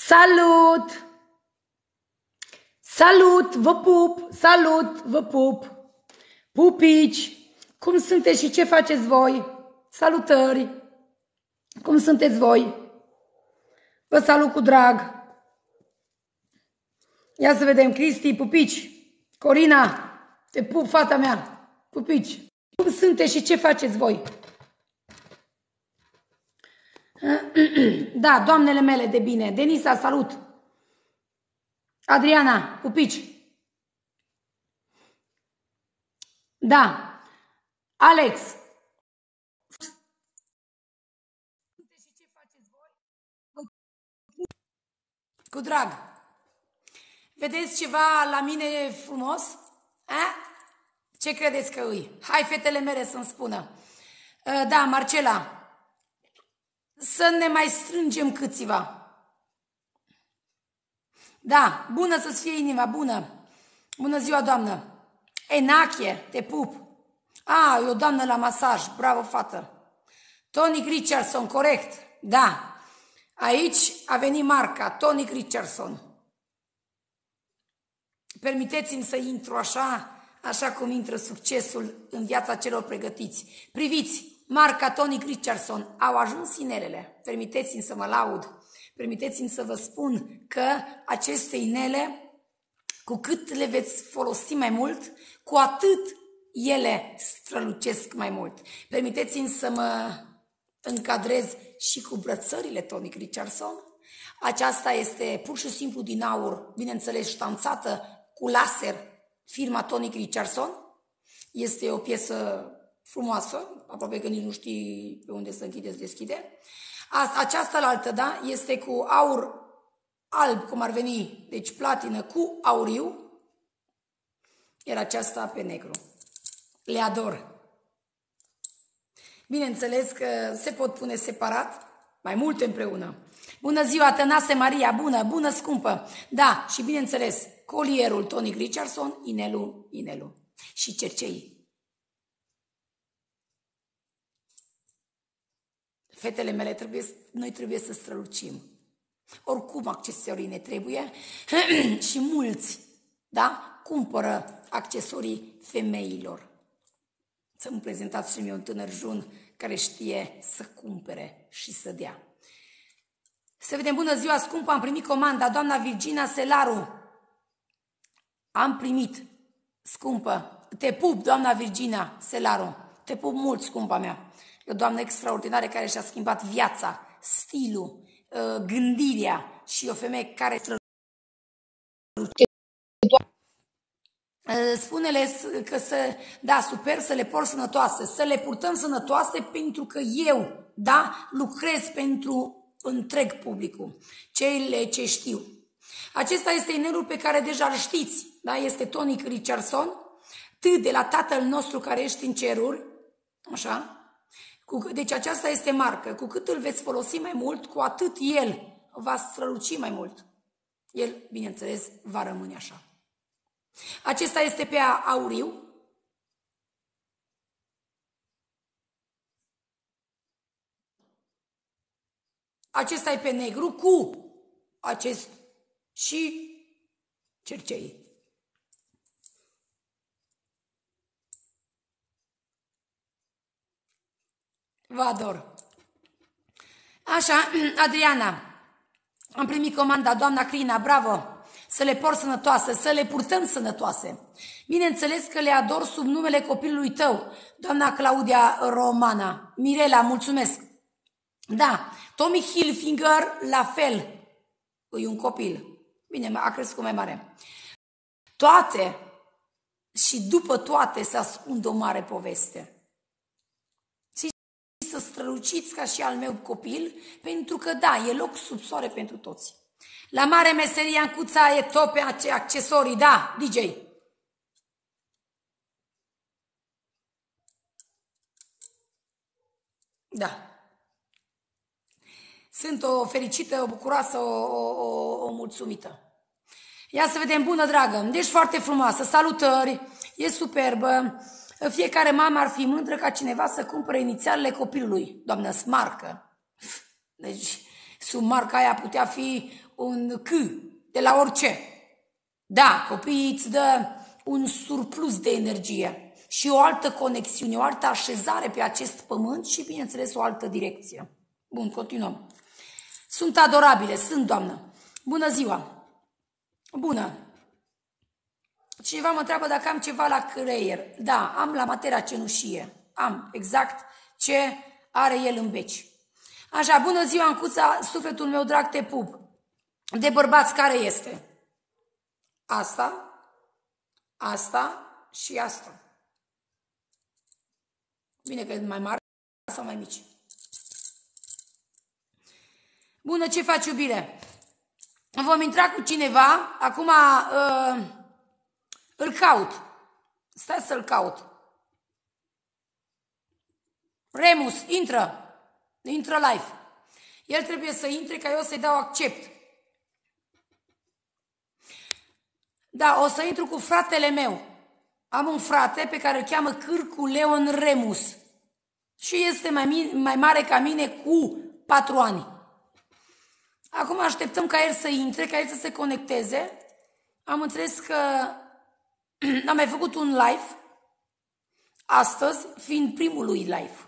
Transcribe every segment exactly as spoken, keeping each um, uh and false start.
Salut! Salut! Vă pup! Salut! Vă pup! Pupici! Cum sunteți și ce faceți voi? Salutări! Cum sunteți voi? Vă salut cu drag! Ia să vedem, Cristi, pupici! Corina, te pup, fata mea! Pupici! Cum sunteți și ce faceți voi? Da, doamnele mele de bine. Denisa, salut! Adriana, pupici! Da. Alex! Cu drag! Vedeți ceva la mine frumos? A? Ce credeți că îi? Hai, fetele mele, să-mi spună. Da, Marcela, să ne mai strângem câțiva. Da, bună să-ți fie inima, bună. Bună ziua, doamnă. Enache, te pup. A, e o doamnă la masaj, bravo, fată. Tonic Richardson, corect, da. Aici a venit marca, Tonic Richardson. Permiteți-mi să intru așa, așa cum intră succesul în viața celor pregătiți. Priviți, marca Tonic Richardson, au ajuns inelele. Permiteți-mi să mă laud. Permiteți-mi să vă spun că aceste inele, cu cât le veți folosi mai mult, cu atât ele strălucesc mai mult. Permiteți-mi să mă încadrez și cu brățările Tonic Richardson. Aceasta este pur și simplu din aur, bineînțeles ștanțată cu laser, firma Tonic Richardson. Este o piesă frumoasă, aproape că nici nu știi pe unde să închideți, deschide. Această altă, da, este cu aur alb, cum ar veni, deci platină cu auriu, iar aceasta pe negru. Le ador. Bineînțeles că se pot pune separat, mai multe împreună. Bună ziua, Tănase Maria, bună, bună, scumpă. Da, și bineînțeles, colierul Tonic Richardson, inelul, inelul și cerceii. Fetele mele, trebuie, noi trebuie să strălucim. Oricum accesorii ne trebuie și mulți, da, cumpără accesorii femeilor. Să-mi prezentați și mie un tânăr jun care știe să cumpere și să dea. Să vedem, bună ziua, scumpă, am primit comanda, doamna Virginia Selaru. Am primit, scumpă, te pup, doamna Virginia Selaru, te pup mult, scumpa mea. E o doamnă extraordinară care și-a schimbat viața, stilul, gândirea și o femeie care spune-le că să, da, super, să le porți sănătoase, să le purtăm sănătoase pentru că eu, da, lucrez pentru întreg publicul, cele ce știu. Acesta este inelul pe care deja îl știți, da, este Tonic Richardson, T de la Tatăl nostru care ești în ceruri, așa. Deci aceasta este marcă. Cu cât îl veți folosi mai mult, cu atât el va străluci mai mult. El, bineînțeles, va rămâne așa. Acesta este pe auriu. Acesta e pe negru cu acest și cercei. Vă ador. Așa, Adriana, am primit comanda, doamna Crina, bravo, să le port sănătoase, să le purtăm sănătoase. Bineînțeles că le ador sub numele copilului tău, doamna Claudia Romana. Mirela, mulțumesc. Da, Tommy Hilfiger, la fel, e un copil. Bine, a crescut mai mare. Toate și după toate se ascunde o mare poveste. Să străluciți ca și al meu copil, pentru că da, e loc sub soare pentru toți. La mare meseria în Cuța e top pe accesorii, da, D J. Da. Sunt o fericită, o bucuroasă, o, o, o, o mulțumită. Ia să vedem, bună dragă, deci foarte frumoasă, salutări, e superbă. Fiecare mamă ar fi mândră ca cineva să cumpere inițialele copilului. Doamnă, marcă. Deci, sub marca aia putea fi un C, de la orice. Da, copiii îți dă un surplus de energie și o altă conexiune, o altă așezare pe acest pământ și, bineînțeles, o altă direcție. Bun, continuăm. Sunt adorabile, sunt, doamnă. Bună ziua! Bună! Cineva mă întreabă dacă am ceva la creier. Da, am la materia cenușie. Am exact ce are el în beci. Așa, bună ziua, Ancuța, sufletul meu drag te pup. De bărbați care este? Asta, asta și asta. Bine că e mai mare sau mai mici. Bună, ce faci, iubire? Vom intra cu cineva, acum uh, îl caut. Stai să-l caut. Remus, intră. Intră live. El trebuie să intre ca eu să-i dau accept. Da, o să intru cu fratele meu. Am un frate pe care îl cheamă Cârcu Leon Remus. Și este mai, mai mare ca mine cu patru ani. Acum așteptăm ca el să intre, ca el să se conecteze. Am înțeles că am mai făcut un live astăzi, fiind primul lui live.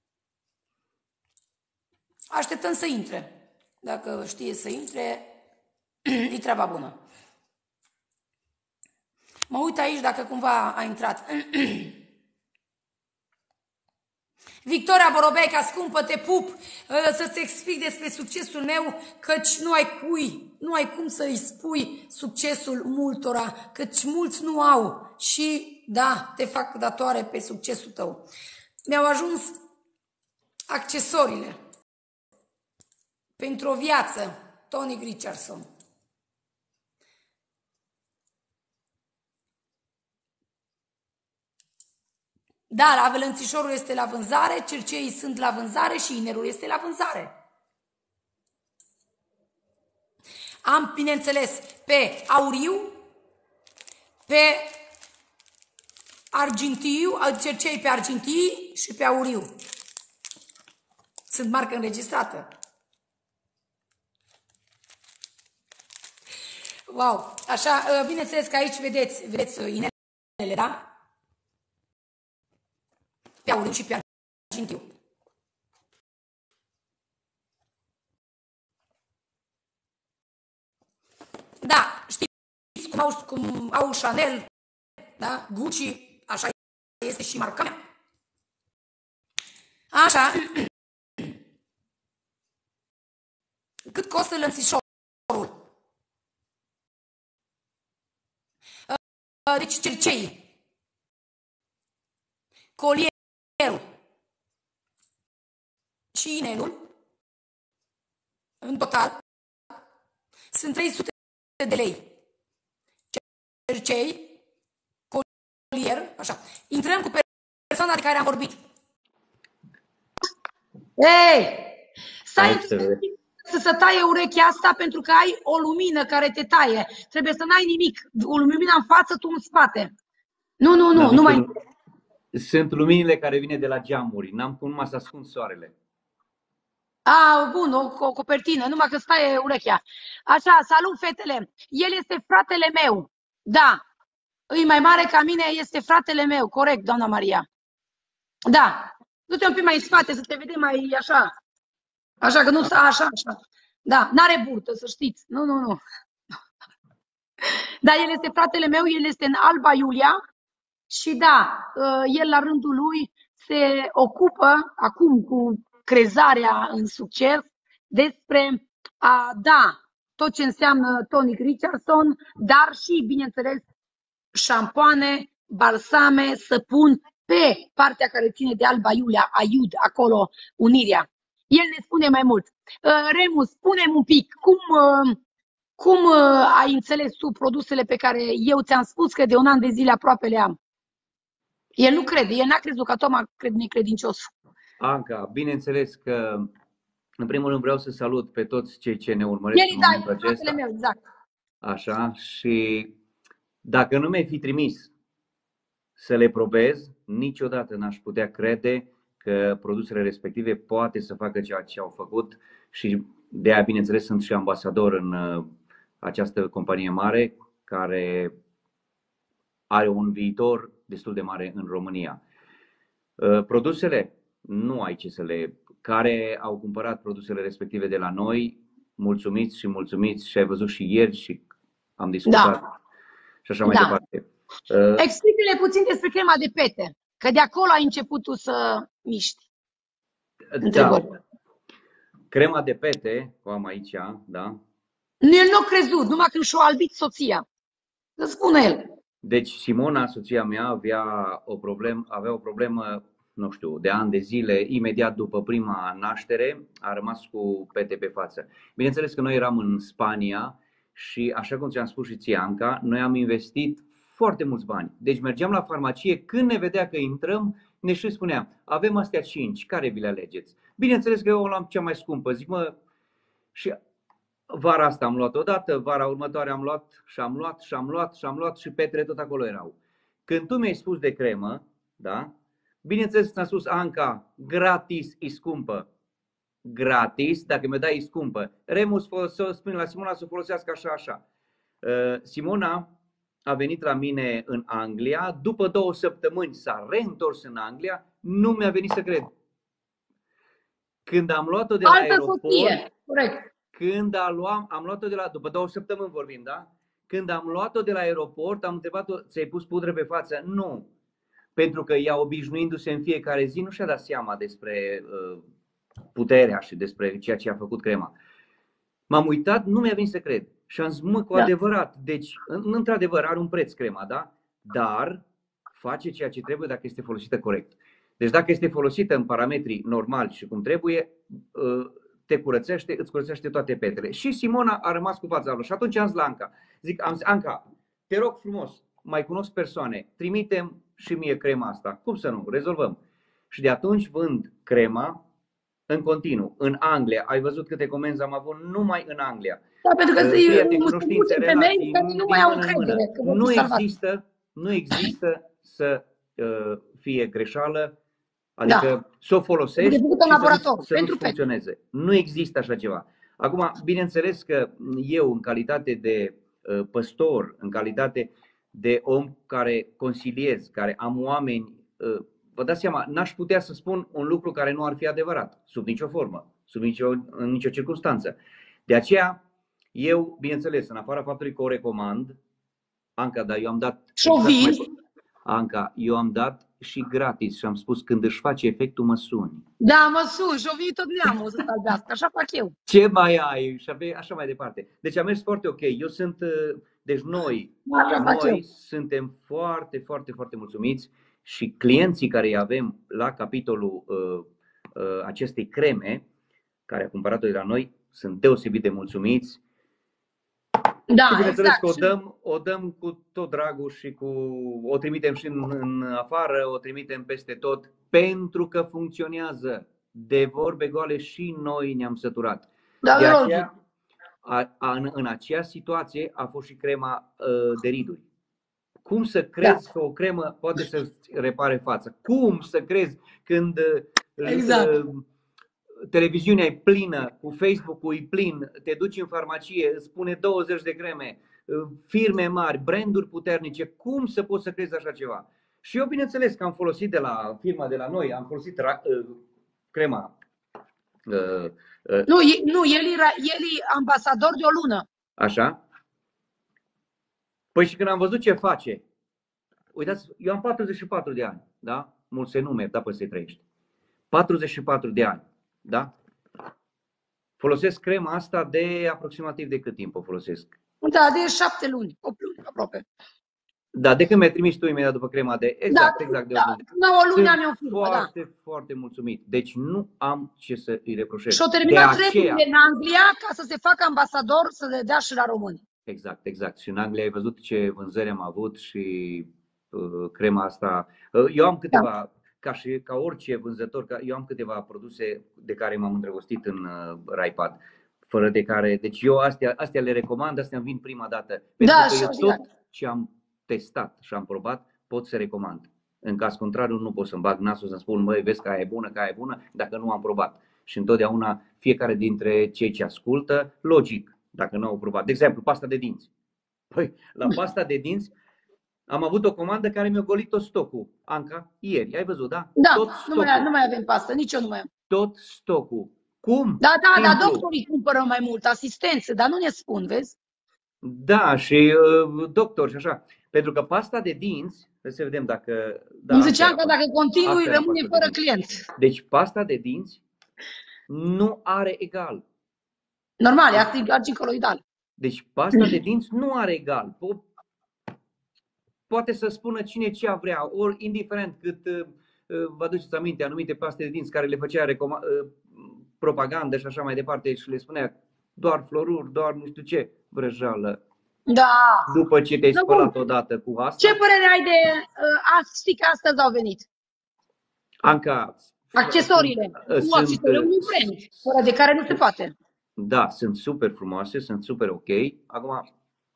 Așteptăm să intre. Dacă știe să intre, e treaba bună. Mă uit aici dacă cumva a intrat. Victoria Borobeca, scumpă, te pup, să-ți explic despre succesul meu, căci nu ai cui, nu ai cum să-i spui succesul multora, căci mulți nu au și, da, te fac datoare pe succesul tău. Mi-au ajuns accesoriile pentru o viață, Tony Richardson. Dar avelănțișorul este la vânzare, cerceii sunt la vânzare și inerul este la vânzare. Am, bineînțeles, pe auriu, pe argintiu, cercei pe argintii și pe auriu. Sunt marcă înregistrată. Wow! Așa, bineînțeles că aici vedeți, vedeți inelele, da? Pe auriu și pe argintiu. Da, știți cum au, cum au Chanel, da? Gucci, așa este și marca mea. Așa. Cât costă lănțișorul? Deci cercei, colierul și inelul, în total, sunt trei sute de lei. Cercei, colier, așa. Intrăm cu persoana de care am vorbit. Ei, stai să se taie urechea asta pentru că ai o lumină care te taie. Trebuie să n-ai nimic. O lumină în față, tu în spate. Nu, nu, nu, da, nu mai... Sunt luminile care vine de la geamuri. N-am cum numai să ascund soarele. A, bun, o, o copertină, numai că stai urechea. Așa, salut, fetele. El este fratele meu. Da. Îi mai mare ca mine, este fratele meu. Corect, doamna Maria. Da. Du-te un pic mai în spate să te vedem mai așa. Așa că nu sta așa, așa. Da, n-are burtă, să știți. Nu, nu, nu. Da, el este fratele meu, el este în Alba Iulia și da, el la rândul lui se ocupă acum cu crezarea în succes despre a da tot ce înseamnă Tony Richardson, dar și, bineînțeles, șampoane, balsame, săpun pe partea care ține de Alba Iulia, Aiud, acolo, Unirea. El ne spune mai mult. Remus, spune-mi un pic, cum, cum ai înțeles tu produsele pe care eu ți-am spus că de un an de zile aproape le am? El nu crede, el n-a crezut, că Toma cred necredincios. Anca, bineînțeles că, în primul rând, vreau să salut pe toți cei ce ne urmăresc el, în da, momentul acesta. Meu, exact. Așa, și dacă nu mi-ai fi trimis să le probez, niciodată n-aș putea crede că produsele respective poate să facă ceea ce au făcut și De aia, bineînțeles, sunt și ambasador în această companie mare care are un viitor destul de mare în România. Produsele, nu ai ce să le... Care au cumpărat produsele respective de la noi, mulțumiți și mulțumiți, și ai văzut și ieri și am discutat, da, și așa mai da. departe. Explică-le puțin despre crema de pete, că de acolo ai început tu să miști. Da. Crema de pete, o am aici, da? El nu a crezut, numai când și-a albit soția. Să spună el. Deci Simona, soția mea, avea o problemă, avea o problemă, nu știu, de ani de zile, imediat după prima naștere, a rămas cu pete pe față. Bineînțeles că noi eram în Spania și, așa cum ți-am spus și ție, Anca, noi am investit foarte mulți bani. Deci mergeam la farmacie, când ne vedea că intrăm, ne și spunea, avem astea cinci, care vi le alegeți? Bineînțeles că eu o luam cea mai scumpă, zic, mă, și vara asta am luat odată, vara următoare am luat și am luat și am luat și am luat și petele tot acolo erau. Când tu mi-ai spus de cremă, da? Bineînțeles ți-am spus, Anca, gratis e scumpă. Gratis, dacă mi-o dai e scumpă. Remus spune la Simona să o folosească așa, așa. Simona a venit la mine în Anglia, după două săptămâni s-a reîntors în Anglia, nu mi-a venit să cred. Când am luat-o de la Altă aeroport, soție. Corect. Când a luat, am luat-o de la, după două săptămâni vorbim, da? Când am luat-o de la aeroport, am întrebat-o, ți-ai pus pudră pe față? Nu. Pentru că ea, obișnuindu-se în fiecare zi, nu și-a dat seama despre uh, puterea și despre ceea ce a făcut crema. M-am uitat, nu mi-a venit să cred. Și am zis, mă, cu adevărat, deci, într-adevăr, are un preț crema, da? Dar face ceea ce trebuie dacă este folosită corect. Deci dacă este folosită în parametrii normali și cum trebuie, uh, te curățește, îți curățește toate petele. Și Simona a rămas cu fața albă. Și atunci am zis la Anca, zic, am zis, Anca, te rog frumos, mai cunosc persoane, trimitem și mie crema asta. Cum să nu? Rezolvăm. Și de atunci vând crema în continuu. În Anglia, ai văzut câte comenzi am avut numai în Anglia. Da, pentru că prieteni, cunoștințe, relații, nu mai au încredere. Nu există, nu există să uh, fie greșeală. Adică da. Să o folosești și să, să nu funcționeze. Nu există așa ceva. Acum, bineînțeles că eu, în calitate de uh, păstor, în calitate de om care consiliez, care am oameni, uh, vă dați seama, n-aș putea să spun un lucru care nu ar fi adevărat, sub nicio formă, sub nicio, în nicio circunstanță. De aceea, eu, bineînțeles, în afara faptului că o recomand, Anca, dar eu am dat... Exact mai... Anca, eu am dat și gratis și am spus, când își face efectul, mă suni. Da, mă sun și o vii tot neamul să salvească, așa fac eu. Ce mai ai? Și așa mai departe. Deci a mers foarte ok. Eu sunt, deci noi, noi suntem foarte, foarte, foarte mulțumiți și clienții care îi avem la capitolul uh, uh, acestei creme, care a cumpărat-o de la noi, sunt deosebit de mulțumiți. Da, și bineînțeles exact. că o dăm, o dăm cu tot dragul și cu, o trimitem și în, în afară, o trimitem peste tot, pentru că funcționează. De vorbe goale și noi ne-am săturat. Da, de aceea, a, a, în, în acea situație a fost și crema uh, de riduri. Cum să crezi da. că o cremă poate să repare fața? Cum să crezi când exact. uh, televiziunea e plină, cu Facebook-ul e plin, te duci în farmacie, îți spune douăzeci de creme, firme mari, branduri puternice, cum să poți să crezi așa ceva? Și eu, bineînțeles, că am folosit de la firma de la noi, am folosit uh, crema. Uh, uh, nu, nu el, era, el e ambasador de o lună. Așa? Păi și când am văzut ce face, uitați, eu am patruzeci și patru de ani, da? Mult se nume, da, păi să trăiești. patruzeci și patru de ani. Da? Folosesc crema asta de aproximativ de cât timp o folosesc? Da, de șapte luni, opt luni aproape. Da, de când mi-ai trimis tu imediat după crema de... Exact, da, exact. De da, o lună am eu firmă, foarte, da. foarte mulțumit. Deci nu am ce să îi reproșez. Și-o terminat treburile în Anglia ca să se facă ambasador, să le dea și la români. Exact, exact. Și în Anglia ai văzut ce vânzări am avut și uh, crema asta. Uh, eu am câteva... Da. Ca și ca orice vânzător, ca eu am câteva produse de care m-am îndrăgostit în uh, Raipad, fără de care, deci eu astea, astea le recomand, astea îmi vin prima dată. Pentru da, că eu tot ce am testat și am probat, pot să recomand. În caz contrariu, nu pot să-mi bag nasul să-mi spun, măi, vezi că aia e bună, că aia e bună, dacă nu am probat. Și întotdeauna fiecare dintre cei ce ascultă, logic, dacă nu au probat. De exemplu, pasta de dinți. Păi, la pasta de dinți am avut o comandă care mi-a golit tot stocul. Anca, ieri, ai văzut, da? Da, tot nu mai, nu mai avem pastă, nici eu nu mai am. Tot stocul. Cum? Da, da, Simplu. dar doctorii cumpără mai mult, asistențe, dar nu ne spun, vezi? Da, și uh, doctor și așa. Pentru că pasta de dinți, să vedem dacă... Da, Îmi ziceam că dacă continui, rămâne fără de client. Deci pasta de dinți nu are egal. Normal, e activ argicoloidal. Deci pasta de dinți nu are egal. Po poate să spună cine ce vrea, ori indiferent cât uh, vă aduceți aminte, anumite paste de dinți care le făcea uh, propagandă și așa mai departe și le spunea doar floruri, doar nu știu ce, vrăjală. Da. După ce te-ai spălat odată cu asta. Ce părere ai de, uh, știi că astăzi au venit? Anca. Accesoriile. Sunt, nu accesoriile, un brand, fără de care nu se poate. Da, sunt super frumoase, sunt super ok. Acum,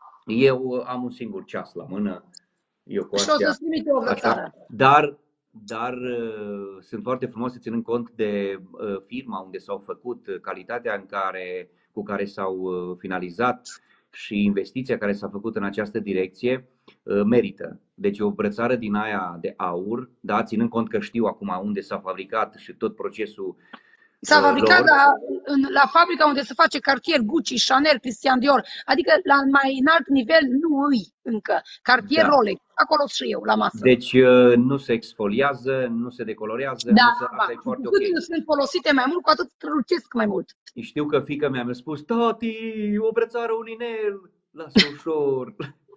eu am un singur ceas la mână. Eu cu și o să-ți trimite o grățară. Dar, dar uh, sunt foarte frumoase ținând cont de uh, firma unde s-au făcut, uh, calitatea în care, cu care s-au uh, finalizat și investiția care s-a făcut în această direcție uh, merită. Deci o brățară din aia de aur, da, ținând cont că știu acum unde s-a fabricat și tot procesul. S-a fabricat la, în, la fabrica unde se face Cartier, Gucci, Chanel, Christian Dior. Adică la mai înalt nivel nu îi încă. Cartier, da. Rolex. Acolo și eu, la masă. Deci nu se exfoliază, nu se decolorează. Da, nu se, asta da. E foarte cu cât okay. sunt folosite mai mult, cu atât strălucesc mai mult. Știu că fiica mea mi-a spus, tati, o brățară, un inel, lasă ușor.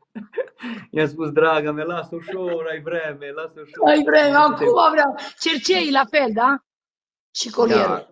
I-am spus, draga mea, lasă ușor, ai vreme, lasă ușor. Ai vreme, acum vreau. Cercei la fel, da? Și colierul. Da.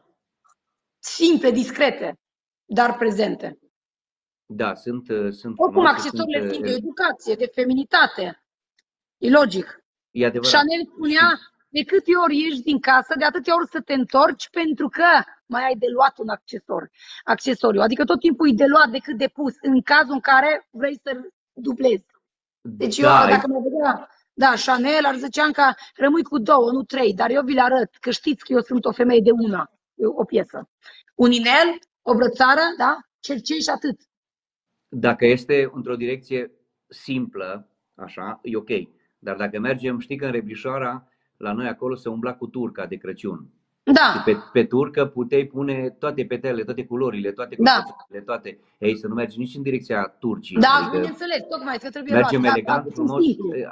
Simple, discrete, dar prezente. Da, sunt, sunt oricum, accesoriile sunt de educație, de feminitate. E logic. E adevărat. Chanel spunea, de câte ori ieși din casă, de atâtea ori să te întorci, pentru că mai ai de luat un accesor, accesoriu. Adică tot timpul e de luat decât de pus, în cazul în care vrei să dublezi. Deci da, eu, dacă mă vedea, da, Chanel, ar zicea că rămâi cu două, nu trei, dar eu vi le arăt, că știți că eu sunt o femeie de una, o piesă. Un inel, o brățară, da? Cercei și atât. Dacă este într-o direcție simplă, așa, e ok. Dar dacă mergem, știi că în Reblișoara, la noi acolo se umbla cu turca de Crăciun. Da. Și pe, pe turcă puteai pune toate petele, toate culorile, toate colorile, da. toate. Ei, să nu mergi nici în direcția Turcii. Da, adică bineînțeles, tocmai că trebuie mergem luat, elegant, da, frumos.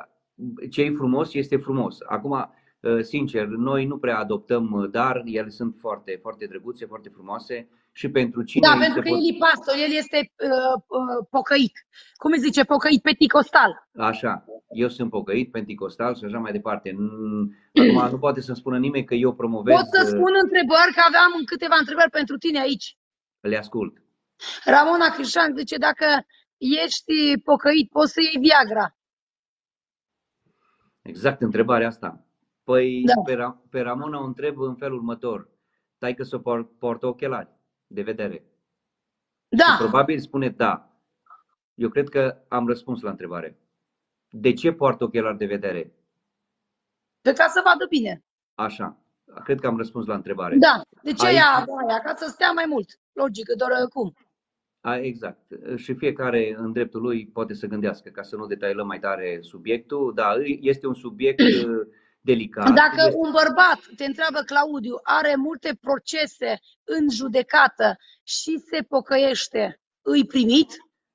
Ce e frumos este frumos. Acum, sincer, noi nu prea adoptăm, dar ele sunt foarte, foarte drăguțe, foarte frumoase. Și pentru cine da, pentru că pot... el e pastor, el este uh, uh, pocăit. Cum îi zice? Pocăit penticostal. Așa, eu sunt pocăit, penticostal și așa mai departe. Acum nu poate să-mi spună nimeni că eu promovez... Pot să spun întrebări, că aveam câteva întrebări pentru tine aici. Le ascult. Ramona Crișan zice, dacă ești pocăit, poți să iei Viagra. Exact întrebarea asta. Păi da. pe, Ra pe Ramona o întreb în felul următor. Taică să poartă ochelari de vedere. Da. Și probabil spune da. Eu cred că am răspuns la întrebare. De ce poartă ochelari de vedere? Pe ca să vadă bine. Așa. Cred că am răspuns la întrebare. Da. De ce Aici... ea aia? Ca să stea mai mult. Logic, doar cum. A, exact. Și fiecare în dreptul lui poate să gândească, ca să nu detailăm mai tare subiectul. Da, este un subiect delicat. Dacă este... un bărbat, te întreabă Claudiu, are multe procese în judecată și se pocăiește, îi primit?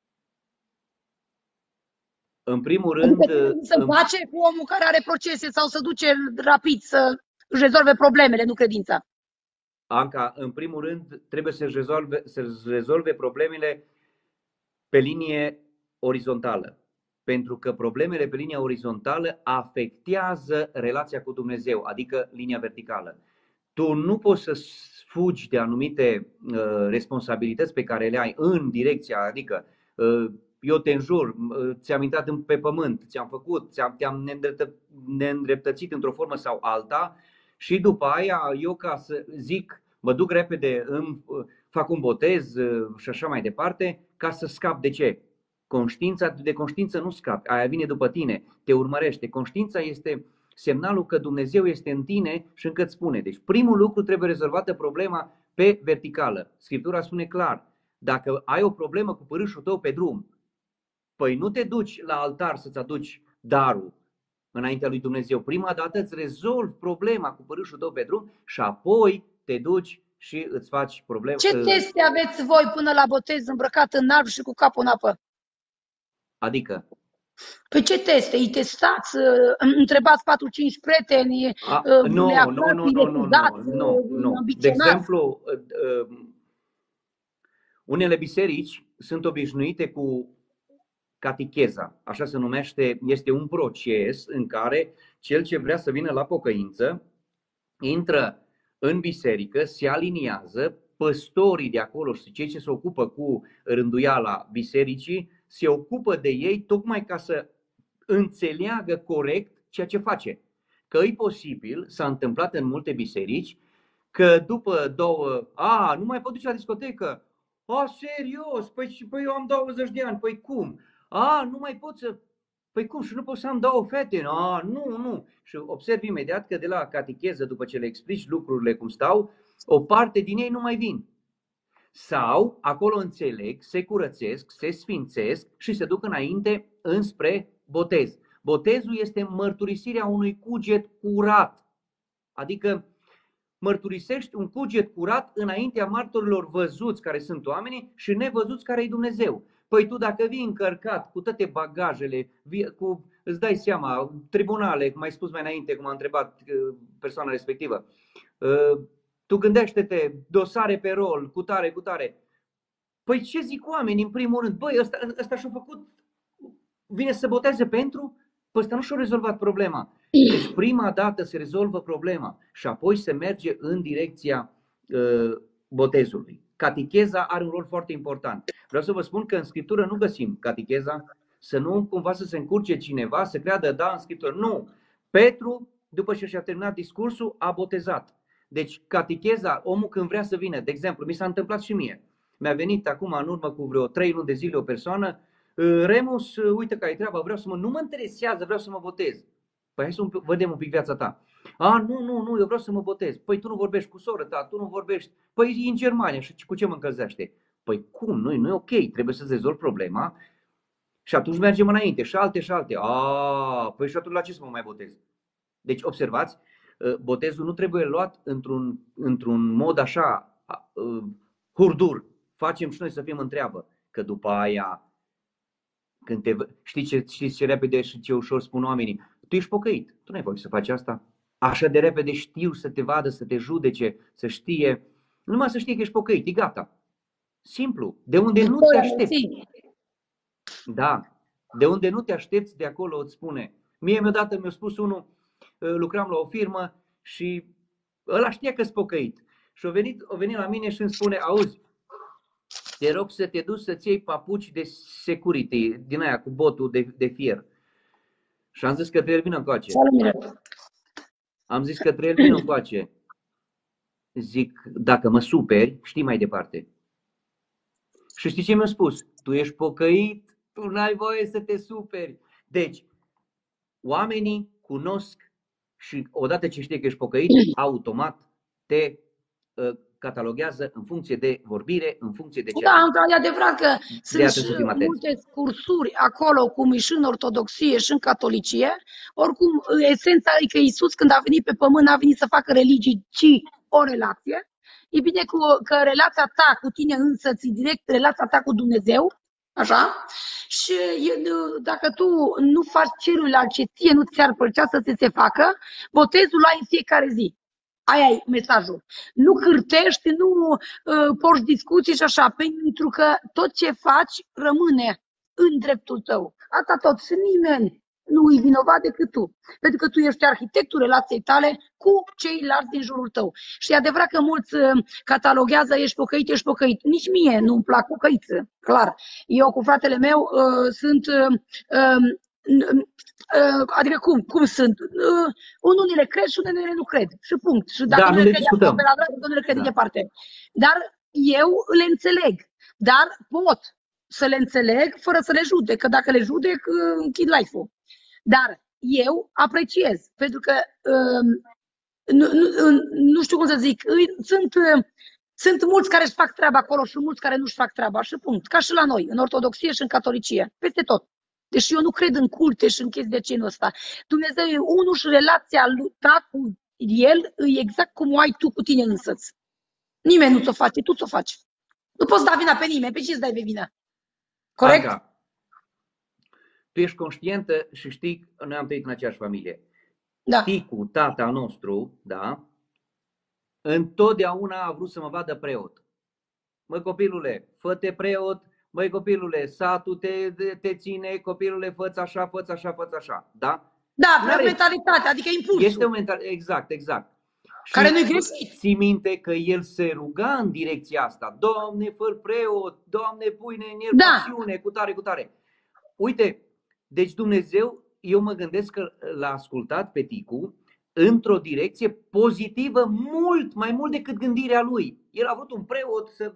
În primul rând... Adică să în... face cu omul care are procese sau să duce rapid să își rezolve problemele, nu credința? Anca, în primul rând trebuie să-și rezolve, să rezolve problemele pe linie orizontală. Pentru că problemele pe linia orizontală afectează relația cu Dumnezeu, adică linia verticală. Tu nu poți să fugi de anumite uh, responsabilități pe care le ai în direcția, adică uh, eu te înjur, uh, ți-am intrat pe pământ, ți-am făcut, ți-am, te-am neîndreptățit într-o formă sau alta și după aia eu ca să zic, mă duc repede, îmi fac un botez uh, și așa mai departe, ca să scap de ce? Conștiința, de conștiință nu scapi, aia vine după tine, te urmărește. Conștiința este semnalul că Dumnezeu este în tine și încă îți spune. Deci primul lucru trebuie rezolvată problema pe verticală. Scriptura spune clar, dacă ai o problemă cu părâșul tău pe drum, păi nu te duci la altar să-ți aduci darul înaintea lui Dumnezeu. Prima dată îți rezolvi problema cu părâșul tău pe drum și apoi te duci și îți faci probleme. Ce teste aveți voi până la botez îmbrăcat în alb și cu capul în apă? Adică? Păi ce teste? Îi testați? Întrebați patru cinci prieteni? A, nu, nu, nu, nu, nu, nu, nu, nu. De exemplu, unele biserici sunt obișnuite cu catecheza, așa se numește, este un proces în care cel ce vrea să vină la pocăință intră în biserică, se aliniază, păstorii de acolo și cei ce se ocupă cu rânduiala bisericii se ocupă de ei tocmai ca să înțeleagă corect ceea ce face. Că e posibil, s-a întâmplat în multe biserici, că după două, a, nu mai pot duce la discotecă, a, serios, păi, păi eu am douăzeci de ani, păi cum? A, nu mai pot să, păi cum, și nu pot să am două fete? A, nu, nu. Și observ imediat că de la catecheză, după ce le explici lucrurile cum stau, o parte din ei nu mai vin. Sau acolo înțeleg, se curățesc, se sfințesc și se duc înainte înspre botez. Botezul este mărturisirea unui cuget curat. Adică mărturisești un cuget curat înaintea martorilor văzuți care sunt oamenii și nevăzuți care e Dumnezeu. Păi tu dacă vii încărcat cu toate bagajele, cu, îți dai seama, tribunale, cum ai spus mai înainte, cum a întrebat persoana respectivă, tu gândește-te, dosare pe rol, cu tare, cu tare. Păi ce zic oamenii în primul rând? Băi, ăsta, ăsta și-a făcut, vine să se boteze pentru? Păi ăsta nu și-a rezolvat problema. Deci prima dată se rezolvă problema și apoi se merge în direcția uh, botezului. Catecheza are un rol foarte important. Vreau să vă spun că în Scriptură nu găsim catecheza, să nu cumva să se încurce cineva, să creadă, da, în Scriptură. Nu. Petru, după ce și-a terminat discursul, a botezat. Deci catecheza, omul când vrea să vină, de exemplu, mi s-a întâmplat și mie. Mi-a venit acum în urmă cu vreo trei luni de zile o persoană, Remus, uite că ai treaba, vreau să mă, nu mă interesează, vreau să mă botez. Păi hai să vedem un pic viața ta. A, nu, nu, nu, eu vreau să mă botez. Păi tu nu vorbești cu soră ta, tu nu vorbești. Păi e în Germania și cu ce mă încălzește? Păi cum? Nu, nu e ok, trebuie să-ți rezolvi problema și atunci mergem înainte și alte și alte. A, păi și atunci la ce să mă mai botez? Deci observați, botezul nu trebuie luat într-un, într-un mod așa hurdur. Facem și noi să fim în treabă. Că după aia, când te, știi, ce, știți ce repede și ce ușor spun oamenii? Tu ești pocăit, tu nu ai voie să faci asta. Așa de repede știu să te vadă, să te judece, să știe. Numai să știe că ești pocăit, e gata. Simplu. De unde nu te aștepți. Da. De unde nu te aștepți, de acolo îți spune. Mie mi-odată mi-a spus unul, lucram la o firmă și ăla știa că-s pocăit. Și a venit, a venit la mine și îmi spune, auzi, te rog să te duci să-ți iei papuci de security, din aia cu botul de, de fier. Și am zis că trebuie vină încoace. Am zis că trebuie vină încoace. Zic, dacă mă superi, știi mai departe. Și știi ce mi-a spus? Tu ești pocăit, tu n-ai voie să te superi. Deci, oamenii cunosc și odată ce știe că ești pocăit, automat te uh, cataloghează în funcție de vorbire, în funcție de ce. Da, e adevărat că sunt și multe cursuri acolo, cum e și în ortodoxie și în catolicie. Oricum, esența e că Iisus, când a venit pe pământ, a venit să facă religii, ci o relație. E bine cu, că relația ta cu tine însăți, direct relația ta cu Dumnezeu, așa? Și dacă tu nu faci celuilalt ce ție nu ți-ar plăcea să ți se facă, botezul ai în fiecare zi. Aia e mesajul. Nu cârtești, nu uh, porți discuții și așa, pentru că tot ce faci rămâne în dreptul tău. Asta tot. Și nimeni nu e vinovat decât tu. Pentru că tu ești arhitectul relației tale cu ceilalți din jurul tău. Și e adevărat că mulți uh, cataloghează, ești pocăit, ești pocăit. Nici mie nu-mi plac pocăiți, clar. Eu cu fratele meu uh, sunt... Uh, uh, Adică cum? Cum sunt? Unii le cred și unii nu cred. Și punct. Și dacă da, nu le le cred, discutăm. pe la dreapta, nu le cred Da. de departe. Dar eu le înțeleg. Dar pot să le înțeleg fără să le judec. Că dacă le judec, închid live-ul. Dar eu apreciez. Pentru că nu, nu, nu știu cum să zic. Sunt, Sunt mulți care își fac treaba acolo și mulți care nu-și fac treaba și punct. Ca și la noi, în ortodoxie și în catolicie, peste tot. Deși eu nu cred în culte și în chestii de genul ăsta. Dumnezeu e unul și relația lui ta cu el e exact cum o ai tu cu tine însăți. Nimeni nu ți-o face, tu ți-o faci. Nu poți da vina pe nimeni, pe ce îți dai pe vină? Corect? Aga, tu ești conștientă și știi, noi am trăit în aceeași familie. Da. Ticu, tata nostru, da, întotdeauna a vrut să mă vadă preot. Măi copilule, fă-te preot, măi copilule, satul te, te ține, copilule, fă-ți așa, fă-ți așa, fă-ți așa, da? Da, pe o mentalitate, adică impulsul. Este o mentalitate, exact, exact. Care nu-i greșit. Ții minte că el se ruga în direcția asta. Doamne, fă-l preot, Doamne, pune în el Da. pasiune, cu tare, cu tare. Uite, deci Dumnezeu, eu mă gândesc că l-a ascultat pe Ticu într-o direcție pozitivă mult, mai mult decât gândirea lui. El a vrut un preot, să...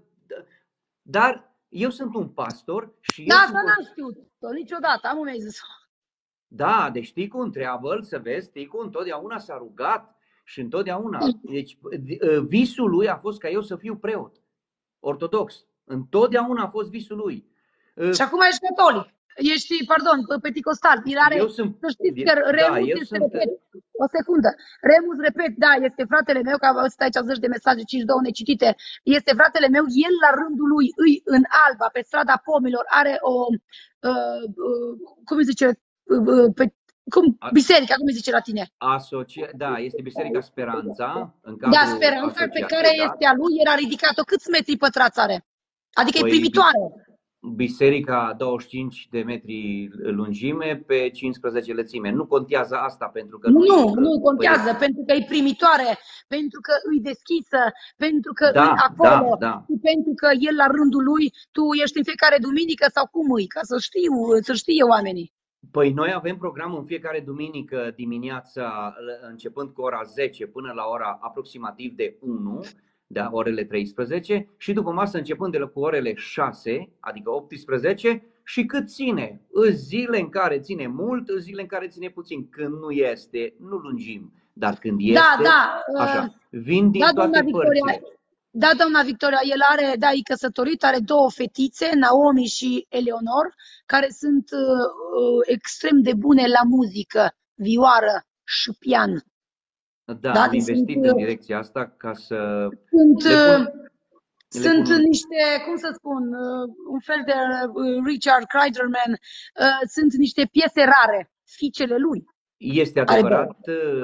dar eu sunt un pastor și... Da, eu asta sunt... n-am știut niciodată, am mi-ai zis. Da, deci Ticu, întreabă-l să vezi, Ticu întotdeauna s-a rugat și întotdeauna. Deci visul lui a fost ca eu să fiu preot ortodox. Întotdeauna a fost visul lui. Și acum ești catolic. Ești, pardon, penticostal. Are, eu sunt, să știți că Remus da, este, sunt... repet, o secundă. Remus, repet, da, este fratele meu, că am văzut aici zeci de mesaje, cinci două necitite. Este fratele meu, el la rândul lui, îi în Alba, pe strada Pomilor, are o, uh, uh, cum îi zice, uh, pe, cum, biserica, cum îi zice la tine? Asocia... Da, este Biserica Speranța. În da, Speranța, pe care da. este a lui, era ridicat-o. Câți metri pătrați are? Adică păi, e primitoare. Biserica douăzeci și cinci de metri lungime pe cincisprezece lățime. Nu contează asta pentru că... Nu, nu, nu contează, păi... pentru că e primitoare, pentru că îi deschisă, pentru că da, îi acolo, da, da. pentru că el la rândul lui, tu ești în fiecare duminică sau cum îi, ca să știu, să știe oamenii. Păi noi avem program în fiecare duminică dimineața, începând cu ora zece până la ora aproximativ de unu, da, orele treisprezece, și după masă începând de la cu orele șase, adică optsprezece, și cât ține. Îs zile în care ține mult, îs zile în care ține puțin. Când nu este, nu lungim. Dar când este, da, da, așa, vin din da, toate părțile. Da, doamna Victoria, el are, da, e căsătorit, are două fetițe, Naomi și Eleonor, care sunt uh, extrem de bune la muzică, vioară și pian. Da, da, am investit sunt, în direcția asta ca să... Sunt, le pun, sunt le pun... niște, cum să spun, un fel de Richard Kleiderman, sunt niște piese rare, fiicele lui. Este adevărat,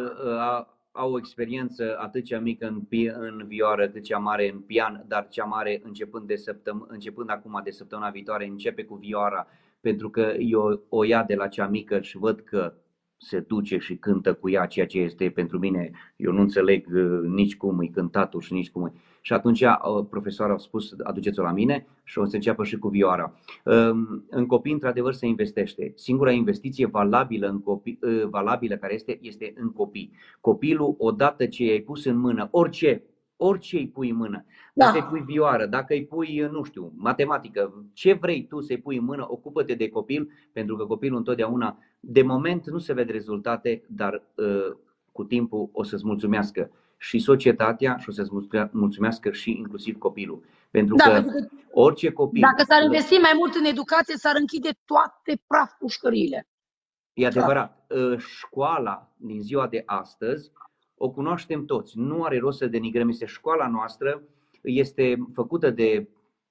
au o experiență atât cea mică în, în vioară, cât cea mare în pian, dar cea mare începând, de săptăm- începând acum de săptămâna viitoare începe cu vioara, pentru că eu o ia de la cea mică și văd că se duce și cântă cu ea, ceea ce este pentru mine, eu nu înțeleg nici cum e cântatul și nici cum e. Și atunci profesoara a spus, aduceți-o la mine și o să înceapă și cu vioara. În copii, într-adevăr, se investește. Singura investiție valabilă, în copii, valabilă care este, este în copii. Copilul, odată ce i-ai pus în mână, orice, orice îi pui în mână, dacă da. îi pui vioară, dacă îi pui, nu știu, matematică, ce vrei tu să-i pui în mână, ocupă-te de copil, pentru că copilul întotdeauna, de moment nu se vede rezultate, dar uh, cu timpul o să-ți mulțumească și societatea și o să-ți mulțumească și inclusiv copilul. Pentru da, că pentru orice copil... Dacă s-ar investi mai mult în educație, s-ar închide toate praf-pușcăriile. E adevărat, uh, școala din ziua de astăzi o cunoaștem toți, nu are rost să denigrăm, este școala noastră, este făcută de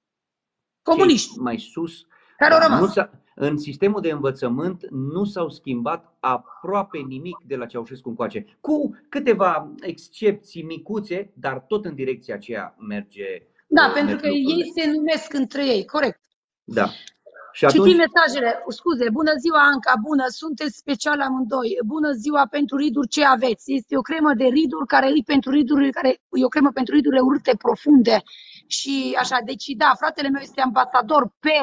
comuniști mai sus. Care au rămas. Nu în sistemul de învățământ nu s-au schimbat aproape nimic de la Ceaușescu încoace, cu câteva excepții micuțe, dar tot în direcția aceea merge. Da, uh, pentru că lucrurile. Ei se numesc între ei, corect. Da. Și atunci... Citim mesajele, scuze, bună ziua Anca, bună, sunteți special amândoi, bună ziua pentru riduri, ce aveți? Este o cremă de riduri care e pentru riduri, care e o cremă pentru riduri urâte, profunde și așa, deci da, fratele meu este ambasador pe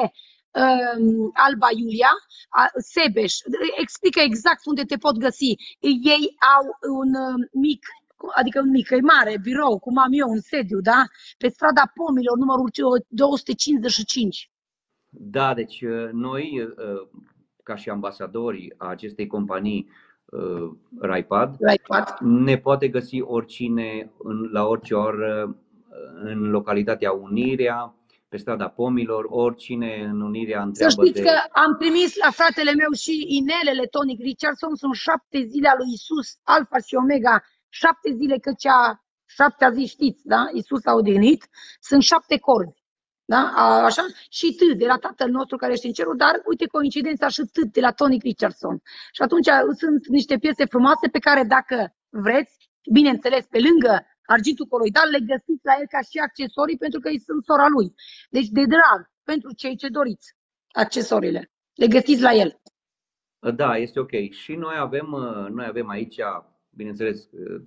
um, Alba Iulia, Sebeș, explică exact unde te pot găsi, ei au un mic, adică un mic, e mare, birou, cum am eu, un sediu, da? Pe strada Pomilor, numărul două sute cincizeci și cinci. Da, deci noi, ca și ambasadorii a acestei companii Raipad, Raipad, ne poate găsi oricine la orice oră în localitatea Unirea, pe strada Pomilor, oricine în Unirea întreabă. Să știți de... că am trimis la fratele meu și inelele Tonic Richardson, sunt șapte zile a lui Isus, Alfa și Omega, șapte zile că cea șaptea zi știți, da? Isus a odihnit, sunt șapte corzi. Da? A, așa? Și T de la Tatăl nostru care ești în cerul, dar uite coincidența și T de la Tonic Richardson. Și atunci sunt niște piese frumoase pe care dacă vreți, bineînțeles, pe lângă argintul coloidal, le găsiți la el ca și accesorii pentru că îi sunt sora lui. Deci de drag, pentru cei ce doriți accesoriile. Le găsiți la el. Da, este ok. Și noi avem, noi avem aici, bineînțeles,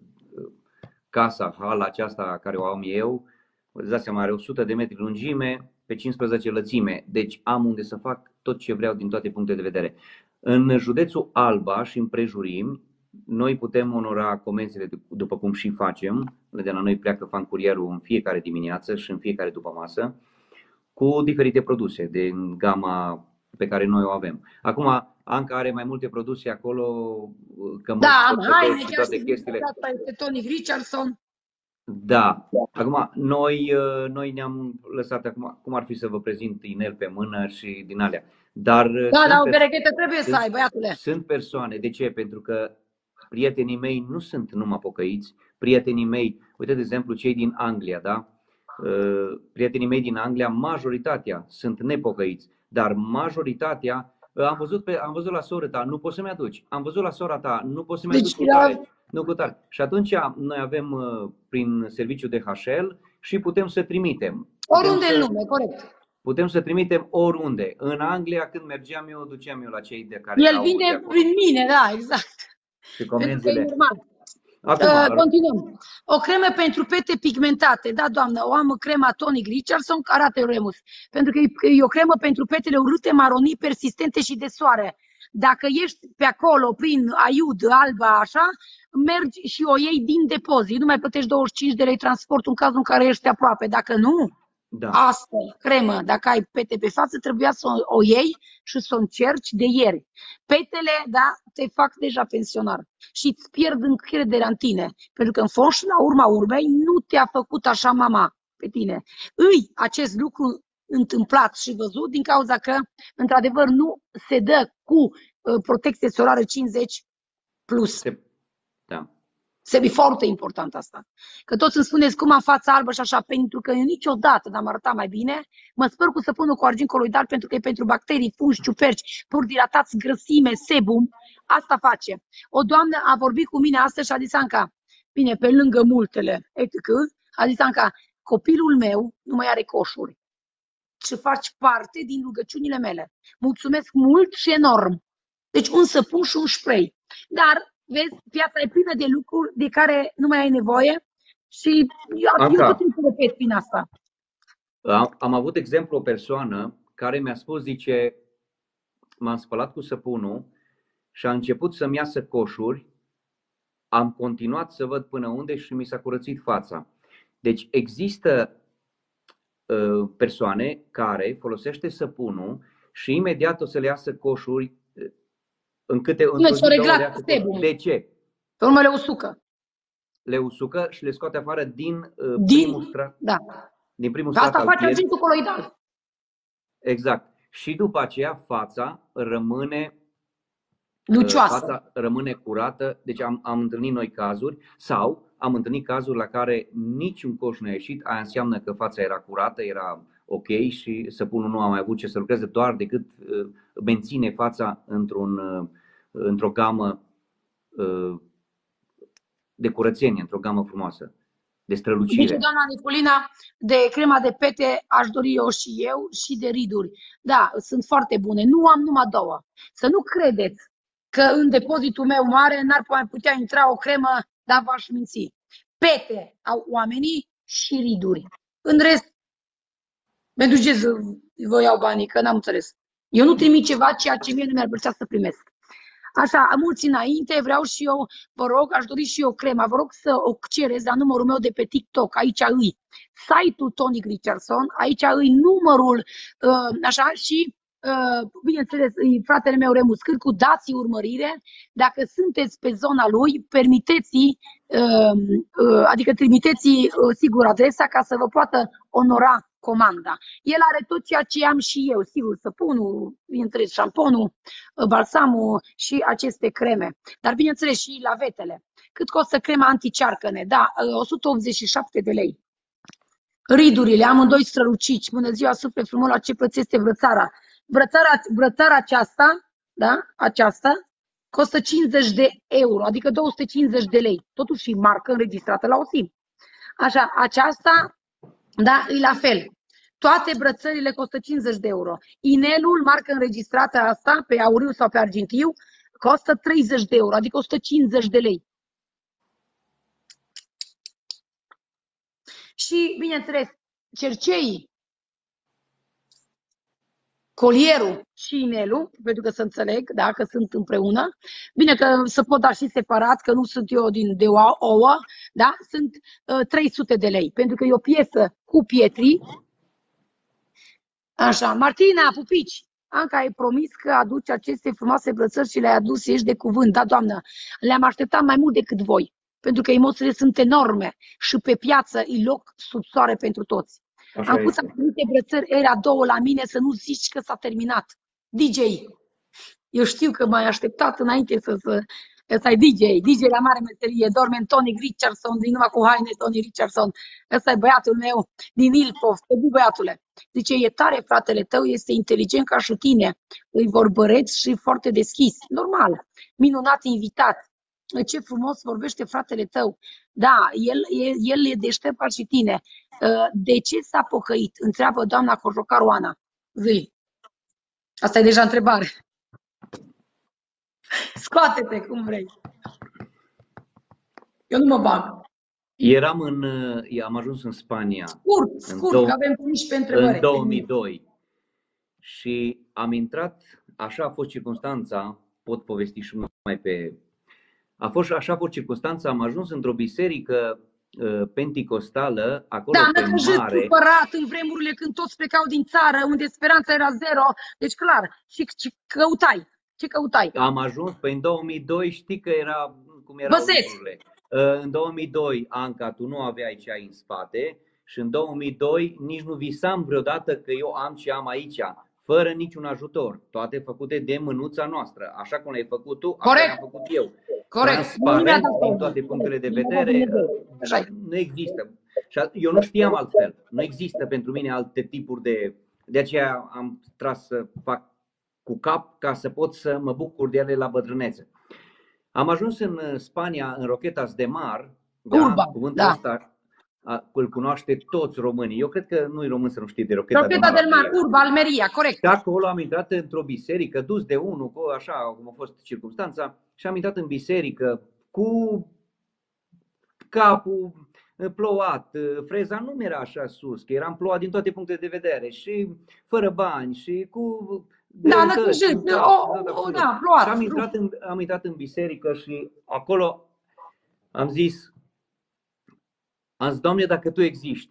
casa, hala aceasta care o am eu, îți dați seama, are o sută de metri lungime, pe cincisprezece lățime, deci am unde să fac tot ce vreau din toate punctele de vedere. În județul Alba și împrejurimi, noi putem onora comenzile după cum și facem, de la noi pleacă fan curierul în fiecare dimineață și în fiecare după masă, cu diferite produse din gama pe care noi o avem. Acum, Anca are mai multe produse acolo, cămăși, da, am haine, și chiar toate și chestiile. pe Tonic Richardson. Da. Acum, noi, noi ne-am lăsat acum, cum ar fi să vă prezint inel pe mână și din alea. Dar da, da, o perechetă trebuie să ai, băiatule. Sunt persoane, de ce? Pentru că prietenii mei nu sunt numai pocăiți, prietenii mei, uite de exemplu cei din Anglia, da? Prietenii mei din Anglia, majoritatea sunt nepocăiți, dar majoritatea, am văzut, pe, am văzut la sora ta, nu poți să-mi aduci, am văzut la sora ta, nu poți să-mi aduci, deci, cu tare, nu cu tare. Și atunci noi avem prin serviciul D H L și putem să trimitem. Oriunde putem în să, lume, corect. Putem să trimitem oriunde. În Anglia, când mergeam eu, duceam eu la cei de care el vine prin mine, da, exact. Și comenzile. Acum, uh, continuăm. O cremă pentru pete pigmentate. Da, doamnă, o am crema Tonic Richardson, arată Remus. Pentru că e o cremă pentru petele urâte, maronii, persistente și de soare. Dacă ești pe acolo, prin Aiud, Alba, așa, mergi și o iei din depozit. Nu mai plătești douăzeci și cinci de lei transport în cazul în care ești aproape. Dacă nu, da. Asta, cremă, dacă ai pete pe față, trebuia să o, o iei și să o încerci de ieri. Petele, da, te fac deja pensionar și îți pierd încrederea în tine. Pentru că în fond și la urma urmei nu te-a făcut așa mama pe tine. Îi acest lucru întâmplat și văzut din cauza că, într-adevăr, nu se dă cu uh, protecție solară cincizeci plus. Da. Se foarte important asta. Că toți îmi spuneți cum am fața albă și așa, pentru că eu niciodată n-am arătat mai bine. Mă spăr cu săpunul cu argint coloidal pentru că e pentru bacterii, fungi, ciuperci, pur dilatați, grăsime, sebum. Asta face. O doamnă a vorbit cu mine astăzi și a zis, Anca, bine, pe lângă multele, etc., a zis, Anca, copilul meu nu mai are coșuri. Și faci parte din rugăciunile mele. Mulțumesc mult și enorm. Deci un săpun și un spray. Dar vezi, piața e plină de lucruri de care nu mai ai nevoie și eu, eu tot timpul repet prin asta. Am, am avut exemplu o persoană care mi-a spus, zice, m-am spălat cu săpunul și a început să-mi iasă coșuri, am continuat să văd până unde și mi s-a curățit fața. Deci există uh, persoane care folosește săpunul și imediat o să le iasă coșuri în câte nu, s-o reglat sebum. De ce? Pe urmă le usucă. Le usucă și le scoate afară din, uh, din primul strat. Da. Din primul asta strat face argintul coloidal. Exact. Și după aceea fața rămâne lucioasă. Fața rămâne curată. Deci am, am întâlnit noi cazuri sau am întâlnit cazuri la care niciun coș nu a ieșit. Aia înseamnă că fața era curată, era ok și săpunul nu a mai avut ce să lucreze, doar decât uh, menține fața într-un, uh, într-o gamă uh, de curățenie, într-o gamă frumoasă, de strălucire. Deci, doamna Niculina, de crema de pete aș dori eu și eu și de riduri. Da, sunt foarte bune. Nu am numai două. Să nu credeți că în depozitul meu mare n-ar mai putea intra o cremă, dar v-aș minți. Pete au oamenii și riduri. În rest, pentru ce să vă iau banii, că n-am înțeles. Eu nu trimit ceva ceea ce mie nu mi-ar plăcea să primesc. Așa, mulți înainte, vreau și eu, vă rog, aș dori și eu crema, vă rog să o cereți la numărul meu de pe TikTok, aici îi site-ul Tonic Richardson, aici îi numărul, așa, și bineînțeles, fratele meu Remus Cârcu, dați urmărire. Dacă sunteți pe zona lui, permiteți-i, adică trimiteți-i sigur adresa ca să vă poată onora comanda. El are tot ceea ce am și eu, sigur, săpunul, bineînțeles, șamponul, balsamul și aceste creme. Dar bineînțeles și lavetele. Cât costă crema anticearcăne? Da, o sută optzeci și șapte de lei. Ridurile, amândoi străluciți. Bună ziua, suflet frumos, la ce preț este brățara? Brățara, brățara aceasta, da, aceasta, costă cincizeci de euro, adică două sute cincizeci de lei. Totuși marcă înregistrată la O S I M. Așa, aceasta, da, e la fel. Toate brățările costă cincizeci de euro. Inelul, marcă înregistrată asta, pe auriu sau pe argintiu, costă treizeci de euro, adică o sută cincizeci de lei. Și, bineînțeles, cerceii, colierul și inelul, pentru că să înțeleg, da, că sunt împreună. Bine că se pot da și separat, că nu sunt eu din de ouă, da, sunt uh, trei sute de lei, pentru că e o piesă cu pietri. Așa, Martina, pupici, Anca, ai promis că aduci aceste frumoase brățări și le-ai adus, ești de cuvânt. Da, doamnă, le-am așteptat mai mult decât voi, pentru că emoțiile sunt enorme și pe piață e loc sub soare pentru toți. Așa am pus anumite brățări, era două la mine, să nu zici că s-a terminat. D J, eu știu că m-ai așteptat înainte să... să... Ăsta e D J, D J la mare meserie, dorme în Tony Richardson, din numai cu haine Tony Richardson. Ăsta e băiatul meu din Ilfov, te bu băiatule. Zice, e tare fratele tău, este inteligent ca și tine, îi vorbăreț și foarte deschis. Normal, minunat invitat. Ce frumos vorbește fratele tău. Da, el, el, el e deștept ca și tine. De ce s-a pocăit? Întreabă doamna Cojocaru Ana. Zi. Asta e deja întrebare. Scoate-te cum vrei. Eu nu mă bag. Eram în, am ajuns în Spania. Scurt, scurt, că avem niște întrebări. În două mii doi. Și am intrat, așa a fost circunstanța, pot povesti și mai pe... A fost așa a fost circunstanța, am ajuns într-o biserică uh, penticostală, acolo da, pe năcăjit, mare. supărat, în vremurile când toți plecau din țară, unde speranța era zero. Deci clar, și ce căutai? Ce căutai? Am ajuns, pe în două mii doi, știi că era, cum erau Băseți. lucrurile. Uh, în două mii doi, Anca, tu nu aveai ce ai în spate și în două mii doi nici nu visam vreodată că eu am ce am aici. Fără niciun ajutor, toate făcute de mânuța noastră, așa cum le-ai făcut tu, așa am făcut eu. Corect. Transparent din toate punctele de vedere, nu există. Și eu nu știam altfel, nu există pentru mine alte tipuri de... De aceea am tras să fac cu cap ca să pot să mă bucur de ele la bătrânețe. Am ajuns în Spania, în Roquetas de Mar, da, cuvântul ăsta îl cunoaște toți românii. Eu cred că nu e român să nu știe de Roqueta, Roqueta de del Mar, Urba, Almeria, corect. Și acolo am intrat într-o biserică, dus de unul, cu așa cum a fost circumstanța, și am intrat în biserică cu capul plouat, freza nu mi era așa sus, că eram plouat din toate punctele de vedere și fără bani și cu... Da, năcăjit, o, da, plouat. Am intrat, în, am intrat în biserică și acolo am zis, am zis, Doamne, dacă Tu existi,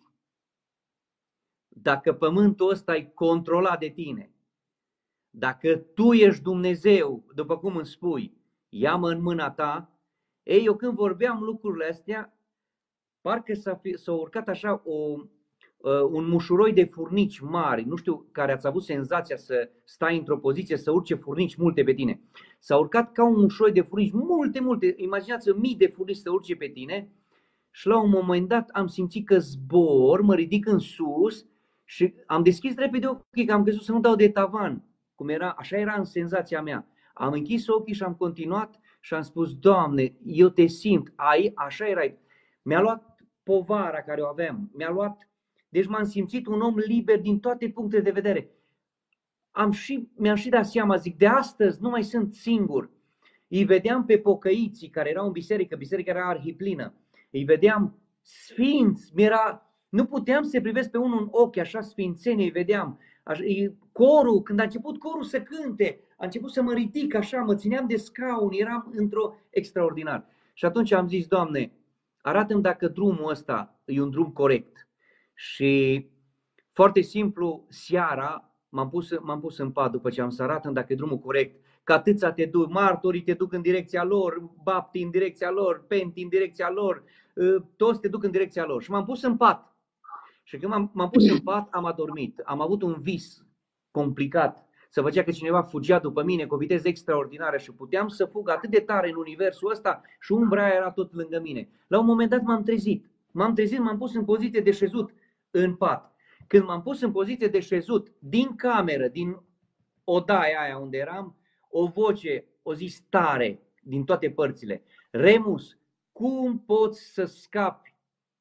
dacă pământul ăsta e controlat de Tine, dacă Tu ești Dumnezeu, după cum îmi spui, ia-mă în mâna Ta, ei, eu când vorbeam lucrurile astea, parcă s-a, s-a urcat așa o, uh, un mușuroi de furnici mari, nu știu, care ați avut senzația să stai într-o poziție, să urce furnici multe pe tine. S-a urcat ca un mușuroi de furnici, multe, multe, imaginați-vă mii de furnici să urce pe tine și la un moment dat am simțit că zbor, mă ridic în sus și am deschis repede ochii, că am crezut să nu dau de tavan, cum era, așa era în senzația mea. Am închis ochii și am continuat și am spus, Doamne, eu te simt, ai, așa erai. Mi-a luat povara care o aveam, mi-a luat, deci m-am simțit un om liber din toate punctele de vedere. Am și, mi-am și dat seama, zic, de astăzi nu mai sunt singur. Îi vedeam pe pocăiții care erau în biserică, biserica era arhiplină. Îi vedeam sfinți, mi-era, nu puteam să privesc pe unul în ochi, așa sfințenie îi vedeam. Corul, când a început corul să cânte, a început să mă ridic așa, mă țineam de scaun, eram într-o extraordinar. Și atunci am zis, Doamne, arată-mi dacă drumul ăsta e un drum corect. Și foarte simplu, seara m-am pus, m-am pus în pat după ce am să arată dacă e drumul corect, că atâția te duc, martorii te duc în direcția lor, baptii în direcția lor, pentii în direcția lor, toți te duc în direcția lor. Și m-am pus în pat. Și când m-am, m-am pus în pat, am adormit. Am avut un vis complicat. Să făcea că cineva fugea după mine cu o viteză extraordinară și puteam să fug atât de tare în universul ăsta și umbra aia era tot lângă mine. La un moment dat m-am trezit. M-am trezit, m-am pus în poziție de șezut în pat. Când m-am pus în poziție de șezut, din cameră, din odaia aia unde eram, o voce, o zis tare din toate părțile: Remus, cum poți să scapi?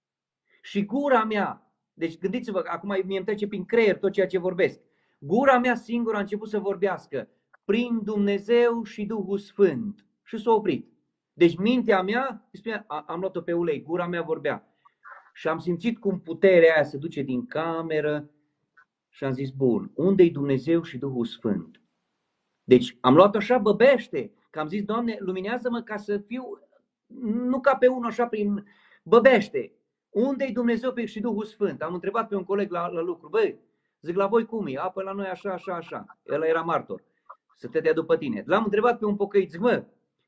Și gura mea, deci gândiți-vă, acum mie îmi trece prin creier tot ceea ce vorbesc. Gura mea singură a început să vorbească: prin Dumnezeu și Duhul Sfânt. Și s-a oprit. Deci mintea mea, am luat-o pe ulei, gura mea vorbea. Și am simțit cum puterea aia se duce din cameră și am zis: bun, unde-i Dumnezeu și Duhul Sfânt? Deci am luat așa băbește, că am zis: Doamne, luminează-mă ca să fiu, nu ca pe unul așa prin băbește. Unde-i Dumnezeu și Duhul Sfânt? Am întrebat pe un coleg la, la lucru: băi, zic, la voi cum e? Apă la noi așa, așa, așa. El era martor, să te dea după tine. L-am întrebat pe un pocăit, zic: mă,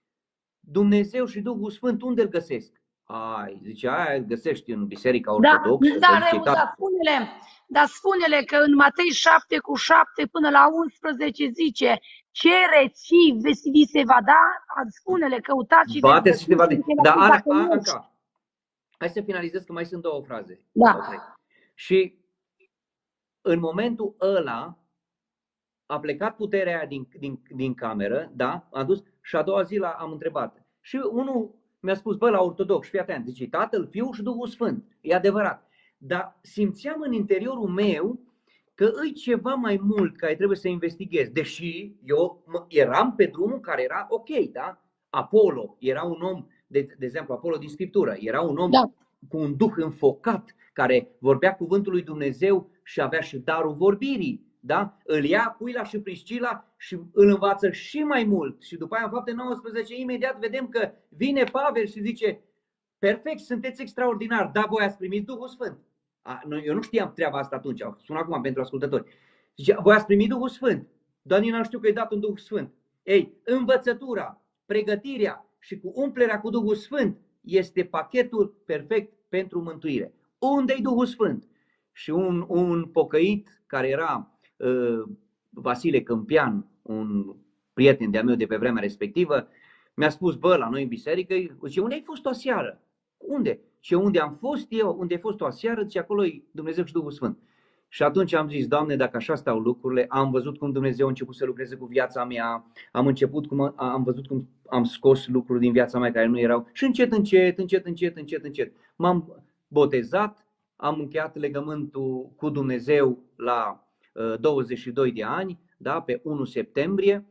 Dumnezeu și Duhul Sfânt unde îl găsesc? Ai, zice, aia îl găsești în Biserica Ortodoxă. Da, da, Remus, dar spune-le, dar spune-le că în Matei șapte cu șapte până la unsprezece zice: cereți și vi se va da, spune-le, căutați și veți găsi. Se va da. Da, Ana, Anca, hai să finalizez că mai sunt două fraze. Da. Și în momentul ăla a plecat puterea aia din, din, din cameră, da, a dus și a doua zi la, am întrebat. Și unul mi-a spus: bă, la ortodox, fii atent, zice, Tatăl, Fiul și Duhul Sfânt. E adevărat. Dar simțeam în interiorul meu că îi ceva mai mult care trebuie să investighez. Deși eu eram pe drumul care era ok, da? Apollo era un om, de, de exemplu, Apollo din Scriptură, era un om, da, cu un duh înfocat, care vorbea cuvântul lui Dumnezeu și avea și darul vorbirii. Da? Îl ia Aquila și Priscila și îl învață și mai mult. Și după aia, în Fapte nouăsprezece, imediat vedem că vine Pavel și zice: perfect, sunteți extraordinari, dar voi ați primit Duhul Sfânt. A, eu nu știam treaba asta atunci, sun acum pentru ascultători. Zice: voi ați primit Duhul Sfânt. Dar nici n-am știut că e dat un Duhul Sfânt. Ei, învățătura, pregătirea și cu umplerea cu Duhul Sfânt este pachetul perfect pentru mântuire. Unde-i Duhul Sfânt? Și un, un pocăit care era Vasile Câmpian, un prieten de-a meu de pe vremea respectivă, mi-a spus: bă, la noi în biserică, zice, unde ai fost o aseară? Unde? Și unde am fost eu, unde ai fost o aseară, zice, acolo e Dumnezeu și Duhul Sfânt. Și atunci am zis: Doamne, dacă așa stau lucrurile, am văzut cum Dumnezeu a început să lucreze cu viața mea, am început cum am văzut cum am scos lucruri din viața mea care nu erau, și încet, încet, încet, încet, încet, încet m-am botezat, am încheiat legământul cu Dumnezeu la douăzeci și doi de ani, da, pe unu septembrie,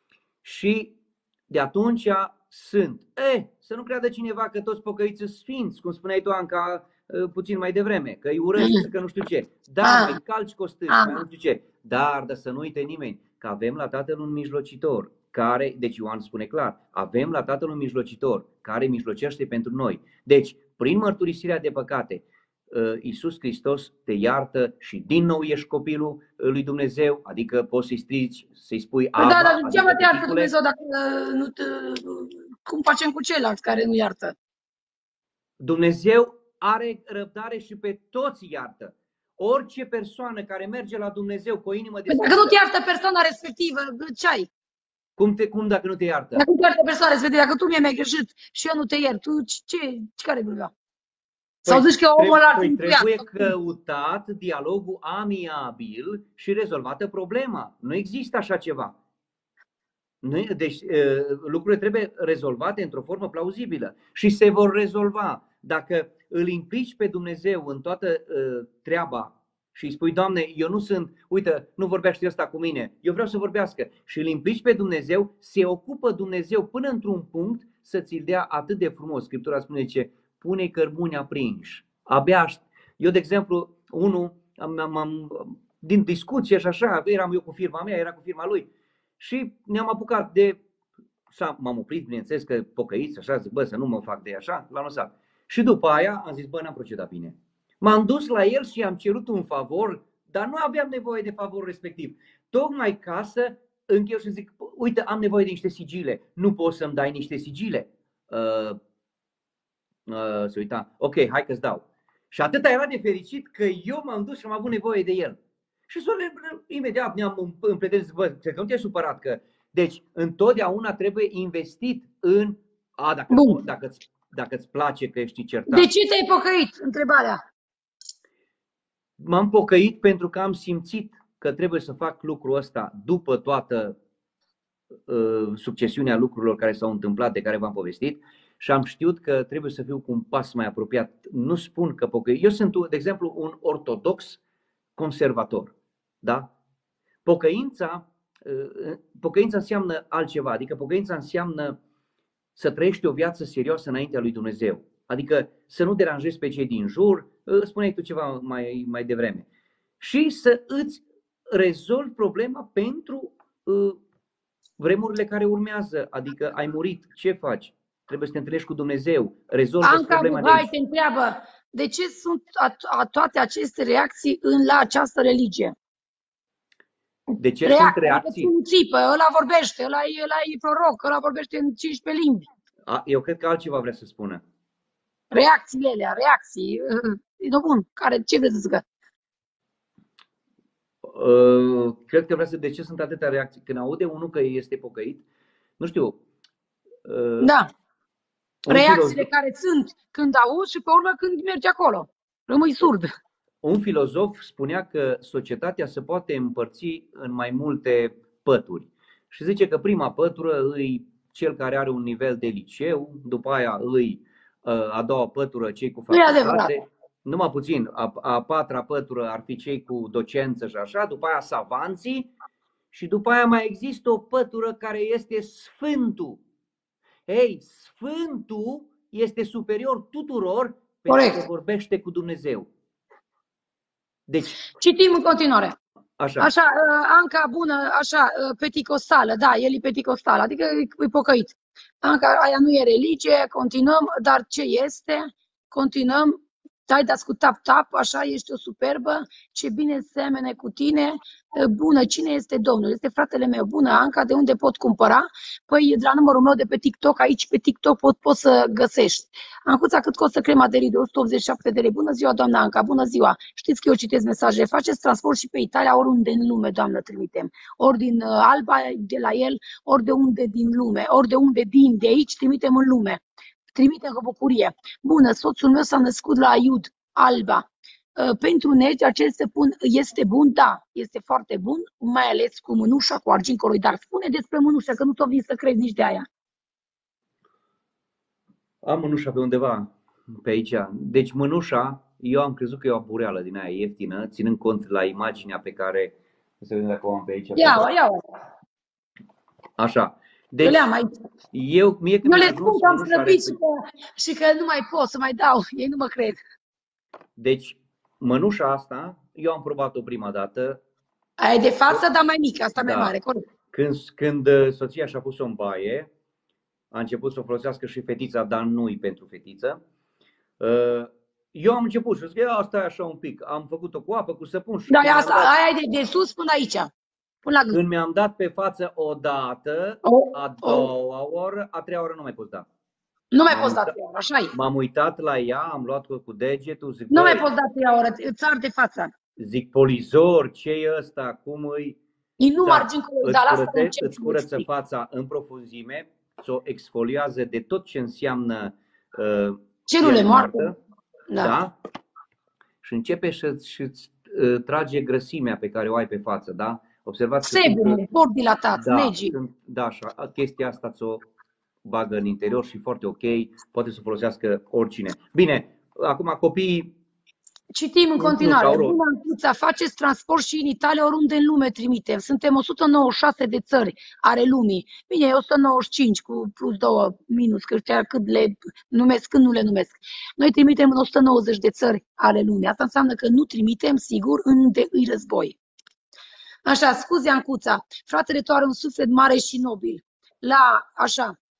și de atunci sunt. E, să nu creadă cineva că toți pocăiți sunt sfinți, cum spuneai tu, Anca, puțin mai devreme, că îi urăști, că nu știu ce. Da, mai calci costâși, mai nu știu ce. Dar, dar să nu uite nimeni că avem la Tatăl un mijlocitor, care, deci Ioan spune clar, avem la Tatăl un mijlocitor care mijlocește pentru noi. Deci, prin mărturisirea de păcate, Iisus Hristos te iartă și din nou ești copilul lui Dumnezeu, adică poți să-i strici, să-i spui Aba. Da, dar ce mă te iartă Dumnezeu dacă nu te... Cum facem cu ceilalți care nu iartă? Dumnezeu are răbdare și pe toți iartă. Orice persoană care merge la Dumnezeu cu o inimă de... Dacă nu te iartă persoana respectivă, ce ai? Cum, te, cum dacă nu te iartă? Dacă nu te iartă persoana respectivă, dacă tu mi-ai greșit și eu nu te iert, tu ce, ce care glumea? Sau zici că omul ăla păi, trebuie căutat dialogul amiabil și rezolvată problema. Nu există așa ceva. Nu, deci lucrurile trebuie rezolvate într-o formă plauzibilă și se vor rezolva. Dacă îl implici pe Dumnezeu în toată uh, treaba și îi spui: Doamne, eu nu sunt, uite, nu vorbește ăsta cu mine, eu vreau să vorbească, și îl implici pe Dumnezeu, se ocupă Dumnezeu până într-un punct să ți-l dea atât de frumos. Scriptura spune ce pune cărbuni aprinși. Abia eu, de exemplu, unul, am, am, am, din discuție și așa, eram eu cu firma mea, era cu firma lui și ne-am apucat de, m-am oprit, bineînțeles că pocăiți, așa, zic, bă, să nu mă fac de așa, l-am lăsat. Și după aia am zis: bă, n-am procedat bine. M-am dus la el și am cerut un favor dar nu aveam nevoie de favorul respectiv. Tocmai ca să închei și zic, uite, am nevoie de niște sigile, nu poți să-mi dai niște sigile. Uh, uh, se uita, ok, hai că-ți dau. Și atâta era de fericit că eu m-am dus și am avut nevoie de el. Și Sorin, imediat ne-am împletenit, bă, cred că nu te-ai supărat că... Deci, întotdeauna trebuie investit în... A, dacă, dacă, dacă îți place că ești certat. De ce te-ai pocăit? Întrebarea. M-am pocăit pentru că am simțit că trebuie să fac lucrul ăsta după toată uh, succesiunea lucrurilor care s-au întâmplat, de care v-am povestit, și am știut că trebuie să fiu cu un pas mai apropiat. Nu spun că pocăit. Eu sunt, de exemplu, un ortodox conservator. Da? Pocăința, uh, pocăința înseamnă altceva, adică pocăința înseamnă să trăiești o viață serioasă înaintea lui Dumnezeu. Adică să nu deranjezi pe cei din jur, spuneai tu ceva mai, mai devreme. Și să îți rezolvi problema pentru uh, vremurile care urmează. Adică ai murit, ce faci? Trebuie să te întâlnești cu Dumnezeu. Rezolvă problema de aici. Te întreabă, de ce sunt a, a, toate aceste reacții în la această religie? De ce Reac, sunt reacții? Țipă, ăla vorbește, ăla e, ăla e proroc, ăla vorbește în cincisprezece limbi. A, eu cred că altceva vrea să spună. Reacțiile alea, reacții. Nu bun, care, ce vreți să zică? Uh, cred că vrea să, de ce sunt atâtea reacții? Când aude unul că este pocăit, nu știu. Uh, da. Reacțiile filozof... care sunt când auzi și pe urmă când mergi acolo. Rămâi surd. Un filozof spunea că societatea se poate împărți în mai multe pături. Și zice că prima pătură îi cel care are un nivel de liceu, după aia îi a doua pătură cei cu facultate, numai puțin, a, a patra pătură ar fi cei cu docență și așa, după aia savanții și după aia mai există o pătură care este Sfântul. Ei, Sfântul este superior tuturor pentru că vorbește cu Dumnezeu. Deci, citim în continuare. Așa. Așa, Anca bună, așa, peticostală, da, el e peticostal, adică e pocăit. Anca, aia nu e religie, continuăm, dar ce este? Continuăm, dai dați cu tap-tap, așa, ești o superbă, ce bine semene cu tine, bună, cine este Domnul? Este fratele meu, bună, Anca, de unde pot cumpăra? Păi, de la numărul meu de pe TikTok, aici pe TikTok pot, poți să găsești. Ancuța, cât costă crema de rido? o sută optzeci și șapte de lei. Bună ziua, doamna Anca, bună ziua. Știți că eu citesc mesaje, faceți transport și pe Italia, oriunde în lume, doamnă, trimitem. Ori din Alba, de la el, ori de unde din lume, ori de unde din, de aici, trimitem în lume. Trimitem cu bucurie. Bună, soțul meu s-a născut la Iud, Alba. Pentru negi, acel stăpân este bun? Da, este foarte bun, mai ales cu mânușa, cu argincolul. Dar spune despre mânușa, că nu ți-o vin să crezi nici de aia. Am mânușa pe undeva, pe aici. Deci mânușa, eu am crezut că e o bureală din aia ieftină, ținând cont la imaginea pe care, să vedem dacă o am pe aici. Ia-o, ia-o. Așa. Deci, eu, mie nu le spun că am slăbit și că, și că nu mai pot să mai dau, ei nu mă cred. Deci, mănușa asta, eu am probat-o prima dată. Aia e de față, dar mai mică, asta da. Mai mare, corect. Când, când soția și-a pus-o în baie, a început să o folosească și fetița, dar nu-i pentru fetiță. Eu am început și zic, asta e așa un pic. Am făcut-o cu apă, cu săpun. Și da, asta, dat... aia e de, de sus până aici. Până la... Când mi-am dat pe față o dată, oh, a doua oh. oră, a treia oră nu mai poți da. Nu mai poți da treia oră, așa e. M-am uitat la ea, am luat-o cu degetul. Zic, nu mai poți da treia oră, îți arde fața. Zic, polizor, ce e ăsta, cum îi... E nu marginul, dar lasă curățe, îți curăță fața în profunzime, ți-o exfoliază de tot ce înseamnă uh, celule moarte. Da. Da? Și începe să-ți uh, trage grăsimea pe care o ai pe față, da? Observați sebele, port dilatat, da, negii. Sunt, da, și chestia asta ți-o bagă în interior și foarte ok, poate să folosească oricine. Bine, acum copiii... Citim în continuare. Bună, Ancuța, faceți transport și în Italia, oriunde în lume trimitem. Suntem o sută nouăzeci și șase de țări ale lumii. Bine, e o sută nouăzeci și cinci cu plus două minus, că știa cât le numesc, când nu le numesc. Noi trimitem în o sută nouăzeci de țări ale lumii. Asta înseamnă că nu trimitem, sigur, unde îi război. Așa, scuze, Ancuța, fratele tău are un suflet mare și nobil. La, așa,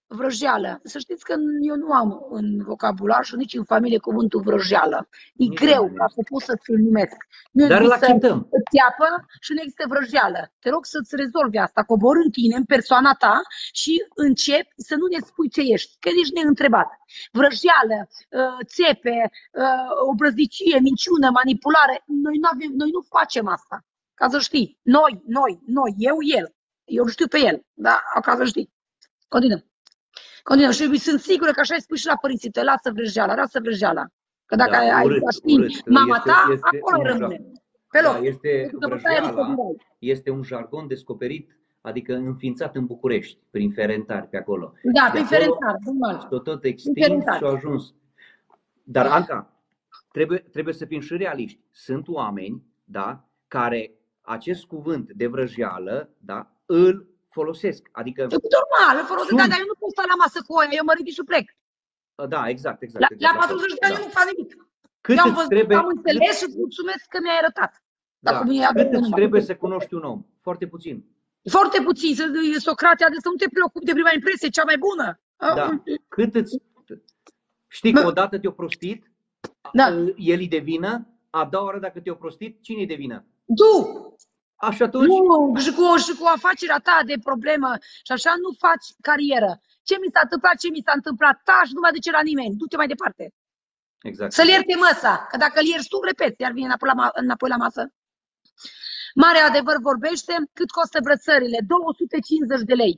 vrăjeală. Să știți că eu nu am în vocabular și nici în familie cuvântul vrăjeală. E Nici greu nu ca să pot să-ți numesc. Nu Dar îl există acceptăm. țeapă și nu există vrăjeală. Te rog să-ți rezolvi asta. Cobor în tine, în persoana ta și începi să nu ne spui ce ești, că nici neîntrebat. Vrăjeală, țepe, obrăznicie, minciună, manipulare. Noi nu, avem, noi nu facem asta. Ca să știi. Noi, noi, noi, eu, el. Eu nu știu pe el, dar ca să știi. Continuăm. Continuăm. Și sunt sigură că așa ai spus și la părinții tăi, lasă vrăjeala, lasă vrăjeala. Că dacă Da, ai urât, ști urât. mama Este, ta, este acolo un rămâne. jar- Pe loc. Da, este Pentru că după aia nu vrăjeala, te este un jargon descoperit, adică înființat în București, prin Ferentari, pe acolo. Da, De prin acolo Ferențar, normal. s-a tot Prin extins Ferențar. și a ajuns. Dar, Anca, trebuie, trebuie să fim și realiști. Sunt oameni, da, care acest cuvânt de vrăjeală, da, îl folosesc. Adică, E normal, îl folosesc, Sunt. dar eu nu pot sta la masă cu oia, eu mă ridic și plec. da, exact, exact. La, exact la așa. patruzeci de ani Da. eu nu fac nimic. Cât Eu am îți văzut, trebuie, am înțeles și îți mulțumesc că mi-ai arătat. Dar da, cum e cât îți numai. trebuie să cunoști un om? Foarte puțin. Foarte puțin, să, Socrate a zis să nu te preocupi de prima impresie, cea mai bună. Da. Cât îți... Știi că odată te-o prostit, Da. el e de vină, a doua oară dacă te-o prostit, cine e de vină? Tu! Așa atunci? Nu, și cu, și cu afacerea ta de problemă și așa nu faci carieră. Ce mi s-a întâmplat, ce mi s-a întâmplat, taci, nu mai duce la nimeni, du-te mai departe. Exact. Să-l ierte măsa, că dacă îl ierți tu, repeți, iar vine înapoi la, înapoi la masă. Mare adevăr vorbește, cât costă brățările? două sute cincizeci de lei.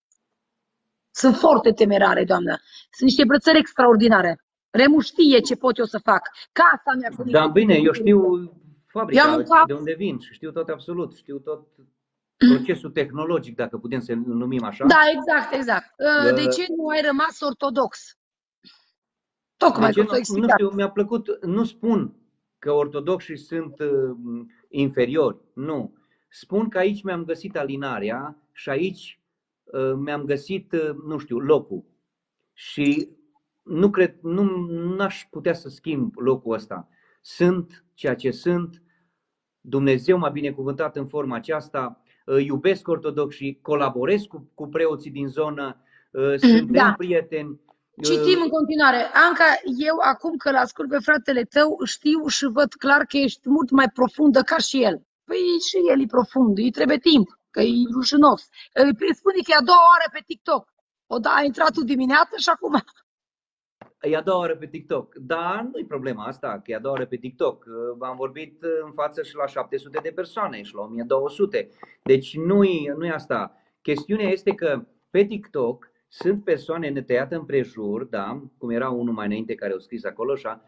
Sunt foarte temerare, doamnă. Sunt niște brățări extraordinare. Remu știe ce pot eu să fac. Casa mea cu Da, bine, eu știu fabrica cap... de unde vin și știu tot absolut, știu tot procesul tehnologic, dacă putem să-l numim așa. Da, exact, exact. De ce nu ai rămas ortodox? Tocmai de că ce nu, nu știu, mi-a plăcut, nu spun că ortodoxii sunt uh, inferiori, nu. Spun că aici mi-am găsit alinarea și aici uh, mi-am găsit, uh, nu știu, locul. Și nu cred, nu n-aș putea să schimb locul ăsta. Sunt ceea ce sunt, Dumnezeu m-a binecuvântat în forma aceasta, iubesc ortodoxii, colaborez cu, cu preoții din zonă, suntem da. prieteni. Citim în continuare. Anca, eu acum că l-ascult pe fratele tău, știu și văd clar că ești mult mai profundă ca și el. Păi și el e profund, îi trebuie timp, că e rușinos. Spune că e a doua oară pe TikTok. O, da, a intrat tu dimineață și acum... E a doua oră pe TikTok, dar nu-i problema asta, că e a doua oră pe TikTok. Am vorbit în față și la șapte sute de persoane și la o mie două sute. Deci nu-i, nu-i asta. Chestiunea este că pe TikTok sunt persoane netăiate împrejur, da, cum era unul mai înainte care au scris acolo așa,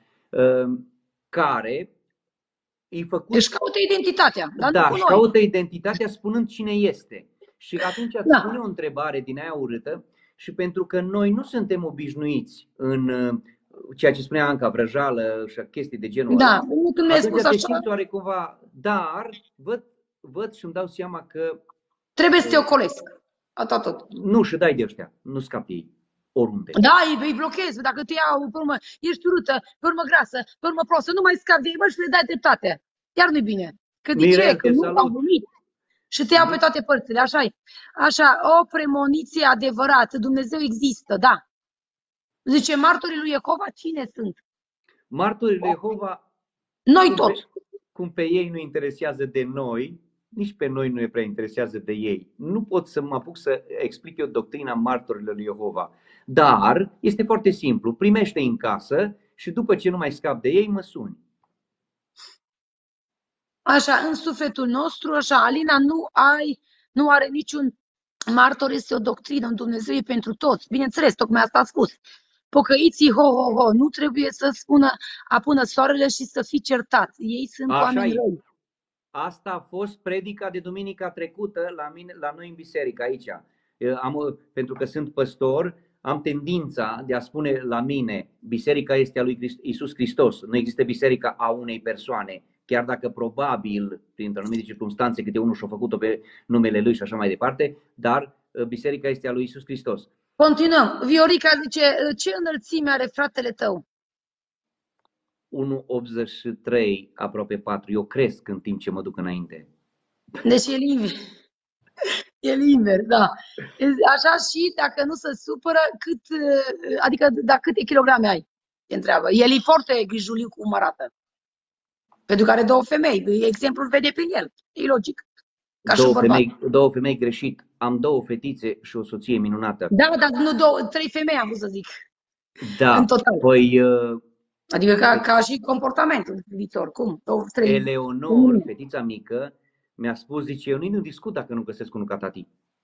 care îi făcut... Deci caută identitatea, dar da, nu și caută identitatea spunând cine este. Și atunci îți da. pune o întrebare din aia urâtă. Și pentru că noi nu suntem obișnuiți în ceea ce spunea Anca, vrăjală și chestii de genul ăla, da, atunci te simți oarecumva, dar văd, văd și îmi dau seama că... Trebuie să te ocolesc. Atât, tot. Nu, și dai de ăștia, nu scapi ei, oriunde. Da, îi, îi blochezi, dacă te iau, pe urmă, ești urâtă, pe urmă grasă, pe urmă prostă, nu mai scapi de ei, bă, și le dai dreptate. Iar nu-i bine. Că de ce? Că nu am venit. Și te iau pe toate părțile, așa e. Așa, o premoniție adevărată, Dumnezeu există, da. Zice, martorii lui Jehova, cine sunt? Martorii lui Jehova, noi cum tot. Pe, cum pe ei nu interesează de noi, nici pe noi nu ne prea interesează de ei. Nu pot să mă apuc să explic eu doctrina martorilor lui Jehova. Dar este foarte simplu, primește-i în casă și după ce nu mai scap de ei, mă suni. Așa, în sufletul nostru, așa, Alina, nu ai, nu are niciun martor, este o doctrină în Dumnezeu e pentru toți. Bineînțeles, tocmai asta a spus. Pocăiții, ho, ho, ho, nu trebuie să spună, apună soarele și să fii certat. Ei sunt așa oameni răi. Asta a fost predica de duminica trecută la, mine, la noi în biserică, aici. Am, pentru că sunt păstor, am tendința de a spune la mine, biserica este a lui Iisus Hristos, nu există biserica a unei persoane. Chiar dacă probabil, prin anumite circunstanțe, câte unul și-a făcut-o pe numele lui și așa mai departe, dar biserica este a lui Iisus Hristos. Continuăm. Viorica zice, ce înălțime are fratele tău? unu virgulă optzeci și trei, aproape patru. Eu cresc în timp ce mă duc înainte. Deci el E invers, da. Așa și dacă nu se supără, cât, adică da, câte kilograme ai? Te întreabă. El e foarte grijuliu cum arată. Pentru că are două femei. Exemplul vede prin el. E logic. Ca două, și un femei, două femei greșit. Am două fetițe și o soție minunată. Da, dar nu două, trei femei am vrut să zic. Da, în total. Păi, uh, adică ca, ca și comportamentul viitor. Cum? Două, trei. Eleonor, mm. fetița mică, mi-a spus, zice, eu nici nu discut dacă nu găsesc unul ca tati.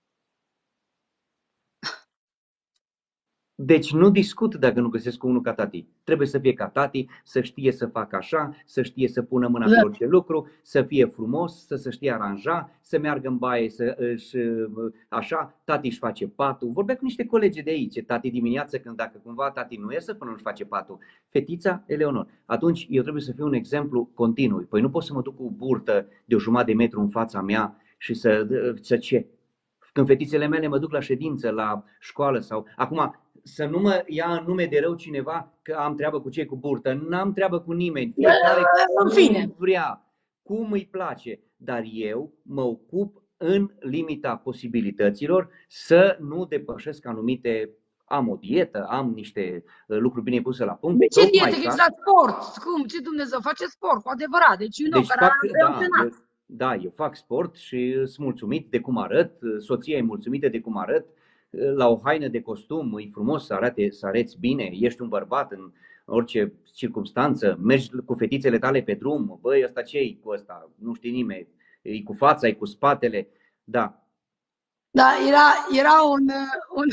Deci nu discut dacă nu găsesc unul ca tati. Trebuie să fie ca tati, să știe să facă așa, să știe să pună mâna pe orice lucru, să fie frumos, să se știe aranja, să meargă în baie, să își, așa, tati își face patul. Vorbea cu niște colegi de aici, tati dimineață, când dacă cumva tati nu iese până nu-și face patul. Fetița, Eleonor. Atunci eu trebuie să fiu un exemplu continuu. Păi nu pot să mă duc cu o burtă de o jumătate de metru în fața mea și să, să ce? Când fetițele mele mă duc la ședință, la școală sau... Acum, să nu mă ia în nume de rău cineva că am treabă cu cei cu burtă. N-am treabă cu nimeni. Fiecare în fine. vrea, cum îi place. Dar eu mă ocup în limita posibilităților să nu depășesc anumite... Am o dietă, am niște lucruri bine puse la punct. De ce dietă? Ești la sport. Cum? Ce Dumnezeu? Face sport, cu adevărat. Deci, eu deci care fac, am da, eu, da, eu fac sport și sunt mulțumit de cum arăt. Soția e mulțumită de cum arăt. La o haină de costum e frumos să, arate, să arăți bine, ești un bărbat în orice circumstanță, mergi cu fetițele tale pe drum, băi, ăsta ce-i cu ăsta? Nu știe nimeni, e cu fața, e cu spatele, da. Da, era, era, un, un,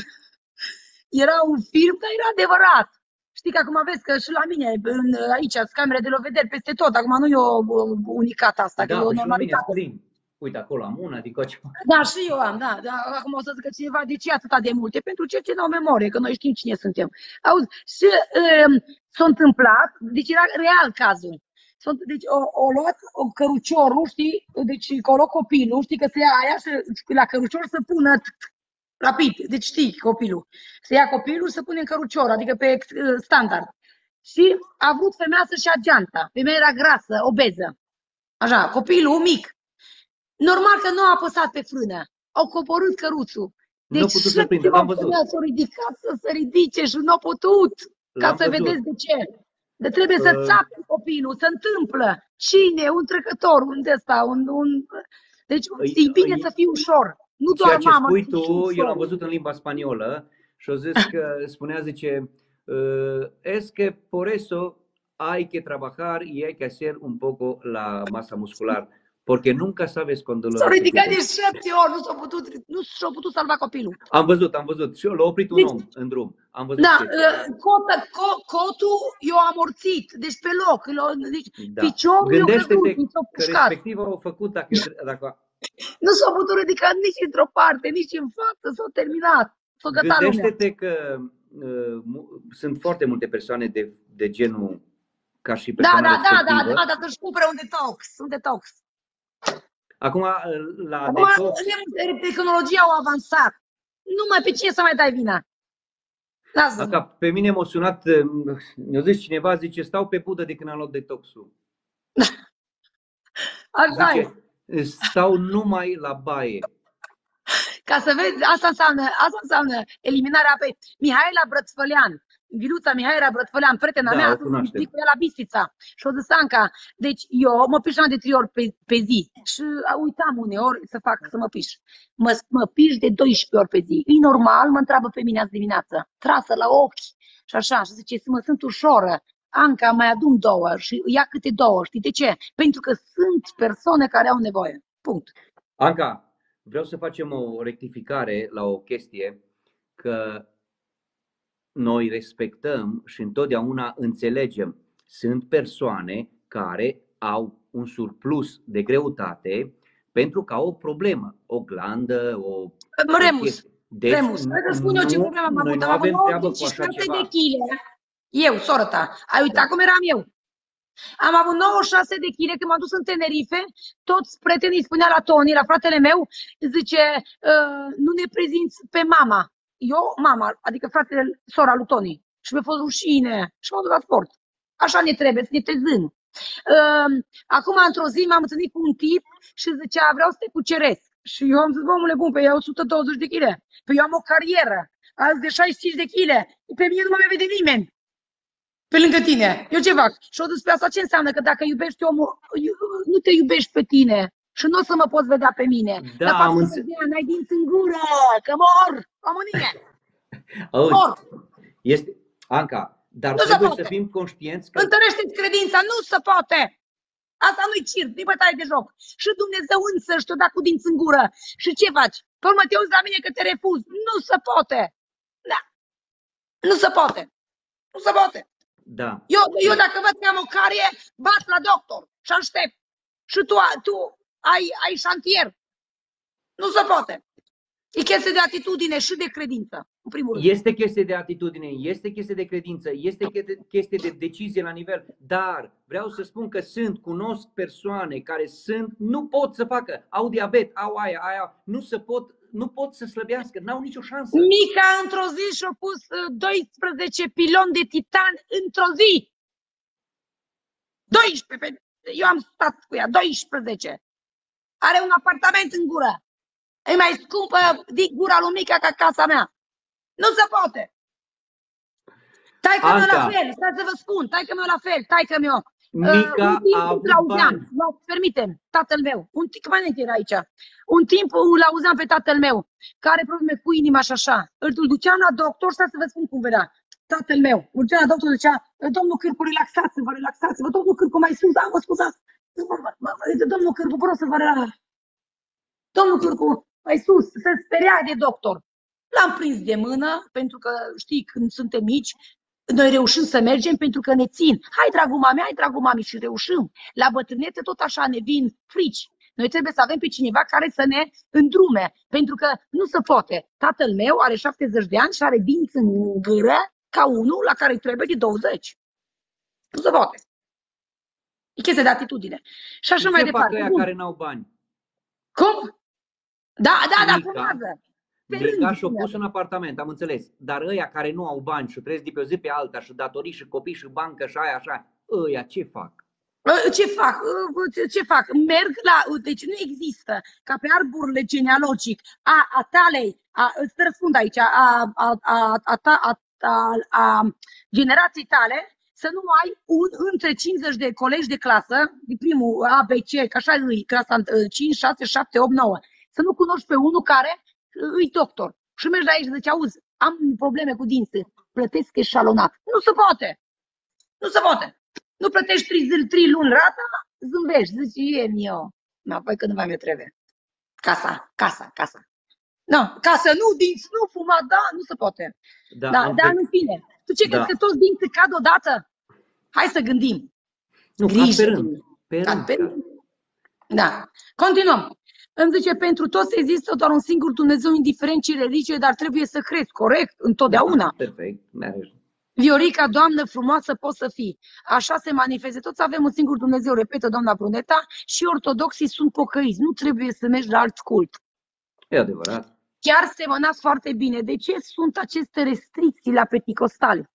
era un film, dar era adevărat. Știi că acum vezi că și la mine, în, aici, sunt camere de vederi peste tot, acum nu e o unicat asta, da, că e o normalitate. Uite, acolo am una, adică ceva. Da, și eu am, da, da. Acum o să zic că cineva, de ce atâta de multe? Pentru ce ce n-au memorie, că noi știm cine suntem. Auzi, și um, s-a întâmplat, deci era real cazul. Deci o, o luat o căruciorul, știi, deci colo copilul, știi că se ia aia și la cărucior să pună rapid, deci știi copilul. Se ia copilul și să pune în cărucior, adică pe standard. Și a vrut femeia să-și ia geanta. Femeia era grasă, obeză. Așa, copilul mic. Normal că nu a apăsat pe frână. Au coborât căruțul. Deci nu a putut să prindă, l-am văzut. S-a ridicat să se ridice și nu a putut. Ca să văzut. Vedeți de ce. De trebuie să uh... țapă copilul, se întâmplă. Cine? Un trecător, un de ăsta, un, un... Deci e bine să fii ușor. Nu doar ceea ce mamă. Spui tu, eu l-am văzut în limba spaniolă și o zis că spunea, zice, es que por eso hay que trabajar y hay que hacer un poco la masa muscular. Porque nunca sabes cuando lo... S-au ridicat de șapte ori, nu s-au putut, nu s-au putut salva copilul. Am văzut, am văzut. Și l-a oprit un deci, om în drum. Am văzut. Da, cotă, co, cotul i-a amorțit, deci pe loc. Deci da. Piciorul i-a căzut, i-a pușcat. Respectiv au făcut, dacă... dacă... Nu s-au putut ridica nici într-o parte, nici în față, s-au terminat. S-au gătat lumea. Gândește-te că uh, sunt foarte multe persoane de, de genul ca și persoana da, da, respectivă. Da, da, da, dar să-și cumpere un detox, un detox. Acum, la Acum, detox... tehnologia au avansat. Nu mai pe cine să mai dai vina? Acum, pe mine m-a sunat, mi-a zis cineva, zice, stau pe budă de când am luat detoxul. Așa zice, e. Stau numai la baie. Ca să vezi, asta înseamnă, asta înseamnă eliminarea pe Mihaela Brățfălean. Viluța Mihaela Brățfălean, prietena da, mea, a zis cu ea la Bistrița. Și o zis, Anca, deci eu mă pișam de trei ori pe, pe zi și uitam uneori să fac, să mă piș. Mă, mă piș de doisprezece ori pe zi. E normal, mă întreabă pe mine azi dimineață, trasă la ochi și așa. Și zice, mă sunt ușoră. Anca, mai adun două și ia câte două. Știi de ce? Pentru că sunt persoane care au nevoie. Punct. Anca, vreau să facem o rectificare la o chestie, că noi respectăm și întotdeauna înțelegem. Sunt persoane care au un surplus de greutate pentru că au o problemă, o glandă, o... Remus. Deci, Remus. Să spun eu ce problemă am avut. Am avut nouăzeci și șase de kilograme. Eu, sora ta. Ai uitat cum eram eu? Am avut nouăzeci și șase de kilograme când m-am dus în Tenerife. Toți prietenii spunea la Tony, la fratele meu, zice, uh, nu ne prezinți pe mama. Eu, mama, adică fratele, sora lui Tony. Și mi-a fost rușine și m-am dus la sport. Așa ne trebuie, să ne trezim. Uh, acum, într-o zi, m-am întâlnit cu un tip și zicea, vreau să te cuceresc. Și eu am zis, bă, omule bun, pe eu o sută douăzeci de kilograme. Pe eu am o carieră, alți de șaizeci și cinci de kilograme. Pe mine nu mă mai vede nimeni. Pe lângă tine. Eu ce fac? Și o despre asta ce înseamnă? Că dacă iubești omul, nu te iubești pe tine. Și nu o să mă poți vedea pe mine. Da, Dar am poate înțe- să vedea, n-ai dinți în gură, că mor, România. Auzi, Mor. este, Anca, dar Nu se trebuie poate. să fim conștienți că Întărește-ți credința, nu se poate. Asta nu-i circ, nu-i bătaie de joc. Și Dumnezeu însăși te-o da cu dinți în gură. Și ce faci? Pe urmă te uiți la mine că te refuz. Nu se poate. Da. Nu se poate. Nu se poate. da. Eu, eu dacă văd că am o carie, bat la doctor și aștept. Și tu, tu ai, ai șantier. Nu se poate. E chestie de atitudine și de credință, în primul rând. Este chestie de atitudine, este chestie de credință, este chestie de decizie la nivel, dar vreau să spun că sunt, cunosc persoane care sunt, nu pot să facă, au diabet, au aia, aia, nu se pot, nu pot să slăbească, n-au nicio șansă. Mica într-o zi și-a pus doisprezece piloni de titan într-o zi. doisprezece. Eu am stat cu ea, doisprezece. Are un apartament în gură. E mai scumpă din gura lui Mica ca casa mea. Nu se poate. Taică meu la fel, stai să vă spun, taică meu la fel, taică meu. Mica uh, un timp a avut l-auzeam, bani. permitem, tatăl meu, un timp mai era aici, un timp l-auzeam pe tatăl meu, care are probleme cu inima și așa, îl duceam la doctor, stai să vă spun cum venea, tatăl meu, îl duceam la doctor, zicea, domnul Cârcu, relaxați-vă, relaxați-vă, domnul Cârcu, mai sus, da, mă scuzați, domnul Cârcu, vreau să vă relax. Domnul Cârcu, mai sus, se speria de doctor. L-am prins de mână, pentru că știi, când suntem mici, noi reușim să mergem pentru că ne țin. Hai, dragul mami, hai, dragul mami, și reușim. La bătrânețe tot așa ne vin frici. Noi trebuie să avem pe cineva care să ne îndrume, pentru că nu se poate. Tatăl meu are șaptezeci de ani și are dinți în gură ca unul la care îi trebuie de douăzeci. Nu se poate. E chestie de atitudine. Și așa mai departe. Ce fac ăia care n-au bani? Cum? Da, da, da, Mica. fumează. Mica și-o pus în apartament, am înțeles. Dar ăia care nu au bani și trăiesc de pe o zi pe alta și datorii și copii și bancă și aia așa, ăia ce fac? Ce fac? Ce fac? Merg la... Deci nu există ca pe arborele genealogic a, a talei, a, îți răspund aici, a, a, a, a, a, a, a, a generației tale, să nu ai un între cincizeci de colegi de clasă, de primul A, B, C, că așa e clasa cinci, șase, șapte, opt, nouă, să nu cunoști pe unul care îi doctor. Și mergi la aici și zici, auzi, am probleme cu dinții, plătesc eșalonat. Nu se poate. Nu se poate. Nu plătești trei zile, trei luni rata, zâmbești, zici, e eu. Nu, păi că nu mai mi trebuie. Casa, casa, casa. Nu, casă, nu, dinți, nu, fuma, da, nu se poate. Da, da, dar în fine. Tu ce da. crezi că toți dinții cad odată? Hai să gândim. Nu, Grijă. pe rând. Pe rând, pe rând. Da. Continuăm. Îmi zice, pentru toți există doar un singur Dumnezeu, indiferent ce religie, dar trebuie să crezi, corect, întotdeauna. Da, perfect, mergi. Viorica, Doamnă frumoasă poți să fii. Așa se manifeste. Toți avem un singur Dumnezeu, repetă doamna Bruneta, și ortodoxii sunt pocăiți. Nu trebuie să mergi la alt cult. E adevărat. Chiar semănați foarte bine. De ce sunt aceste restricții la penticostali?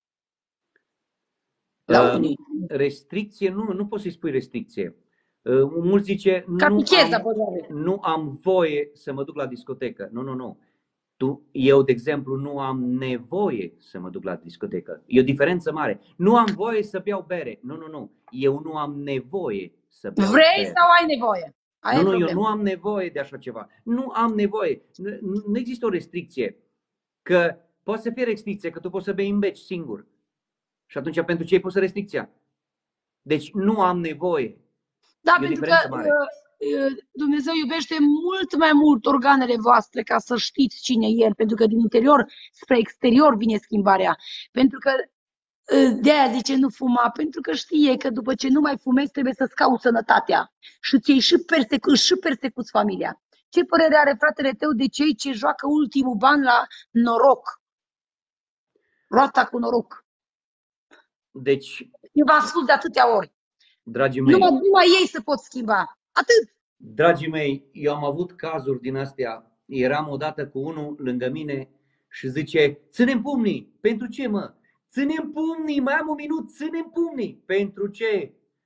La uh, restricție, nu, nu poți să-i spui restricție. Uh, mulți zice, nu am, nu am voie să mă duc la discotecă. Nu, nu, nu. Tu, eu, de exemplu, nu am nevoie să mă duc la discotecă. E o diferență mare. Nu am voie să beau bere. Nu, nu, nu. Eu nu am nevoie să beau Vrei bere. sau ai nevoie? Ai nu, nu, problem. eu nu am nevoie de așa ceva. Nu am nevoie. Nu, nu există o restricție. Că poate să fie restricție, că tu poți să bei în beci singur. Și atunci pentru ce ai pus restricția? Deci nu am nevoie. Da, e pentru că mare. Dumnezeu iubește mult mai mult organele voastre ca să știți cine e El, pentru că din interior spre exterior vine schimbarea. Pentru că de aia zice nu fuma, pentru că știe că după ce nu mai fumezi trebuie să-ți cauți sănătatea și ți-ai și, persecu și persecuți familia. Ce părere are fratele tău de cei ce joacă ultimul ban la noroc? Roata cu noroc. Deci, eu v-am spus de atâtea ori. Dragii mei, numai, numai ei se pot schimba. Atât. Dragii mei, eu am avut cazuri din astea. Eram odată cu unul lângă mine și zice, ținem pumnii. Pentru ce, mă? Ținem pumnii, mai am un minut, ținem pumnii. Pentru ce?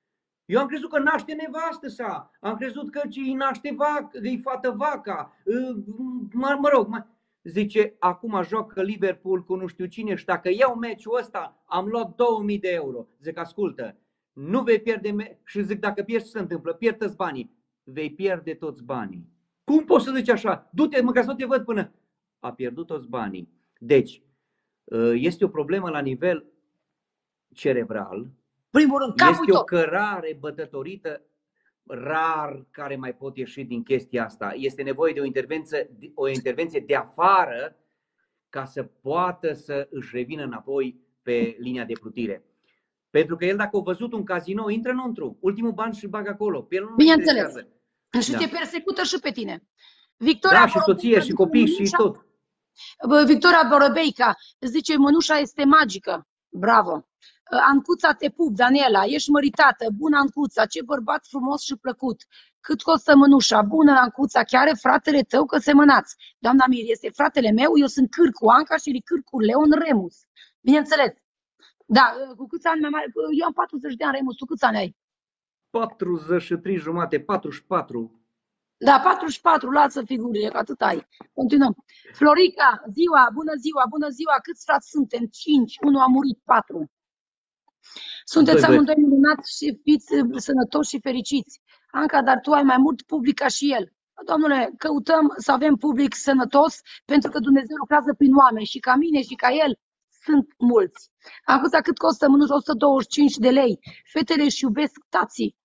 Eu am crezut că naște nevastă sa, am crezut că îi naște vaca, îi fată vaca, mă, mă rog, mă. Zice, acum joacă Liverpool cu nu știu cine și dacă iau meciul ăsta, am luat două mii de euro. Zic, ascultă, nu vei pierde, și zic, dacă pierzi, ce se întâmplă? Pierdă-ți banii. Vei pierde toți banii. Cum poți să zici așa? Du-te, măcar să nu te văd până... A pierdut toți banii. Deci, este o problemă la nivel cerebral. Primul rând, capul Este o tot. cărare bătătorită, rar care mai pot ieși din chestia asta. Este nevoie de o intervenție, o intervenție de afară ca să poată să își revină înapoi pe linia de plutire. Pentru că el, dacă a văzut un casino, intră înăuntru, ultimul ban și bagă acolo. Pe el nu Bineînțeles. Și da. te persecută și pe tine. Victoria da, și soție, și copii, și tot. Victoria Borobeica zice, mănușa este magică. Bravo. Ancuța, te pup, Daniela, ești măritată. Bună, Ancuța, ce bărbat frumos și plăcut. Cât costă mănușa? Bună, Ancuța, chiar e fratele tău că semănați. Doamna Mir, este fratele meu, eu sunt Cârcu Anca și Cârcu Leon Remus. Bineînțeles. Da, cu câți ani mai mare? Eu am patruzeci de ani, Remus, tu câți ani ai? patruzeci și trei jumate, patruzeci și patru. Da, patruzeci și patru, lasă figurile, că atât ai. Continuăm. Florica, ziua, bună ziua, bună ziua, câți frați suntem? Cinci, unul a murit, patru. Sunteți amândoi minunați și fiți sănătoși și fericiți. Anca, dar tu ai mai mult public ca și el. Domnule, căutăm să avem public sănătos pentru că Dumnezeu lucrează prin oameni și ca mine și ca el sunt mulți. Acum, cât costă mânuși? o sută douăzeci și cinci de lei. Fetele își iubesc tații.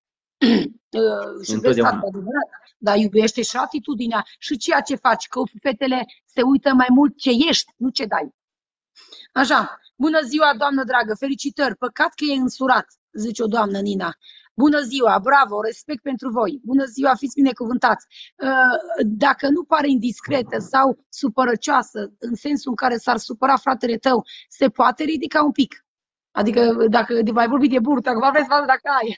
Și iubesc tații, adevărat. Dar iubește și atitudinea și ceea ce faci, că fetele se uită mai mult ce ești, nu ce dai. Așa, bună ziua, doamnă dragă, felicitări, păcat că e însurat, zice o doamnă Nina. Bună ziua, bravo, respect pentru voi, bună ziua, fiți binecuvântați. Dacă nu pare indiscretă sau supărăcioasă, în sensul în care s-ar supăra fratele tău, se poate ridica un pic. Adică dacă mai vorbi de burtă, acum vreți să dacă ai.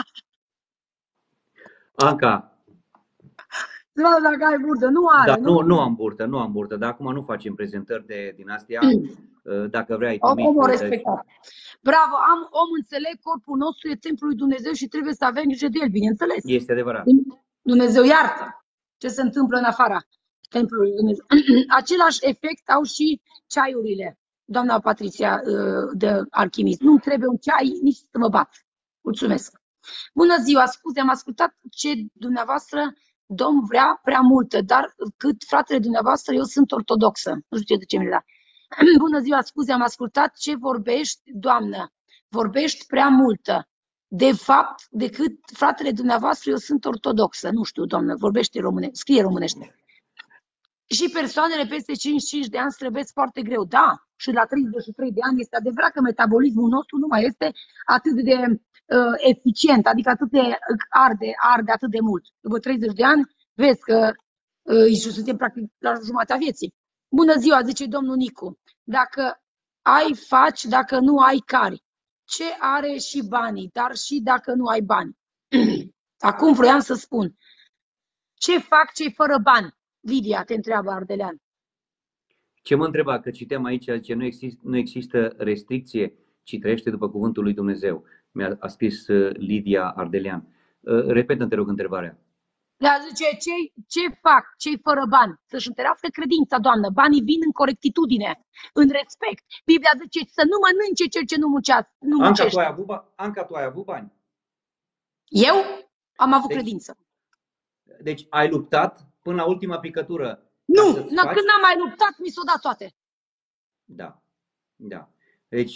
Anca. Să vadă dacă ai burtă, nu are. Da, nu, nu am burtă, nu am burtă, dar acum nu facem prezentări de, din astea. Dacă vrei, om, omul respectat. Bravo, am om înțeleg, corpul nostru e templul lui Dumnezeu și trebuie să avem grijă de el, bineînțeles. Este adevărat. Dumnezeu iartă ce se întâmplă în afara templului lui Dumnezeu. Același efect au și ceaiurile, doamna Patricia de Alchimist. Nu trebuie un ceai nici să mă bat. Mulțumesc. Bună ziua, scuze, am ascultat ce dumneavoastră Domn vrea prea multă, dar cât fratele dumneavoastră, eu sunt ortodoxă. Nu știu de ce mi-l da. Bună ziua, scuze, am ascultat ce vorbești, doamnă. Vorbești prea multă. De fapt, decât fratele dumneavoastră, eu sunt ortodoxă. Nu știu, doamnă, vorbește românește, scrie românește. Și persoanele peste cincizeci și cinci de ani slăbesc foarte greu. Da, și la treizeci și trei de ani este adevărat că metabolismul nostru nu mai este atât de uh, eficient, adică atât de arde, arde atât de mult. După treizeci de ani, vezi că uh, suntem practic la jumătatea vieții. Bună ziua, zice domnul Nicu. Dacă ai, faci, dacă nu ai, cari. Ce are și banii, dar și dacă nu ai bani. Acum vroiam să spun. Ce fac cei fără bani? Lidia, te întreabă Ardelean. Ce mă întreba, că citeam aici, zice, nu există, nu există restricție, ci trăiește după cuvântul lui Dumnezeu. Mi-a a scris Lidia Ardelean. Repetă, te rog, întrebarea. Da, zice, ce, ce fac cei fără bani? Să-și întărească credința, doamnă. Banii vin în corectitudine, în respect. Biblia zice să nu mănânce cel ce nu muncească. Nu Anca, tu ai avut, Anca, tu ai avut bani? Eu am avut deci, credință. Deci ai luptat până la ultima picătură? Nu, na, faci... când n-am mai luptat, mi s-o dat toate. Da, da. Deci,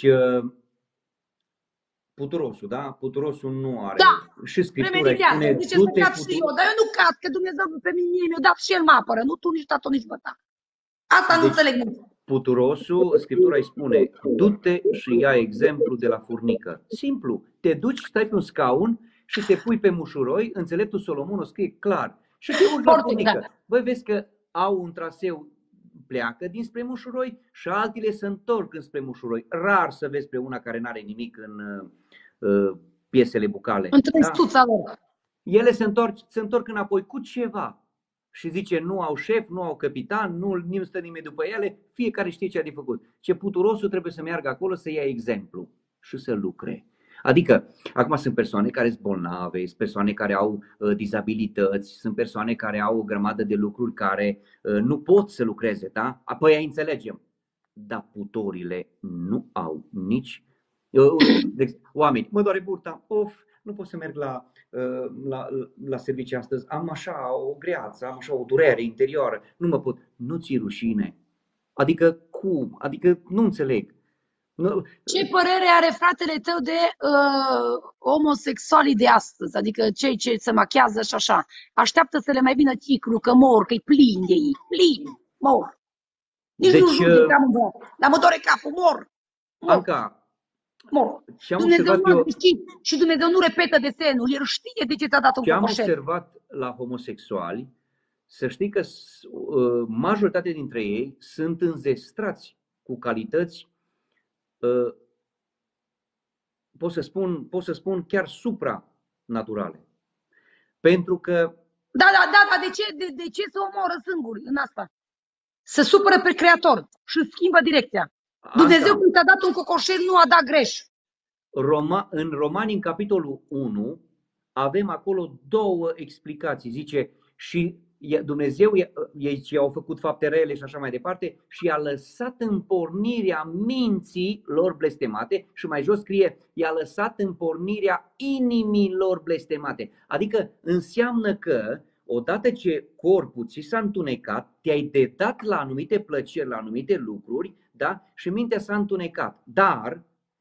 puturosul, da? Puturosul nu are. Da, și Scriptura spune, zice să cad și eu, dar eu nu cad, că Dumnezeu pe mine mi-a dat și El mă apără, nu tu, nici tată, nici băta. Asta deci, nu înțeleg nici. Puturosul, Scriptura îi spune, du-te și ia exemplu de la furnică. Simplu, te duci, stai pe un scaun și te pui pe mușuroi, înțeleptul Solomon o scrie clar. Și te urci la furnică. Voi vezi că au un traseu, pleacă dinspre mușuroi și altele se întorc înspre mușuroi. Rar să vezi pe una care n-are nimic în uh, piesele bucale. În trăstuța lor. Ele se întorc, se întorc înapoi cu ceva. Și zice, nu au șef, nu au capitan, nu, nu stă nimeni după ele, fiecare știe ce a de făcut. Ce puturosul trebuie să meargă acolo să ia exemplu și să lucre. Adică, acum sunt persoane care sunt bolnave, sunt persoane care au uh, dizabilități, sunt persoane care au o grămadă de lucruri care uh, nu pot să lucreze, da? Apoi ai înțelegem. Dar putorile nu au nici... Uh, de, oameni, mă doare burta, of, nu pot să merg la, uh, la, la serviciu astăzi, am așa o greață, am așa o durere interioară, nu mă pot. Nu ți-e rușine. Adică cum? Adică nu înțeleg. Nu. Ce părere are fratele tău de uh, homosexualii de astăzi? Adică cei ce se machează și așa. Așteaptă să le mai vină ticlu, că mor, că-i plin de ei. Plin, mor. Nici Deci, nu judecam în băiat. Dar mă dore capul, mor. Mor. Anca, mor. ce-am Dumnezeu observat nu eu, și Dumnezeu nu repetă desenul. El știe de ce ți-a dat un ce am cocoșel. observat la homosexuali, să știi că uh, majoritatea dintre ei sunt înzestrați cu calități, uh, pot să spun, pot să spun chiar supranaturale. Pentru că... Da, da, da, dar de ce, de, de ce să omoră singuri în asta? Să supără pe Creator și schimbă direcția. Dumnezeu când ți-a dat un cocoșel nu a dat greș. Roma, în Romani, în capitolul unu, avem acolo două explicații. Zice, și Dumnezeu ei ce au făcut fapte rele și așa mai departe și i-a lăsat în pornirea minții lor blestemate și mai jos scrie, i-a lăsat în pornirea inimii lor blestemate. Adică înseamnă că odată ce corpul ți s-a întunecat, te-ai dedat la anumite plăceri, la anumite lucruri, da? Și mintea s-a întunecat. Dar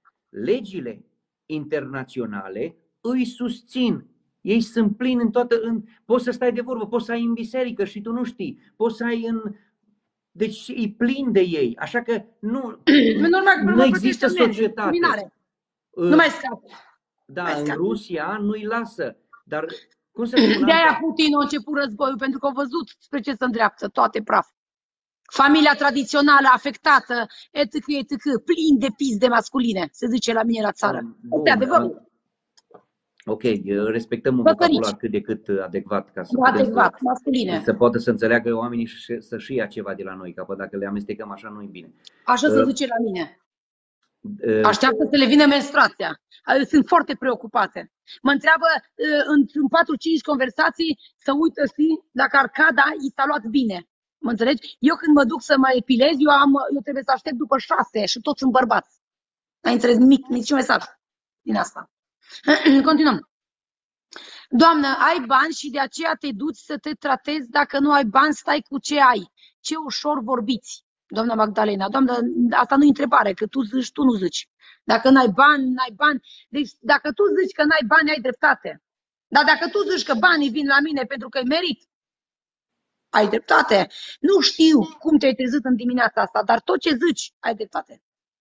legile internaționale îi susțin. Ei sunt plini în toată... În, poți să stai de vorbă, poți să ai în biserică și tu nu știi. Poți să ai în... Deci e plin de ei. Așa că nu, nu există societate. Uh, nu mai scap. Da, mai în scap. Rusia nu-i lasă. Dar cum să spun? De-aia Putin a început războiul, pentru că au văzut spre ce se îndreaptă toate praf. Familia tradițională afectată, etc, etc, plin de pizde masculine, se zice la mine la țară. Este adevărul. Ok, respectăm un vocabular cât de cât adecvat ca să, adecvat, masculine. să poată să înțeleagă oamenii și să-și ia ceva de la noi, că dacă le amestecăm așa nu e bine. Așa se zice la mine. Așteaptă să le vină menstruația. Sunt foarte preocupate. Mă întreabă în patru cinci conversații să uită și dacă Arcada i s-a luat bine. Mă înțelegi? Eu când mă duc să mă epilez, eu, am, eu trebuie să aștept după șase și toți sunt bărbați. Ai înțeles? Mic, niciun mesaj din asta. Continuăm. Doamnă, ai bani și de aceea te duci să te tratezi. Dacă nu ai bani, stai cu ce ai. Ce ușor vorbiți. Doamna Magdalena, doamnă, asta nu e întrebare, că tu zici, tu nu zici. Dacă n-ai bani, n-ai bani. Deci dacă tu zici că n-ai bani, ai dreptate. Dar dacă tu zici că banii vin la mine pentru că-i merit, ai dreptate. Nu știu cum te-ai trezit în dimineața asta, dar tot ce zici, ai dreptate.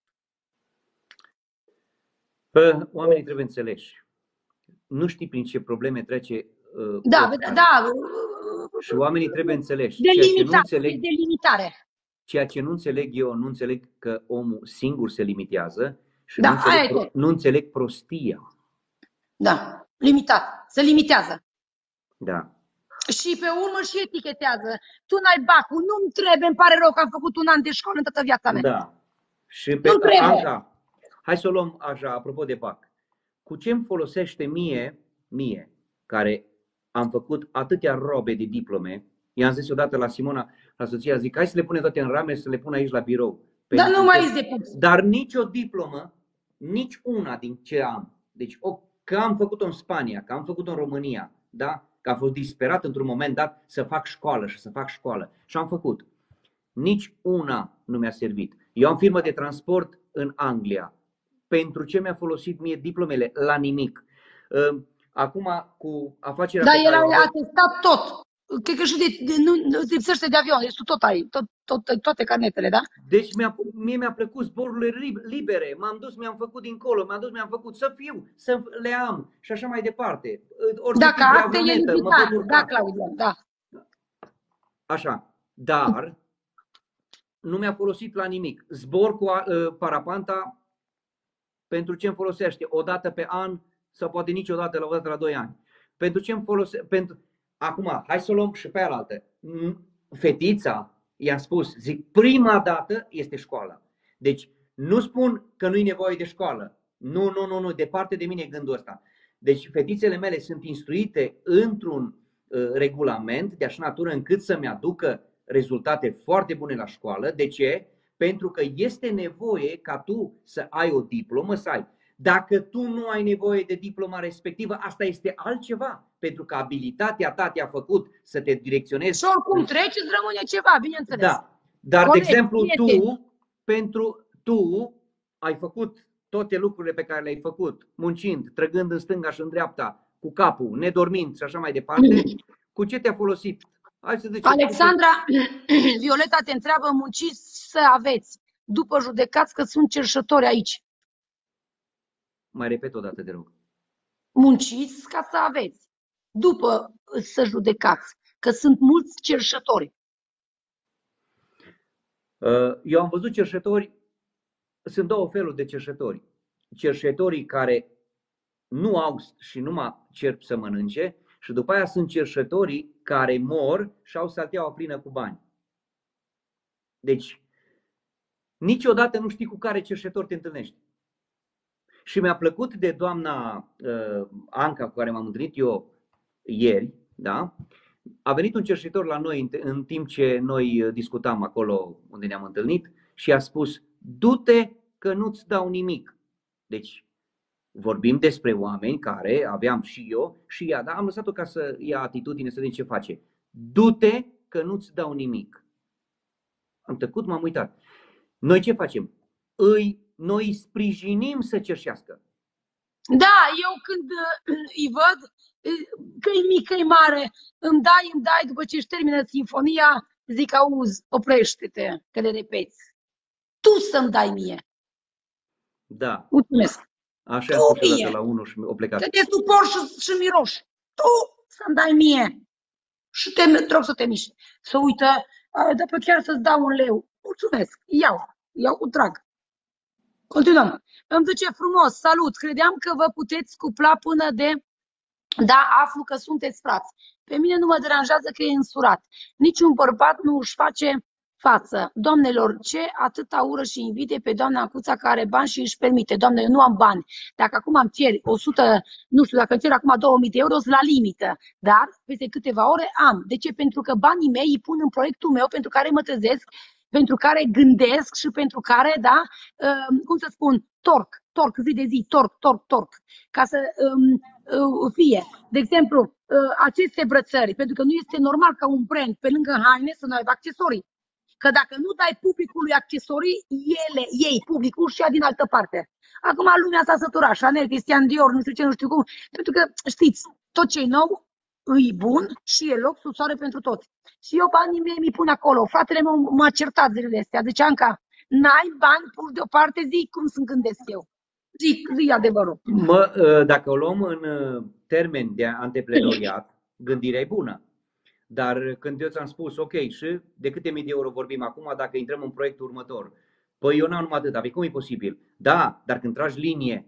Bă, oamenii trebuie înțeleși. Nu știi prin ce probleme trece. Uh, da, da, da. Și oamenii trebuie înțeleși. De limitare, de limitare. Ceea ce nu înțeleg eu, nu înțeleg că omul singur se limitează și da, nu, înțeleg, pro, nu înțeleg prostia. Da, limitat. Se limitează. Da. Și pe urmă și etichetează. Tu n-ai bacul, nu-mi trebuie, îmi pare rău că am făcut un an de școală în toată viața mea. Da. Și pe Anca, hai să o luăm așa, apropo de bac. Cu ce îmi folosește mie, mie, care am făcut atâtea robe de diplome, i-am zis odată la Simona, la soția, zic, hai să le punem toate în rame, să le pun aici la birou. Dar nu mai ești de pus. Dar nicio diplomă, nici una din ce am, deci o, că am făcut-o în Spania, că am făcut-o în România, da? Că am fost disperat într-un moment dat să fac școală și să fac școală. Și am făcut. Nici una nu mi-a servit. Eu am firmă de transport în Anglia. Pentru ce mi-a folosit mie diplomele? La nimic. Acum cu afacerea... Dar el a atestat tot. Cred că și de, de, nu lipsește de avion. Deci tu tot ai, tot, tot, toate carnetele, da? Deci mi-a, mie mi-a plăcut zborurile libere. M-am dus, mi-am făcut dincolo, m-am dus, mi-am făcut să fiu, să le am și așa mai departe. Orice Dacă acte e limitat, da, Claudia, da. Așa, dar nu mi-a folosit la nimic. Zbor cu uh, parapanta, pentru ce îmi folosește? O dată pe an sau poate niciodată, la o dată la doi ani. Pentru ce îmi folosește? Pentru... Acum, hai să o luăm și pe alaltă. Fetița, i-am spus, zic, prima dată este școala. Deci, nu spun că nu-i nevoie de școală. Nu, nu, nu, nu, departe de mine gândul ăsta. Deci fetițele mele sunt instruite într-un uh, regulament de așa natură încât să-mi aducă rezultate foarte bune la școală. De ce? Pentru că este nevoie ca tu să ai o diplomă, să ai. Dacă tu nu ai nevoie de diploma respectivă, asta este altceva. Pentru că abilitatea ta te-a făcut să te direcționezi. Și oricum treci, îți rămâne ceva, bineînțeles. Da. Dar, Corect, de exemplu, prieten. tu, pentru tu ai făcut toate lucrurile pe care le-ai făcut, muncind, trăgând în stânga și în dreapta, cu capul, nedormind și așa mai departe, cu ce te-a folosit? Hai să zicem, Alexandra, Violeta te întreabă, munciți să aveți, după judecați că sunt cerșători aici. Mai repet o dată, te rog. Munciți ca să aveți, după să judecați, că sunt mulți cerșători. Eu am văzut cerșători, sunt două feluri de cerșători. Cerșătorii care nu au și numai cerc să mănânce și după aia sunt cerșătorii care mor și au salteaua plină cu bani. Deci, niciodată nu știi cu care cerșător te întâlnești. Și mi-a plăcut de doamna uh, Anca, cu care m-am întâlnit eu ieri, da? A venit un cerșetor la noi în, în timp ce noi discutam acolo unde ne-am întâlnit și a spus: du-te că nu-ți dau nimic. Deci vorbim despre oameni care aveam și eu și ea, dar am lăsat-o ca să ia atitudine, să vedem ce face. Du-te că nu-ți dau nimic. Am tăcut, m-am uitat. Noi ce facem? Îi, noi îi sprijinim să cerșească. Da, eu când uh, îi văd, uh, că-i mic, că-i mare, îmi dai, îmi dai, după ce își termină sinfonia, zic, auzi, oprește-te, că le repeți. Tu să-mi dai mie. Da. Mulțumesc. Așa a spus odată la unul și o plecat. Că te supor și, și miroși. Tu să-mi dai mie. Și te rog să te miști. Să uită, dar pe chiar să-ți dau un leu. Mulțumesc. Iau. Iau cu drag. Continuăm. Îmi zice frumos, salut. Credeam că vă puteți cupla până de... Da, aflu că sunteți frați. Pe mine nu mă deranjează că e însurat. Niciun bărbat nu își face față. Doamnelor, ce atâta ură și invidie pe doamna Ancuța care are bani și își permite. Doamne, eu nu am bani. Dacă acum îmi cer o sută, nu știu, dacă îmi cer acum două mii de euro, sunt la limită. Dar peste câteva ore am. De ce? Pentru că banii mei îi pun în proiectul meu pentru care mă trezesc, pentru care gândesc și pentru care, da, uh, cum să spun, torc, torc zi de zi, torc, torc, torc. Ca să um, uh, fie. De exemplu, uh, aceste brățări, pentru că nu este normal ca un brand pe lângă haine să nu aibă accesorii. Că dacă nu dai publicului accesorii, ele, ei, publicul, și ia din altă parte. Acum lumea s-a săturat, Chanel, Christian Dior, nu știu ce, nu știu cum, pentru că, știți, tot ce e nou, îi bun și e loc sub soare pentru toți. Și eu banii mei mi pun acolo. Fratele meu m-a certat zilele astea. Zice, Anca, n-ai bani pur deoparte, zi cum să gândesc eu. Zic, zi adevărul. Mă, dacă o luăm în termen de antreprenoriat, gândirea e bună. Dar când eu ți-am spus, ok, și de câte mii de euro vorbim acum dacă intrăm în proiectul următor? Păi eu n-am numai atât, dar cum e posibil? Da, dar când tragi linie,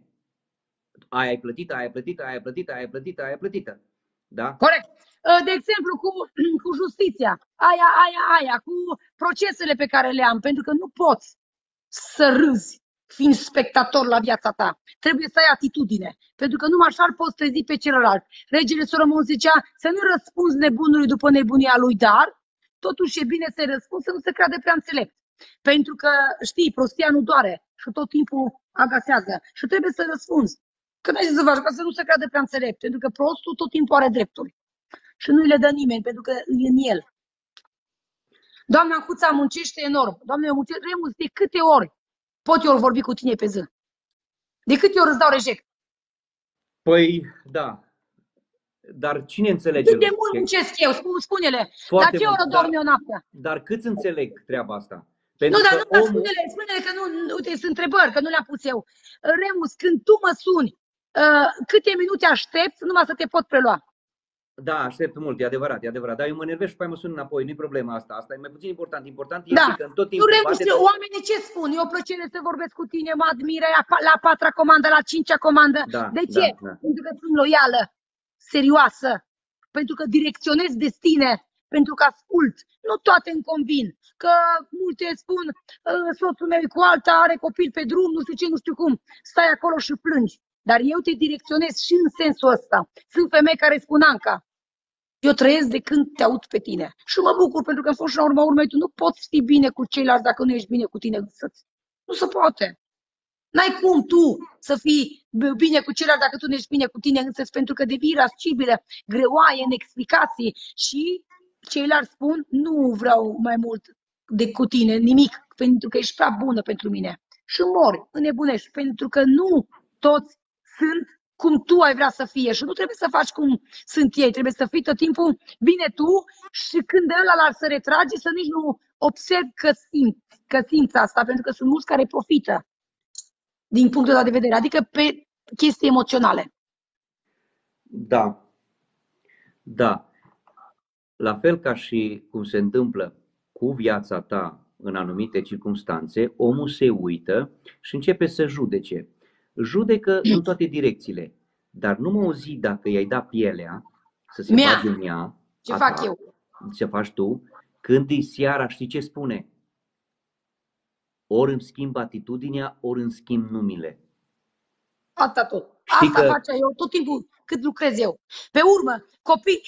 aia ai plătită, aia ai plătită, aia ai plătită, aia ai plătită, aia ai plătită. Da? Corect. De exemplu, cu, cu justiția, aia, aia, aia, cu procesele pe care le am, pentru că nu poți să râzi fiind spectator la viața ta. Trebuie să ai atitudine, pentru că numai așa îl poți trezi pe celălalt. Regele Solomon zicea să nu răspunzi nebunului după nebunia lui, dar totuși e bine să-i răspunzi, să nu se crede prea înțelept. Pentru că, știi, prostia nu doare și tot timpul agasează și trebuie să răspunzi. Că n-ai să faci, ca să nu se crede prea înțelept, pentru că prostul tot timpul are drepturi. Și nu le dă nimeni, pentru că e în el. Doamna Ancuța muncește enorm. Doamne, eu muncesc, Remus, de câte ori pot eu vorbi cu tine pe zi? De câte ori îți dau reject? Păi, da. Dar cine înțelege? Cât de mult muncesc eu? Spune-le. Dar ce oră dorm eu noaptea? Dar câți înțeleg treaba asta? Pentru nu, dar nu, omul... spune-le, spune-le că nu, nu sunt întrebări, că nu le-am pus eu. Remus, când tu mă suni, uh, câte minute aștepți numai să te pot prelua? Da, aștept mult, e adevărat, e adevărat. Dar eu mă enervez și pe aia mă sun înapoi, nu-i problema asta. Asta e mai puțin important. Important da. este că în tot timpul... Nu, Remus, bate... oamenii ce spun? E o plăcere să vorbesc cu tine, mă admiră la patra comandă, la cincea comandă. Da, de ce? Da, da. Pentru că sunt loială, serioasă, pentru că direcționez destine, pentru că ascult. Nu toate îmi convin. Că multe spun, soțul meu e cu alta, are copil pe drum, nu știu ce, nu știu cum. Stai acolo și plângi. Dar eu te direcționez și în sensul ăsta. Sunt femei care spun, Anca, eu trăiesc de când te aud pe tine. Și mă bucur pentru că, în fost și la urma urmei, tu nu poți fi bine cu ceilalți dacă nu ești bine cu tine însăți. Nu se poate. N-ai cum tu să fii bine cu ceilalți dacă tu nu ești bine cu tine însăți, pentru că devii irascibilă, greoaie în explicații și ceilalți spun, nu vreau mai mult decât tine, nimic, pentru că ești prea bună pentru mine. Și mori, înnebunești, pentru că nu toți sunt cum tu ai vrea să fie și nu trebuie să faci cum sunt ei, trebuie să fii tot timpul bine tu și când ăla să retragi să nici nu observi că simți, că simți asta, pentru că sunt mulți care profită din punctul ăsta de vedere, adică pe chestii emoționale. Da, da. La fel ca și cum se întâmplă cu viața ta în anumite circunstanțe, omul se uită și începe să judece. Judecă în toate direcțiile, dar nu mă auzi dacă i-ai dat pielea să se Mea. bage în ea. Ce asta, fac eu? Ce faci tu? Când e seara, știi ce spune? Ori îmi schimb atitudinea, ori îmi schimb numele. Asta tot. Știi Asta că... face eu tot timpul cât lucrez eu. Pe urmă, copii...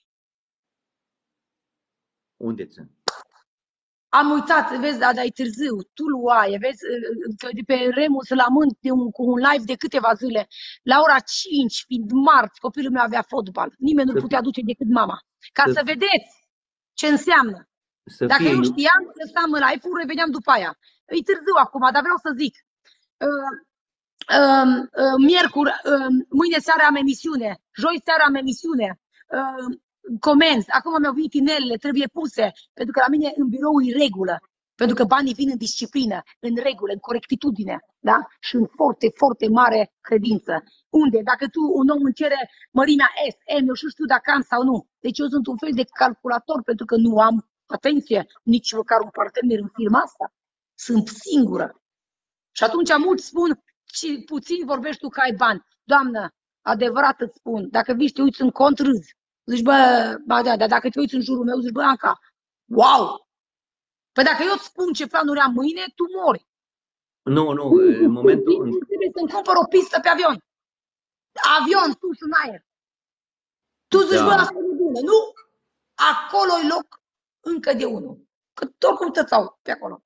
Unde sunt? Am uitat, vezi, dar e târziu, tu luaie, vezi, că de pe Remus la Mânt, de un, cu un live de câteva zile, la ora cinci, fiind marți, copilul meu avea fotbal. Nimeni nu putea duce decât mama. Ca să, să vedeți ce înseamnă. Să Dacă fie... eu știam, lăsam live-ul, reveneam după aia. E târziu acum, dar vreau să zic. Uh, uh, uh, miercuri, uh, mâine seara am emisiune, joi seara am emisiune. Uh, comenzi, acum mi-au venit inelele, trebuie puse, pentru că la mine în birou e regulă, pentru că banii vin în disciplină, în regulă, în corectitudine, da? Și în foarte, foarte mare credință. Unde? Dacă tu, un om îmi cere mărimea S, M, eu știu dacă am sau nu. Deci eu sunt un fel de calculator, pentru că nu am, atenție, nici măcar un partener în firma asta. Sunt singură. Și atunci mulți spun, puțin vorbești tu că ai bani. Doamnă, adevărat îți spun, dacă vii și te uiți în cont, râzi. Zici, bă, ba da, dar dacă te uiți în jurul meu, zici, bă, Anca, wow! Păi dacă eu îți spun ce planuri am mâine, tu mori. Nu, nu, în momentul... Trebuie să-mi cumpăr o pistă pe avion. Avion sus în aer. Tu zici, da. Bă, asta e bună, nu? Acolo e loc încă de unul. Că tot cum tățau pe acolo.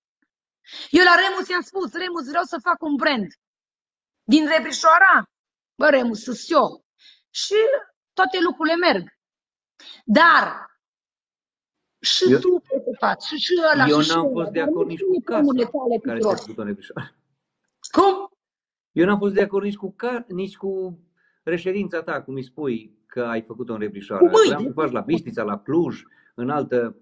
Eu la Remus i-am spus, Remus, vreau să fac un brand. Din Rebrișoara? Bă, Remus, sus eu. Și... toate lucrurile merg. Dar și eu, tu poți să faci. Și, și ăla, eu și n-am fost de acord nici cu casa care s-a făcut în Rebrișoara. Cum? Eu n-am fost de acord nici cu, ca, nici cu reședința ta, cum îi spui că ai făcut-o în Rebrișoara. Vreau să faci la Bistrița, la Cluj, în altă...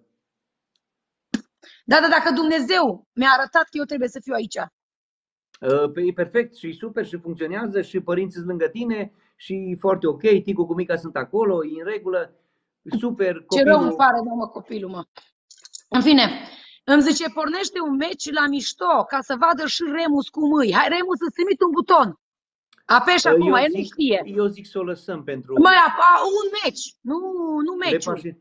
Da, dar dacă Dumnezeu mi-a arătat că eu trebuie să fiu aici. Păi e perfect și super și funcționează și părinții sunt lângă tine și foarte ok, Ticu cu Mica sunt acolo, e în regulă, super. Copilul... Ce rău îmi pare, da, mă, copilul, mă. În fine, îmi zice, pornește un meci la mișto, ca să vadă și Remus cum îi. Hai, Remus, să-ți trimit un buton. Apeși acum, el nu știe. Eu zic să o lăsăm pentru... Măi, un meci, nu, nu meciul. Deci,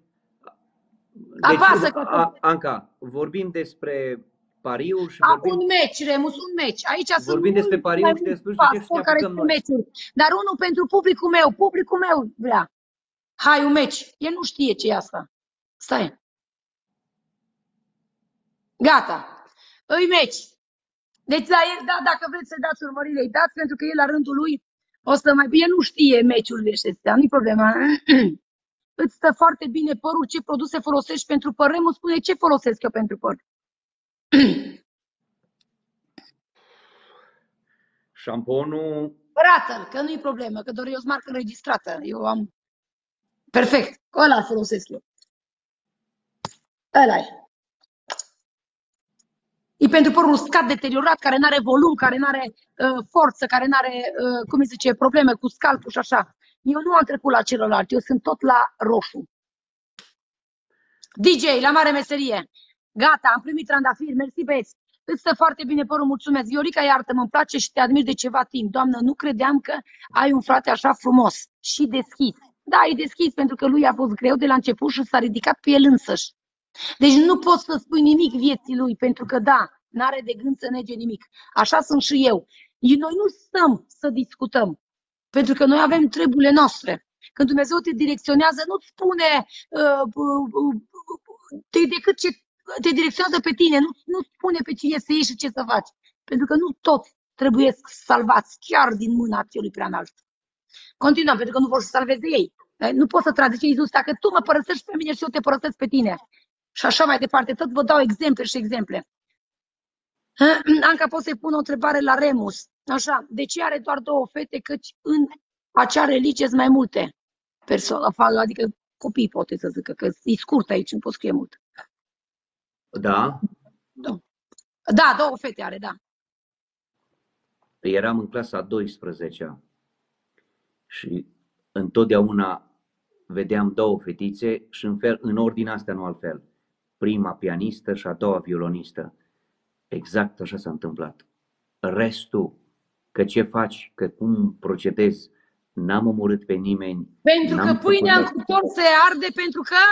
apasă că... A, Anca, vorbim despre... pariul și A, vorbim... un meci, Remus, un meci. Aici vorbim sunt despre pariul și despre ce care sunt meciuri. Dar unul pentru publicul meu, publicul meu vrea. Hai, un meci. El nu știe ce e asta. Stai. Gata. Îi meci. Deci la el, da, dacă vreți să dați urmărire, îi dați, pentru că el la rândul lui o să mai... El nu știe meciurile acestea, nu-i problema. Îți stă foarte bine părul, ce produse folosești pentru păr. Remus spune ce folosesc eu pentru păr. Șamponul... Arată-l, că nu-i problemă, că doar eu sunt marcă înregistrată. Eu am... Perfect. Ăla folosesc eu. Ăla e. E pentru părul uscat, deteriorat, care nu are volum, care nu are uh, forță, care nu are, uh, cum îi zice, probleme cu scalpul și așa. Eu nu am trecut la celălalt, eu sunt tot la roșu. D J, la mare meserie. Gata, am primit trandafiri, mersi băieți. Îți stă foarte bine părul, mulțumesc. Viorica, iartă-mă, îmi place și te admir de ceva timp. Doamnă, nu credeam că ai un frate așa frumos și deschis. Da, e deschis pentru că lui a fost greu de la început și s-a ridicat pe el însăși. Deci nu poți să spui nimic vieții lui, pentru că da, n-are de gând să nege nimic. Așa sunt și eu. Noi nu stăm să discutăm, pentru că noi avem treburile noastre. Când Dumnezeu te direcționează, nu-ți spune uh, uh, uh, te, decât ce te direcționează pe tine, nu, nu spune pe cine să ieși și ce să faci. Pentru că nu toți trebuie salvați chiar din mâna celui prea înalt. Continuăm, pentru că nu vor să salveze ei. Nu poți să tragi, zice Iisus, dacă tu mă părăsești pe mine și eu te părăsesc pe tine. Și așa mai departe, tot vă dau exemple și exemple. Anca, pot să-i pun o întrebare la Remus. Așa, de ce are doar două fete, căci în acea religie sunt mai multe persoane, adică copii, poate să zică, că e scurt aici, nu pot scrie mult. Da? Da, da, două fete are, da. Eram în clasa a douăsprezecea și întotdeauna vedeam două fetițe și în, fel, în ordine astea, nu altfel. Prima pianistă și a doua violonistă. Exact așa s-a întâmplat. Restul, că ce faci, că cum procedezi, n-am omorât pe nimeni. Pentru că pâinea în cuptor se arde, pentru că...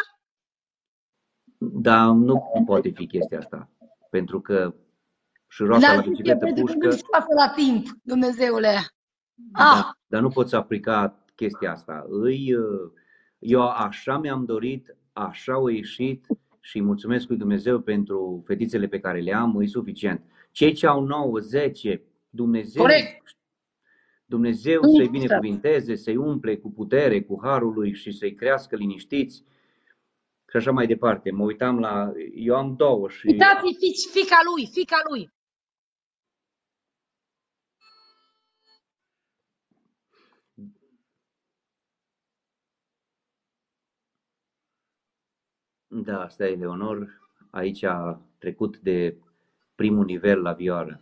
Da, nu poate fi chestia asta. Pentru că și roata la bicicletă pușcă... la timp, Dumnezeule. Da, ah. Dar nu poți aplica chestia asta. Îi, eu așa mi-am dorit, așa au ieșit și mulțumesc lui Dumnezeu pentru fetițele pe care le am, e suficient. Cei ce au nouă, zece, Dumnezeu, Corect. Dumnezeu să-i binecuvinteze, să-i umple cu putere, cu harul lui și să-i crească liniștiți și așa mai departe. Mă uitam la... Eu am două și... Uitați, fica lui, fica lui. Da, asta e Leonor. Aici a trecut de primul nivel la vioară.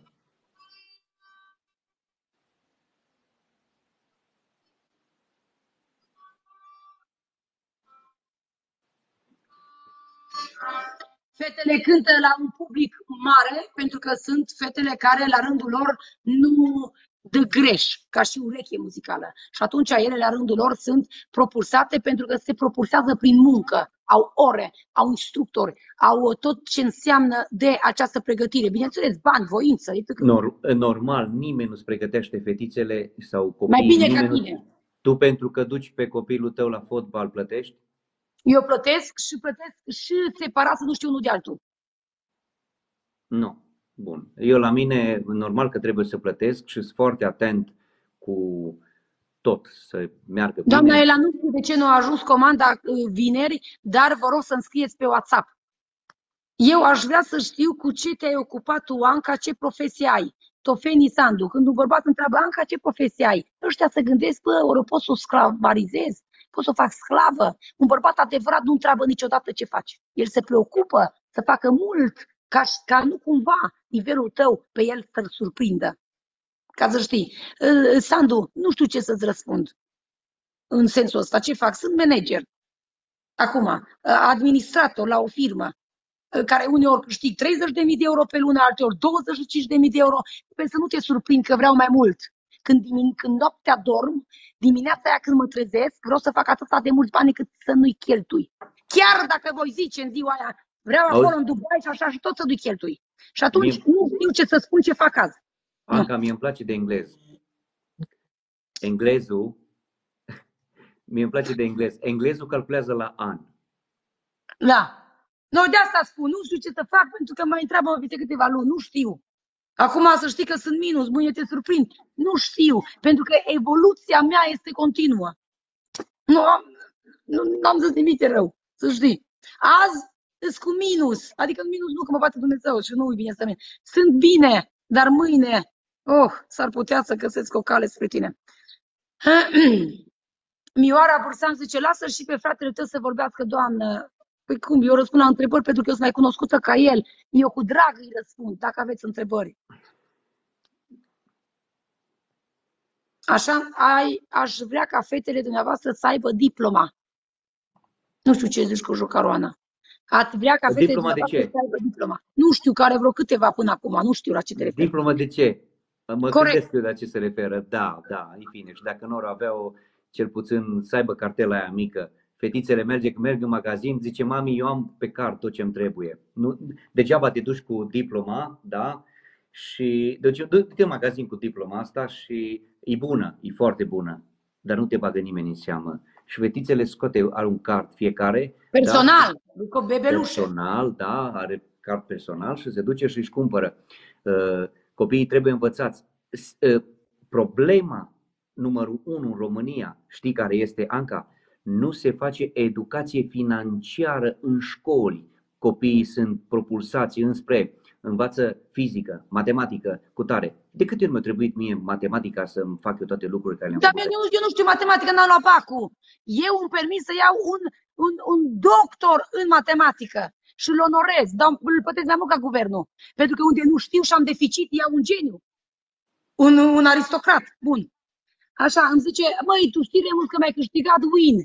Fetele cântă la un public mare, pentru că sunt fetele care, la rândul lor, nu dă greș, ca și ureche muzicală. Și atunci ele, la rândul lor, sunt propulsate pentru că se propulsează prin muncă. Au ore, au instructori, au tot ce înseamnă de această pregătire. Bineînțeles, bani, voință. Normal, nimeni nu-ți pregătește fetițele sau copiii. Mai bine ca tine. Nu... Tu, pentru că duci pe copilul tău la fotbal, plătești? Eu plătesc și plătesc și separat, să nu știu unul de altul. Nu. Bun. Eu la mine, normal că trebuie să plătesc și sunt foarte atent cu tot, să meargă bine. Doamna Ela, nu știu de ce nu a ajuns comanda vineri, dar vă rog să-mi scrieți pe WhatsApp. Eu aș vrea să știu cu ce te-ai ocupat tu, Anca, ce profesie ai. Tofeni Sandu, când un bărbat întreabă, Anca, ce profesie ai? Ăștia se gândesc, bă, ori pot să o sclavarizez, pot să o fac sclavă. Un bărbat adevărat nu întreabă niciodată ce faci. El se preocupă să facă mult, ca, ca nu cumva nivelul tău pe el să-l surprindă. Ca să știi. Sandu, nu știu ce să-ți răspund în sensul ăsta. Ce fac? Sunt manager. Acum, administrator la o firmă, care uneori câștig treizeci de mii de euro pe lună, alteori douăzeci și cinci de mii de euro, pentru să nu te surprind că vreau mai mult. Când, când noaptea dorm, dimineața aia când mă trezesc, vreau să fac atâta de mulți bani cât să nu-i cheltui. Chiar dacă voi zice în ziua aia, vreau acolo Auzi? În Dubai și așa și tot să nu-i cheltui. Și atunci mie... nu știu ce să spun, ce fac azi. Anca, mie îmi place de englez. Englezul, mie îmi place de englez. Englezul calculează la an. Da. No, de asta spun, nu știu ce să fac, pentru că mai întreabă peste câteva luni, nu știu. Acum să știi că sunt minus, mâine te surprind. Nu știu, pentru că evoluția mea este continuă. Nu am, nu am zis nimic de rău, să știi. Azi sunt cu minus, adică minus nu, că mă bate Dumnezeu și nu e bine să mine. Sunt bine, dar mâine, oh, s-ar putea să găsesc o cale spre tine. Mioara Bursan zice, lasă și pe fratele tău să vorbească, Doamnă. Păi cum, eu răspund la întrebări pentru că eu sunt mai cunoscută ca el. Eu cu drag îi răspund, dacă aveți întrebări. Așa, ai, aș vrea ca fetele dumneavoastră să aibă diploma. Nu știu ce zici cu Jocaroana. Ați vrea ca fetele dumneavoastră să aibă diploma. Nu știu, că are vreo câteva până acum, nu știu la ce te referi. Diploma de ce? Mă Corect. Gândesc eu la ce se referă. Da, da, în fine. Și dacă nu ar avea o cel puțin să aibă cartela aia mică. Fetițele merge, merg în magazin, zice, mami, eu am pe card tot ce-mi trebuie. Nu, degeaba te duci cu diploma, da? Și deci du-te în magazin cu diploma asta și e bună, e foarte bună, dar nu te bagă nimeni în seamă. Și fetițele scoate, are un card fiecare. Personal, da? Bebelușe. Personal, da, are card personal și se duce și își cumpără. Uh, copiii trebuie învățați. Uh, problema numărul unu în România, știi care este, Anca? Nu se face educație financiară în școli. Copiii sunt propulsați înspre învață fizică, matematică, cu tare. De câte ori mi-a trebuit mie matematica să-mi fac eu toate lucrurile care le-am Dar eu, eu nu știu matematică, n-am luat bacul. Eu îmi permis să iau un, un, un doctor în matematică și îl onorez, dar îl plătesc mai mult ca guvernul. Pentru că unde nu știu și am deficit, iau un geniu. Un, un aristocrat, bun. Așa, îmi zice, măi, tu știi, Remus, că mi-ai câștigat win.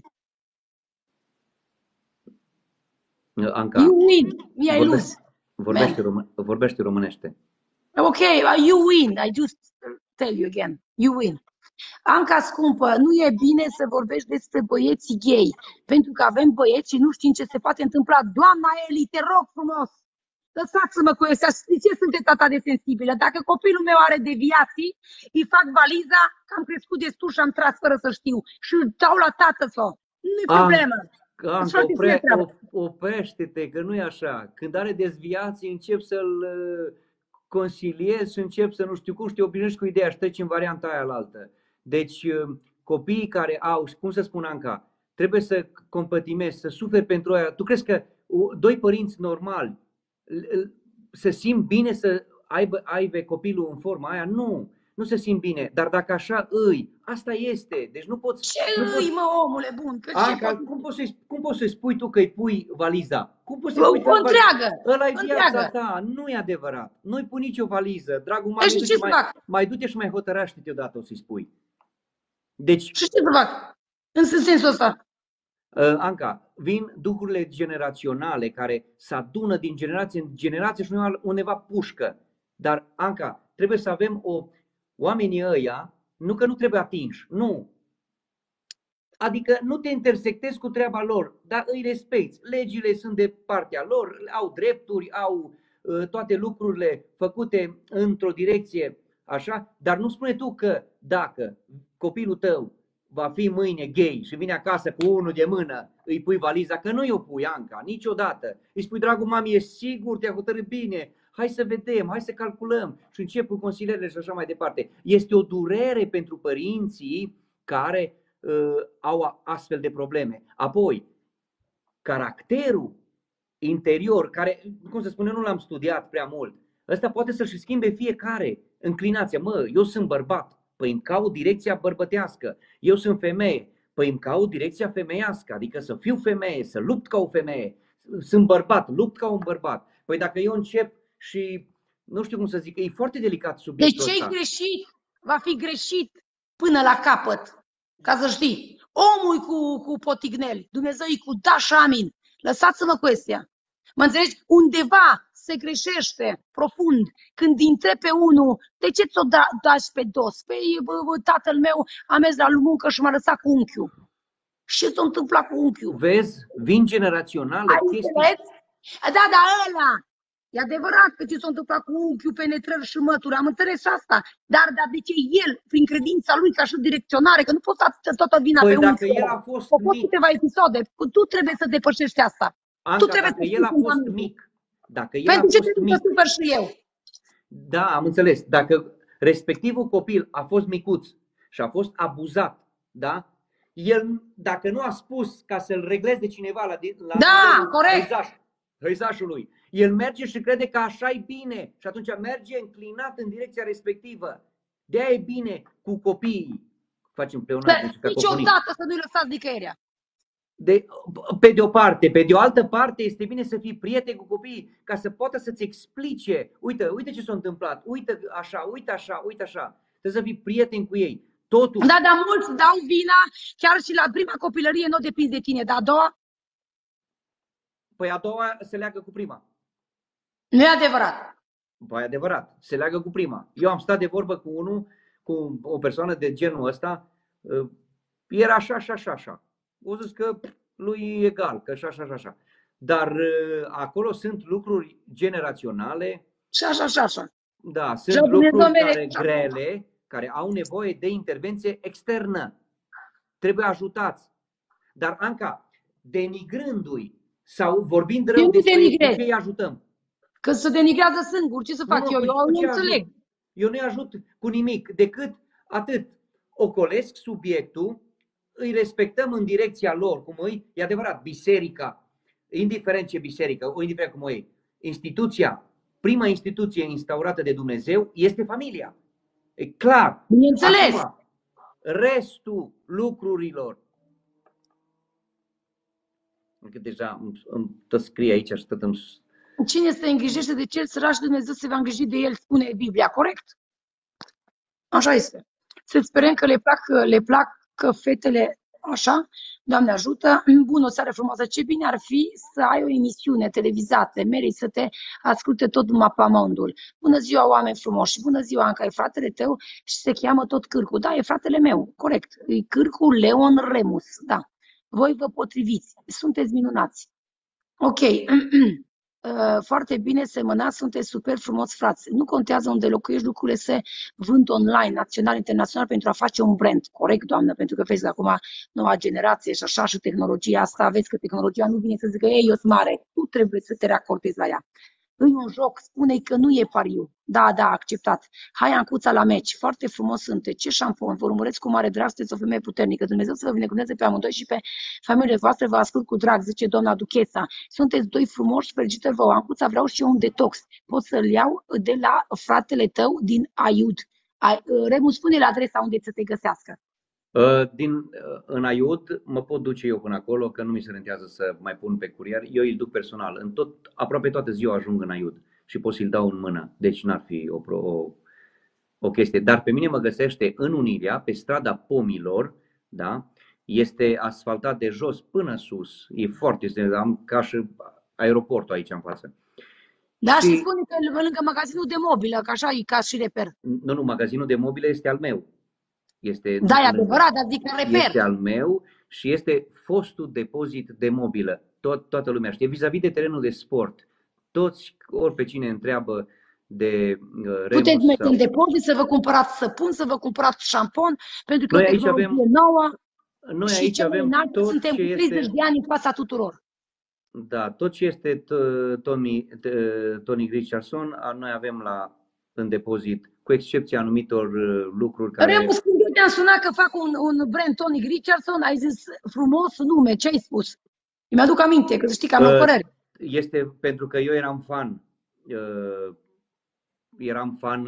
Anca, you win, mi-ai lose. Vorbește, român, vorbește românește. Ok, you win, I just tell you again, you win. Anca scumpă, nu e bine să vorbești despre băieții gay, pentru că avem băieți și nu știm ce se poate întâmpla. Doamna Eli, te rog frumos, lăsați-mă cu ăstea. De ce sunteți atât de sensibilă? Dacă copilul meu are deviații, îi fac valiza că am crescut destul și am tras fără să știu și îl dau la tată sau. Nu-i problemă. Anca, opre, oprește-te, că nu e așa. Când are dezviații, încep să-l consiliezi și încep să nu știu cum, și te obișnuiești cu ideea și treci în varianta aia la altă. Deci copiii care au, cum să spun, Anca, trebuie să compătimezi, să suferi pentru aia. Tu crezi că doi părinți normali se simt bine să aibă, aibă copilul în forma aia? Nu. Nu se simt bine, dar dacă așa îi, asta este. Deci nu poți... Ce nu îi, poți... mă, omule bun? Că Anca, ce cum poți să-i cum poți să spui tu că îi pui valiza? Cum poți să-i o, pui o întreagă. Ăla e viața ta, nu e adevărat. Nu-i pui nicio valiză. Dragul mai, deci, du-te, mai, mai du-te și mai hotărăște-te odată o să-i spui. Deci... Și ce să fac? În sensul ăsta. Uh, Anca, vin duhurile generaționale care se adună din generație în generație și undeva pușcă. Dar, Anca, trebuie să avem o... Oamenii ăia, nu că nu trebuie atinși, nu. Adică nu te intersectezi cu treaba lor, dar îi respecti. Legile sunt de partea lor, au drepturi, au uh, toate lucrurile făcute într-o direcție așa, dar nu spune tu că dacă copilul tău va fi mâine gay și vine acasă cu unul de mână, îi pui valiza, că nu i-o pui, Anca, niciodată. Îi spui, dragul mami, e sigur, te-a hotărât bine, hai să vedem, hai să calculăm și încep cu consilierele și așa mai departe. Este o durere pentru părinții care uh, au astfel de probleme. Apoi, caracterul interior, care, cum să spun, eu nu l-am studiat prea mult, ăsta poate să-și schimbe fiecare înclinația. Mă, eu sunt bărbat, păi îmi caut direcția bărbătească. Eu sunt femeie, păi îmi caut direcția femeiască, adică să fiu femeie, să lupt ca o femeie. Sunt bărbat, lupt ca un bărbat. Păi dacă eu încep și, nu știu cum să zic, e foarte delicat subiectul Deci ăsta. ce-i greșit, va fi greșit până la capăt, ca să știi. Omul cu, cu potigneli, Dumnezeu cu da și amin. Lăsați-mă cu astea. Mă înțelegi? Undeva se greșește profund când intre pe unul. De ce ți-o da, dați pe dos? Păi tatăl meu a mers la muncă și m-a lăsat cu unchiul. Și ce s-a întâmplat cu unchiul? Vezi? Vin generaționale chestii. Da, da, ăla. E adevărat că ce s-a întâmplat cu unchiul, penetrări și mături, am înțeles asta. Dar, dar de ce el, prin credința lui ca și direcționare, că nu poți să toată vina păi pe dacă unchiul. el a fost Au fost mic. câteva episoade. Tu trebuie să depășești asta. Anca, tu trebuie dacă să el a fost mic. mic, dacă el Pentru a ce fost trebuie mic, să super și eu? da, am înțeles. Dacă respectivul copil a fost micuț și a fost abuzat, da? El, dacă nu a spus ca să-l regleze cineva la, la da, corect. hăizaș, hăizașului, el merge și crede că așa e bine și atunci merge înclinat în direcția respectivă. De-aia e bine cu copiii. Facem pleonat. Niciodată să nu-i lăsați nicăierea. De, pe de o parte, pe de o altă parte este bine să fii prieten cu copiii ca să poată să-ți explice, uite, uite ce s-a întâmplat, uite așa, uite așa, uite așa. Trebuie să fii prieten cu ei. Totuși. Da, dar mulți dau vina, chiar și la prima copilărie nu depinde de tine, dar a doua? Păi a doua se leagă cu prima. Nu e adevărat. Păi e adevărat, se leagă cu prima. Eu am stat de vorbă cu unul, cu o persoană de genul ăsta, era așa, așa, așa, așa. O zis că lui e egal, că așa, așa, așa. Dar acolo sunt lucruri generaționale. Și așa, și așa. Da, sunt lucruri care grele, care au nevoie de intervenție externă. Trebuie ajutați. Dar, Anca, denigrându-i sau vorbind rău despre ei, cu ce îi ajutăm? Că se denigrează singur. Ce să fac nu, eu? Eu nu înțeleg. Eu nu-i ajut cu nimic, decât atât. Ocolesc subiectul, îi respectăm în direcția lor, cum îi, e adevărat, biserica, indiferent ce biserică, indiferent cum o e, instituția, prima instituție instaurată de Dumnezeu este familia. E clar. Bineînțeles. Acum, restul lucrurilor, încă deja îmi tot scrie aici și tot îmi... Cine se îngrijește de cel sărac, Dumnezeu se va îngriji de el, spune Biblia, corect? Așa este. Să sperăm că le plac, le plac că fetele așa, Doamne ajută. Bună, o seară frumoasă. Ce bine ar fi să ai o emisiune televizată, meriți să te asculte tot mapamondul. Bună ziua, oameni frumoși. Bună ziua, Anca, e fratele tău și se cheamă tot Cârcu. Da, e fratele meu, corect. E Cârcu Leon Remus, da. Voi vă potriviți. Sunteți minunați. Ok. Foarte bine semănați, sunteți super frumos, frați. Nu contează unde locuiești, lucrurile se vând online, național, internațional, pentru a face un brand. Corect, doamnă, pentru că vezi că acum noua generație și așa și tehnologia asta, vezi că tehnologia nu vine să zică, ei, eu sunt mare, tu trebuie să te racortezi la ea. E un joc, spune-i că nu e pariu. Da, da, acceptat. Hai, Ancuța, la meci. Foarte frumos sunteți. Ce șampon. Vă urmăresc cu mare drag, sunteți o femeie puternică. Dumnezeu să vă binecuvânteze pe amândoi și pe familiile voastre. Vă ascult cu drag, zice doamna Duchesa. Sunteți doi frumoși, felicitări vouă. Ancuța, vreau și eu un detox. Pot să-l iau de la fratele tău din Aiud. Remus, spune-le adresa unde să te găsească. Din, în Aiud mă pot duce eu până acolo, că nu mi se rentează să mai pun pe curier. Eu îl duc personal. În tot, aproape toată ziua ajung în Aiud și pot să-l dau în mână. Deci n-ar fi o, o, o chestie. Dar pe mine mă găsește în Unirea, pe strada Pomilor, da? Este asfaltat de jos până sus. E foarte, am ca și aeroportul aici în față. Da, și, și spune că lângă magazinul de mobilă, că așa e ca și reper. Nu, nu, magazinul de mobilă este al meu. Este, da, e adevărat, dar zic că reper. Este al meu și este fostul depozit de mobilă. Tot, toată lumea știe. Vis-a-vis de terenul de sport, toți, ori pe cine întreabă de uh, Remus. Puteți merge în depozit să vă cumpărați săpun, să vă cumpărați șampon, pentru că tehnologie avem, nouă noi și aici avem înalt, tot suntem ce cu treizeci este, de ani în fața tuturor. Da, tot ce este Tony, Tony Richardson, noi avem la, în depozit, cu excepția anumitor lucruri care... Remus, când eu te-am sunat că fac un, un brand Tony Richardson, ai zis frumos nume, ce ai spus? Mi-aduc aminte, că știi că am o părere. Este pentru că eu eram fan, eram fan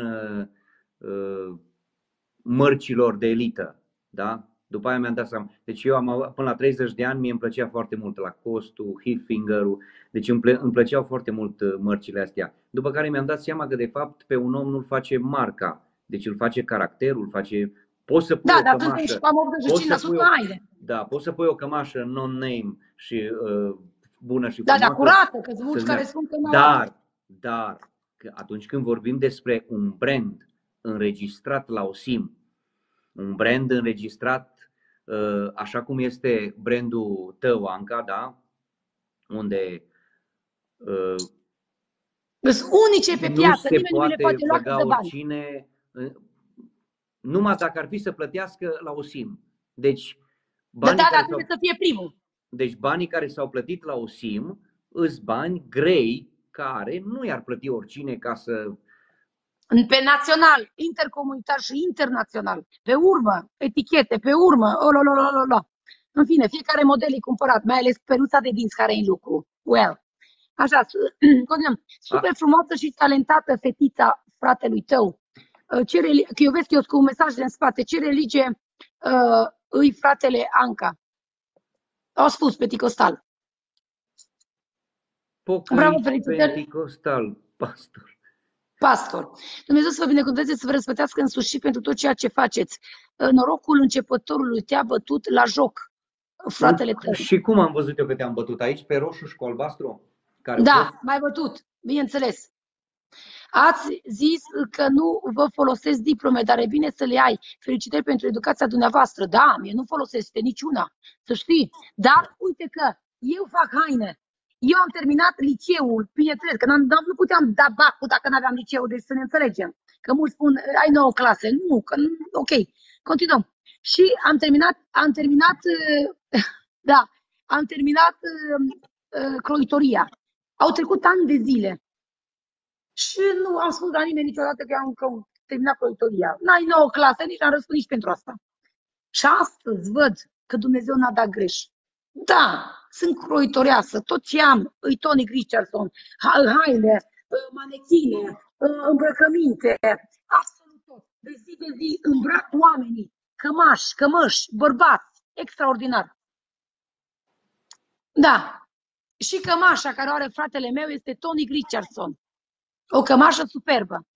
mărcilor de elită, da? După aia mi-am dat seama. Deci eu am, până la treizeci de ani, mie îmi plăcea foarte mult Lacoste-ul, Hilfiger-ul, deci îmi, ple, îmi plăceau foarte mult mărcile astea. După care mi-am dat seama că de fapt pe un om nu-l face marca, deci îl face caracterul, îl face... Poți să pui da, o dar cămașă, poți să pui o, da, poți să pui o cămașă non-name și uh, bună și da, frumoasă. Da, curată, că sunt mulți care spun că nu. Dar, dar, că atunci când vorbim despre un brand înregistrat la O S I M, un brand înregistrat așa cum este brandul tău, Anca, da? Unde sunt unice pe piață, nimeni nu le poate lua de bani. Oricine, numai dacă ar fi să plătească la O S I M. Deci, banii da, da, da, trebuie să fie primul. Deci banii care s-au plătit la O S I M îs bani grei care nu i-ar plăti oricine ca să... Pe național, intercomunitar și internațional, pe urmă, etichete, pe urmă, ololololo. În fine, fiecare model e cumpărat, mai ales peruța de dinți care e în lucru. Well, așa, continuăm. Super frumoasă și talentată fetița fratelui tău. Ce religie, că eu vezi că eu cu un mesaj de în spate, ce religie uh, îi fratele Anca? Au spus Penticostal. Bravo, Penticostal, pastor. Pastor. Dumnezeu să vă binecuvânteze, să vă răspătească în sus și pentru tot ceea ce faceți. Norocul începătorului te-a bătut la joc, fratele tău. Și cum am văzut eu că te-am bătut aici, pe roșu și cu albastru? Care da, m-ai bătut, bineînțeles. Ați zis că nu vă folosesc diplome, dar e bine să le ai. Felicitări pentru educația dumneavoastră. Da, mie nu folosesc pe niciuna, să știi. Dar uite că eu fac haine. Eu am terminat liceul, bineînțeles, că n-am, nu puteam da bacul dacă nu aveam liceu, deci să ne înțelegem. Că mulți spun, ai nouă clase. Nu, că nu, ok, continuăm. Și am terminat, am terminat, da, am terminat uh, croitoria. Au trecut ani de zile. Și nu am spus la nimeni niciodată că am că terminat croitoria. N-ai nouă clase, nici n-am răspuns nici pentru asta. Și astăzi văd că Dumnezeu n-a dat greș. Da, sunt croitoreasă, tot ce am, îi Tony Richardson, haine, manechine, îmbrăcăminte, absolut tot. De zi de zi îmbrac oamenii, cămași, cămăși, bărbați, extraordinar. Da, și cămașa care o are fratele meu este Tony Richardson. O cămașă superbă.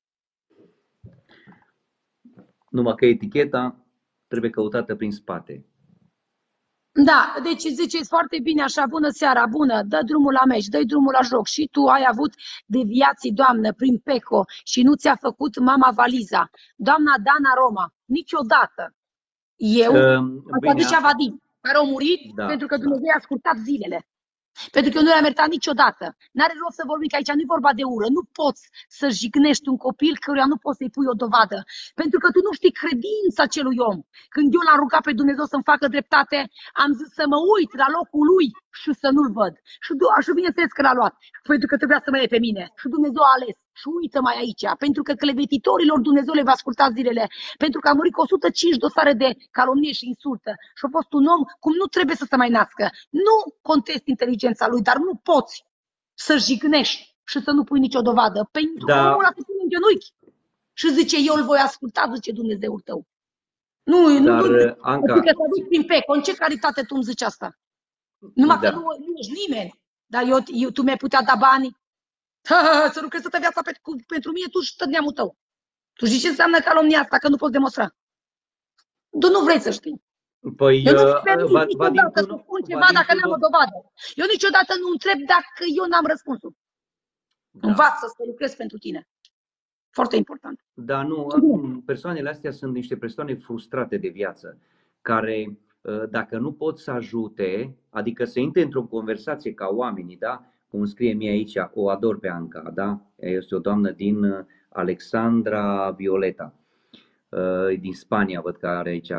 Numai că eticheta trebuie căutată prin spate. Da, deci ziceți foarte bine așa, bună seara, bună, dă drumul la meci, dă drumul la joc. Și tu ai avut deviații, doamnă, prin Peco și nu ți-a făcut mama valiza. Doamna Dana Roma, niciodată. Eu, asta zicea Vadim, care a murit da, pentru că Dumnezeu i-a scurtat zilele. Pentru că eu nu le-am iertat niciodată. N-are rost să vorbim, că aici nu e vorba de ură. Nu poți să jignești un copil căruia nu poți să-i pui o dovadă. Pentru că tu nu știi credința acelui om. Când eu l-am rugat pe Dumnezeu să-mi facă dreptate, am zis să mă uit la locul lui și să nu-l văd. Și, și bineînțeles că l-a luat. Pentru că trebuia să mă iei pe mine. Și Dumnezeu a ales. Și uită mai aici. Pentru că clevetitorilor Dumnezeu le va asculta zilele. Pentru că a murit cu o sută cinci dosare de calomnie și insultă. Și a fost un om cum nu trebuie să se mai nască. Nu contest inteligența lui, dar nu poți să jignești și să nu pui nicio dovadă. Pentru da. că omul a făcut în genunchi. Și zice, eu îl voi asculta, zice Dumnezeul tău. Nu, dar, nu, Anca... Adică să duci prin Peco. În ce calitate tu îmi zici asta? Numai da. că nu, nu ești nimeni. Dar eu, eu, tu mi-ai putea da bani. Să lucrezi toată viața pe, cu, pentru mine, tu și tot neamul tău. Tu știi ce înseamnă calomnia asta, că nu poți demonstra? Tu nu vrei să știi. Păi, eu nu uh, va, niciodată să spun ceva dacă n-am o dovadă. Eu niciodată nu întreb dacă eu n-am răspunsul. Da. Învață să lucrezi pentru tine. Foarte important. Da, nu, persoanele astea sunt niște persoane frustrate de viață, care dacă nu pot să ajute, adică să intre într-o conversație ca oamenii, da? Cum scrie mie aici, o ador pe Anca, da? Este o doamnă din Alexandra Violeta, din Spania, văd că are aici.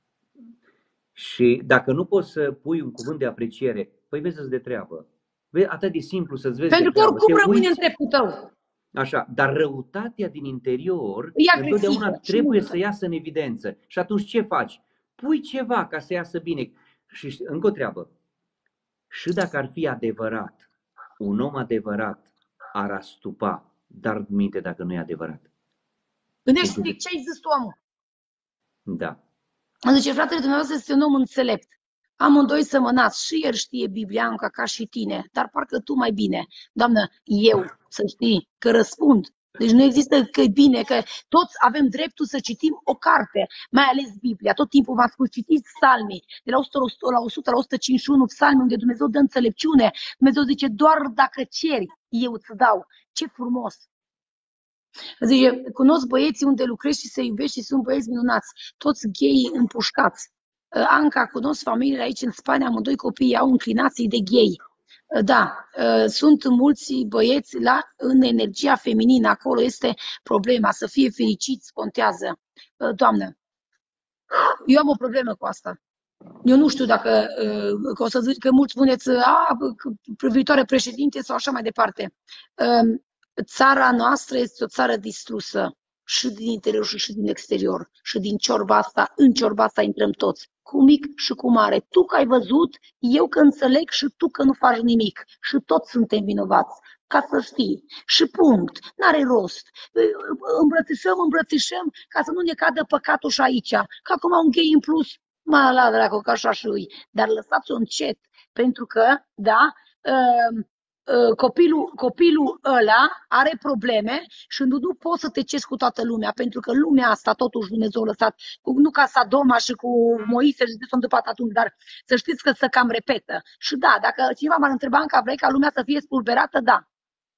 Și dacă nu poți să pui un cuvânt de apreciere, păi vezi, îți de treabă. Atât de simplu să-ți vezi pentru de treabă. Pentru că oricum rămâne în dreptul tău. Așa, dar răutatea din interior întotdeauna trebuie să iasă în evidență. Și atunci ce faci? Pui ceva ca să iasă bine. Și încă o treabă. Și dacă ar fi adevărat, un om adevărat ar astupa, dar minte dacă nu e adevărat. Gândește-te ce ai zis tu, omul. Da. Zice, fratele dumneavoastră este un om înțelept. Amândoi semănați și el știe Biblia, Anca, ca și tine, dar parcă tu mai bine. Doamnă, eu să știi că răspund. Deci nu există că e bine, că toți avem dreptul să citim o carte, mai ales Biblia. Tot timpul v-am spus, citiți psalmii, de la o sută la o sută la o sută cincizeci și unu psalmi, unde Dumnezeu dă înțelepciune. Dumnezeu zice, doar dacă ceri, eu îți dau. Ce frumos! Zice, cunosc băieții unde lucrezi și se iubești și sunt băieți minunați, toți gay împușcați. Anca, cunosc familiile aici în Spania, amândoi copiii au înclinații de gay. Da, sunt mulți băieți la, în energia feminină, acolo este problema, să fie fericiți, contează. Doamnă, eu am o problemă cu asta. Eu nu știu dacă că o să zic că mulți spuneți, a, viitoare președinte sau așa mai departe. Țara noastră este o țară distrusă și din interior și din exterior. Și din ciorba asta, în ciorba asta intrăm toți. Cu mic și cu mare. Tu că ai văzut, eu că înțeleg și tu că nu faci nimic. Și toți suntem vinovați. Ca să știi. Și punct. N-are rost. Îmbrățișăm, îmbrățișăm ca să nu ne cadă păcatul și aici. Că acum un gay în plus, mă la dracu, că așa și lui. Dar lăsați-o încet. Pentru că, da, uh, Copilul, copilul ăla are probleme și nu, nu poți să te ceri cu toată lumea, pentru că lumea asta totuși Dumnezeu a lăsat, cu, nu ca Sadoma și cu Moise și de s-a întâmplat atunci, dar să știți că se cam repetă. Și da, dacă cineva m-ar întreba, Anca, vrei ca lumea să fie spulberată? Da.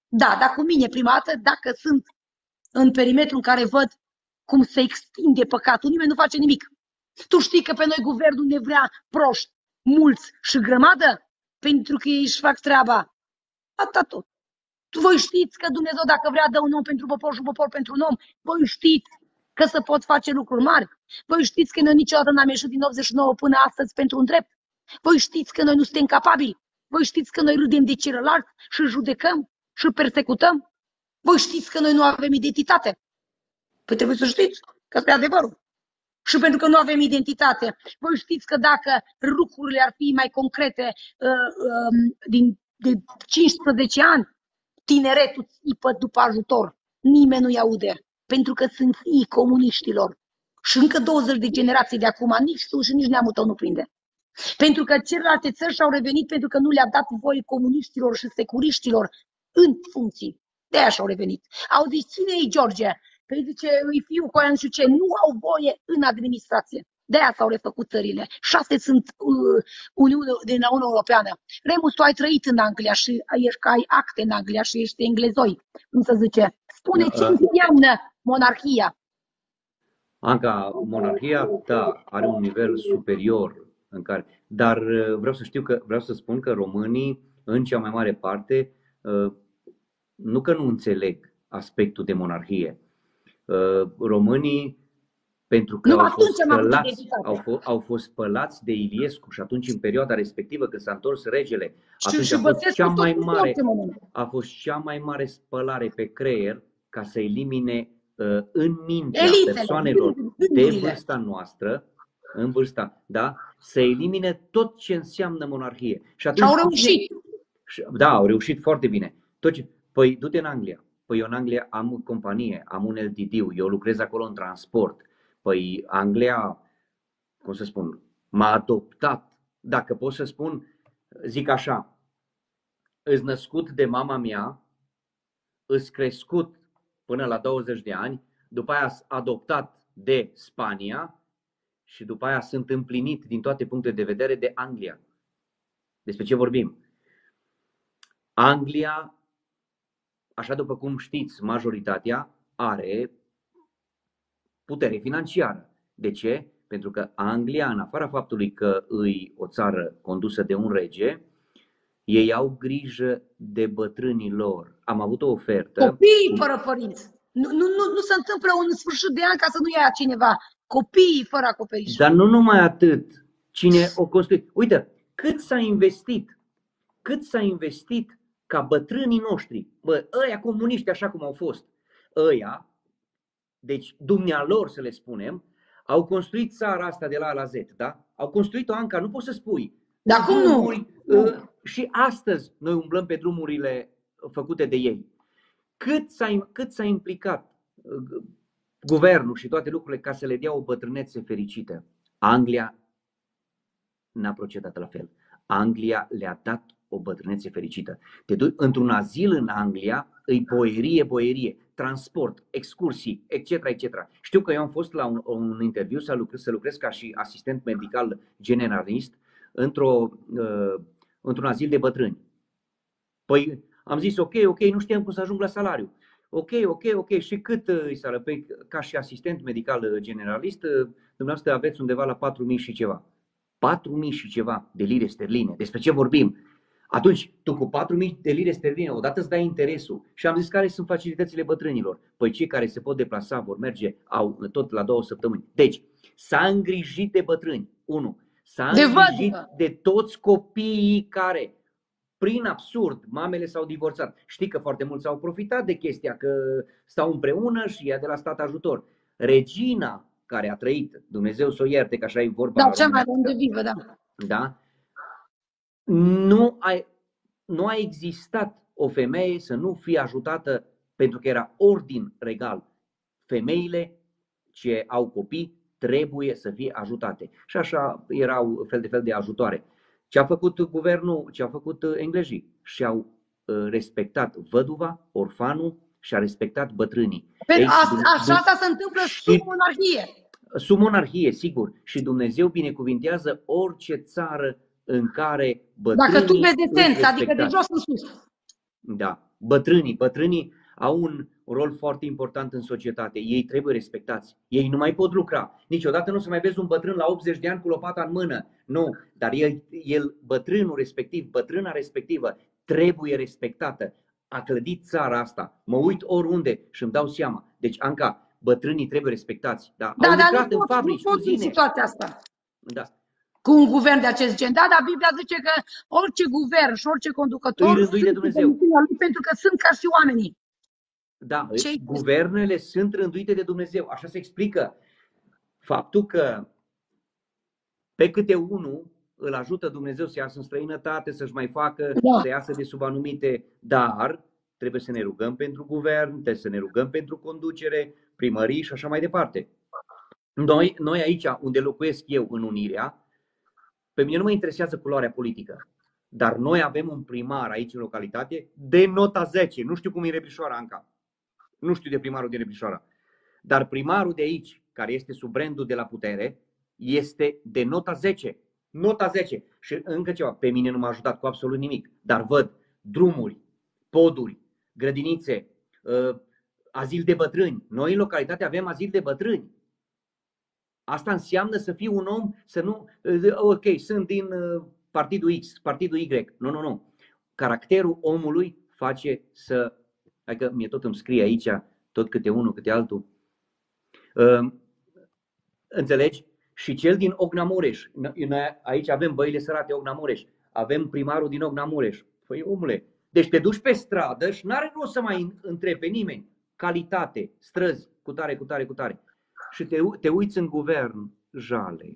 Da, dar cu mine prima dată, dacă sunt în perimetru în care văd cum se extinde păcatul, nimeni nu face nimic. Tu știi că pe noi guvernul ne vrea proști, mulți și grămadă, pentru că ei își fac treaba. Atât tot. Voi știți că Dumnezeu, dacă vrea, dă un om pentru popor și un popor pentru un om. Voi știți că se pot face lucruri mari. Voi știți că noi niciodată n-am ieșit din optzeci și nouă până astăzi pentru un drept. Voi știți că noi nu suntem capabili. Voi știți că noi râdem de celălalt și judecăm și persecutăm. Voi știți că noi nu avem identitate. Păi trebuie să știți că asta e adevărul. Și pentru că nu avem identitate. Voi știți că dacă lucrurile ar fi mai concrete uh, uh, din de cincisprezece ani, tineretul țipă după ajutor. Nimeni nu-i aude. Pentru că sunt fiii comuniștilor. Și încă douăzeci de generații de acum, nici tu și nici neamul tău nu prinde. Pentru că celelalte țări și-au revenit pentru că nu le-a dat voie comuniștilor și securiștilor în funcții. De-aia și-au revenit. Au zis, cine e George? Păi zice, îi fiu cu aia nu știu ce, nu au voie în administrație. De-aia s-au refăcut țările. Șase sunt uh, Uniune, din Uniunea Europeană. Remus, tu ai trăit în Anglia și ești, că ai acte în Anglia și ești englezoi. Cum să zice? Spune ce înseamnă monarhia. Anca, monarhia, da, are un nivel superior în care, dar vreau să știu că vreau să spun că românii, în cea mai mare parte, nu că nu înțeleg aspectul de monarhie. Românii, pentru că nu, au, fost spălați, au, fost, au fost spălați de Iliescu și atunci în perioada respectivă când s-a întors regele, atunci și, a, și fost cea mai mare, a fost cea mai mare spălare pe creier ca să elimine uh, în mintea Elitele, persoanelor de vârsta noastră, în vârsta, da, să elimine tot ce înseamnă monarhie. Și atunci, au reușit. Da, au reușit foarte bine. Tot ce, păi du-te în Anglia. Păi eu în Anglia am companie, am un L T D-ul, eu lucrez acolo în transport. Păi Anglia, cum să spun, m-a adoptat. Dacă pot să spun, zic așa, îs născut de mama mea, îs crescut până la douăzeci de ani, după aia adoptat de Spania și după aia sunt împlinit din toate punctele de vedere de Anglia. Despre ce vorbim? Anglia, așa după cum știți, majoritatea are putere financiară. De ce? Pentru că Anglia, în afara faptului că îi o țară condusă de un rege, ei au grijă de bătrânii lor. Am avut o ofertă. Copiii fără părinți. Nu, nu, nu, nu se întâmplă un sfârșit de an ca să nu ia cineva. Copiii fără acoperiș. Dar nu numai atât. Cine o construit. Uite, cât s-a investit, cât s-a investit ca bătrânii noștri, bă, ăia comuniști așa cum au fost, ăia, deci dumnealor să le spunem, au construit țara asta de la A la Z, da? Au construit-o, Anca, nu poți să spui. Dar cum nu? Uh, și astăzi noi umblăm pe drumurile făcute de ei. Cât s-a, cât s-a implicat uh, guvernul și toate lucrurile ca să le dea o bătrânețe fericită. Anglia n-a procedat la fel. Anglia le-a dat o bătrânețe fericită. Te duci într-un azil în Anglia, îi boierie, boierie, transport, excursii, et cetera, et cetera. Știu că eu am fost la un, un interviu să lucrez, să lucrez ca și asistent medical generalist într-o, uh, într-un azil de bătrâni. Păi am zis ok, ok, nu știam cum să ajung la salariu. Ok, ok, ok, și cât îi s-a răpăi ca și asistent medical generalist, dumneavoastră aveți undeva la patru mii și ceva. patru mii și ceva de lire sterline. Despre ce vorbim? Atunci, tu cu patru mii de lire sterline, odată îți dai interesul și am zis care sunt facilitățile bătrânilor. Păi cei care se pot deplasa vor merge au tot la două săptămâni. Deci, s-a îngrijit de bătrâni, unu. S-a de îngrijit văduvă. de toți copiii care, prin absurd, mamele s-au divorțat. Știi că foarte mulți au profitat de chestia că stau împreună și ia de la stat ajutor. Regina care a trăit, Dumnezeu să o ierte, că așa e vorba. Da, cea mai lungă vivă, da. Da? Nu a, nu a existat o femeie să nu fie ajutată pentru că era ordin regal. Femeile ce au copii trebuie să fie ajutate. Și așa erau fel de fel de ajutoare. Ce a făcut guvernul, ce a făcut englezii? Și-au respectat văduva, orfanul și a respectat bătrânii. Ei, așa asta se întâmplă sub monarhie. Sub monarhie, sigur. Și Dumnezeu binecuvintează orice țară în care bătrânii... Dacă tu vezi decent, adică de jos în sus. Da. Bătrânii, bătrânii au un rol foarte important în societate. Ei trebuie respectați. Ei nu mai pot lucra. Niciodată nu o să mai vezi un bătrân la optzeci de ani cu lopata în mână. Nu, dar el, el bătrânul respectiv, bătrâna respectivă trebuie respectată. A clădit țara asta. Mă uit oriunde și îmi dau seama. Deci, Anca, bătrânii trebuie respectați. Da, Da, au dar lucrat nu în pot, fabrici nu cu pot în zile. situația asta. Da. Cu un guvern de acest gen. Da, dar Biblia zice că orice guvern și orice conducător Îi rânduit de sunt Dumnezeu. în permisiunea lui, pentru că sunt ca și oamenii. Da, Ce-i- guvernele sunt rânduite de Dumnezeu. Așa se explică faptul că pe câte unul îl ajută Dumnezeu să iasă în străinătate, să-și mai facă, Da. să iasă de sub anumite, dar trebuie să ne rugăm pentru guvern, trebuie să ne rugăm pentru conducere, primării și așa mai departe. Noi, noi aici, unde locuiesc eu, în Unirea, pe mine nu mă interesează culoarea politică, dar noi avem un primar aici în localitate de nota zece. Nu știu cum e Rebrișoara, Anca. Nu știu de primarul din Rebrișoara. Dar primarul de aici, care este sub brandul de la putere, este de nota zece. Nota zece. Și încă ceva, pe mine nu m-a ajutat cu absolut nimic. Dar văd drumuri, poduri, grădinițe, azil de bătrâni. Noi în localitate avem azil de bătrâni. Asta înseamnă să fii un om, să nu, ok, sunt din partidul X, partidul Y. Nu, nu, nu. Caracterul omului face să, hai că mie tot îmi scrie aici, tot câte unul, câte altul. Uh, înțelegi? Și cel din Ogna Mureș. Noi aici avem Băile Sărate, Ogna Mureș. Avem primarul din Ogna Mureș. Păi omule, deci te duci pe stradă și n-are rost să mai întrebi pe nimeni. Calitate, străzi, cu tare, cu tare, cu tare. Și te, te uiți în guvern, jale.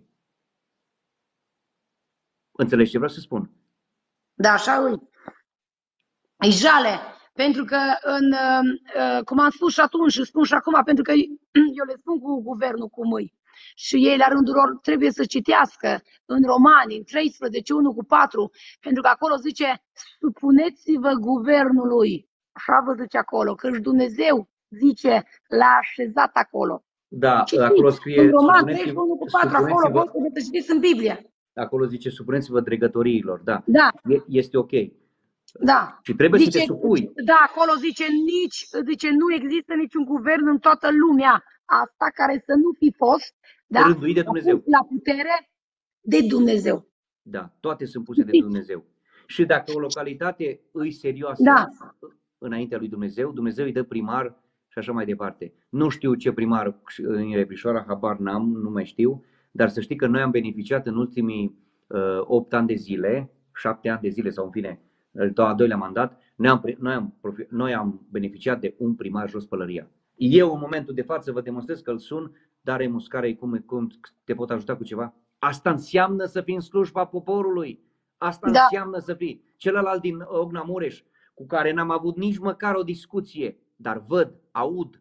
Înțelegi ce vreau să spun? Da, așa e. E jale. Pentru că, în, cum am spus și atunci și spun și acum, pentru că eu le spun cu guvernul cum îi. Și ei, la rândul lor, trebuie să citească în Romani, în treisprezece, unu cu patru, pentru că acolo zice, supuneți-vă guvernului. Așa vă zice acolo, că și Dumnezeu zice, l-a așezat acolo. Da, Citiți, acolo scrie, în Roman treisprezece, unu cu patru, acolo, supuneți-vă, voi trebuie să citiți în Biblie. acolo zice, supuneți-vă dregătoriilor, da. Da. E, este ok. Da. Și trebuie zice, să te supui. Da, acolo zice, nici, zice, nu există niciun guvern în toată lumea asta care să nu fi fost, da, Rânduit de Dumnezeu. la putere de Dumnezeu. Da, toate sunt puse de Dumnezeu. Și dacă o localitate îi serioasă Da. înaintea lui Dumnezeu, Dumnezeu îi dă primar și așa mai departe. Nu știu ce primar în Rebrișoara, habar n-am, nu mai știu, dar să știi că noi am beneficiat în ultimii uh, opt ani de zile, șapte ani de zile sau în fine, al doilea mandat, noi am, noi, am, noi am beneficiat de un primar jos pălăria. Eu în momentul de față vă demonstrez că îl sun, dar remuscare, cum, cum te pot ajuta cu ceva? Asta înseamnă să fii în slujba poporului. Asta Da. înseamnă să fii. Celălalt din Ogna Mureș, cu care n-am avut nici măcar o discuție, dar văd, aud,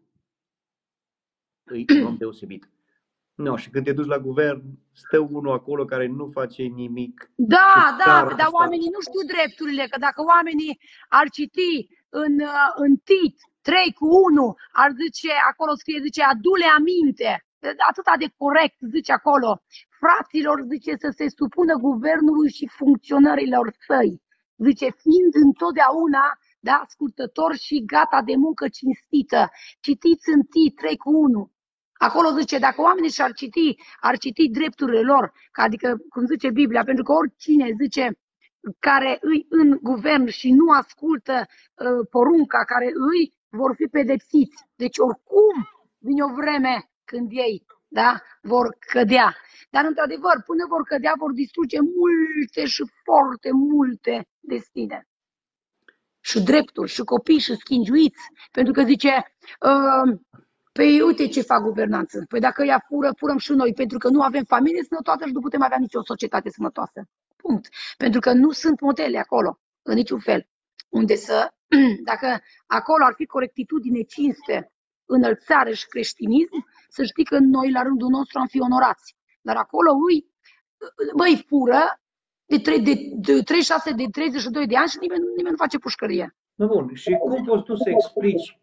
îi un om deosebit. No, și când te duci la guvern, stă unul acolo care nu face nimic. Da, da, dar dar asta- oamenii nu știu drepturile, că dacă oamenii ar citi în, uh, în Tit trei cu unu, ar zice, acolo scrie, zice, adu-le aminte. Atâta de corect, zice acolo. Fraților, zice, să se supună guvernului și funcționărilor săi. Zice, fiind întotdeauna, da, scurtător și gata de muncă cinstită. Citiți în Tit trei cu unu. Acolo zice, dacă oamenii și-ar citi, ar citi drepturile lor, adică, cum zice Biblia, pentru că oricine, zice, care îi în guvern și nu ascultă uh, porunca care îi, vor fi pedepsiți. Deci oricum vine o vreme când ei, da, vor cădea. Dar într-adevăr, până vor cădea, vor distruge multe și foarte multe destine. Și drepturi, și copii, și schingiuiți. Pentru că zice, uh, păi uite ce fac guvernanță. Păi dacă ea fură, furăm și noi, pentru că nu avem familie sănătoasă și nu putem avea nicio societate sănătoasă. Punct. Pentru că nu sunt modele acolo, în niciun fel. Unde să, dacă acolo ar fi corectitudine, cinste, înălțare și creștinism, să știi că noi la rândul nostru am fi onorați. Dar acolo îi, băi, fură de, tre- de, de treizeci și șase, de treizeci și doi de ani și nimeni, nimeni nu face pușcărie. No, bun, și cum poți tu să explici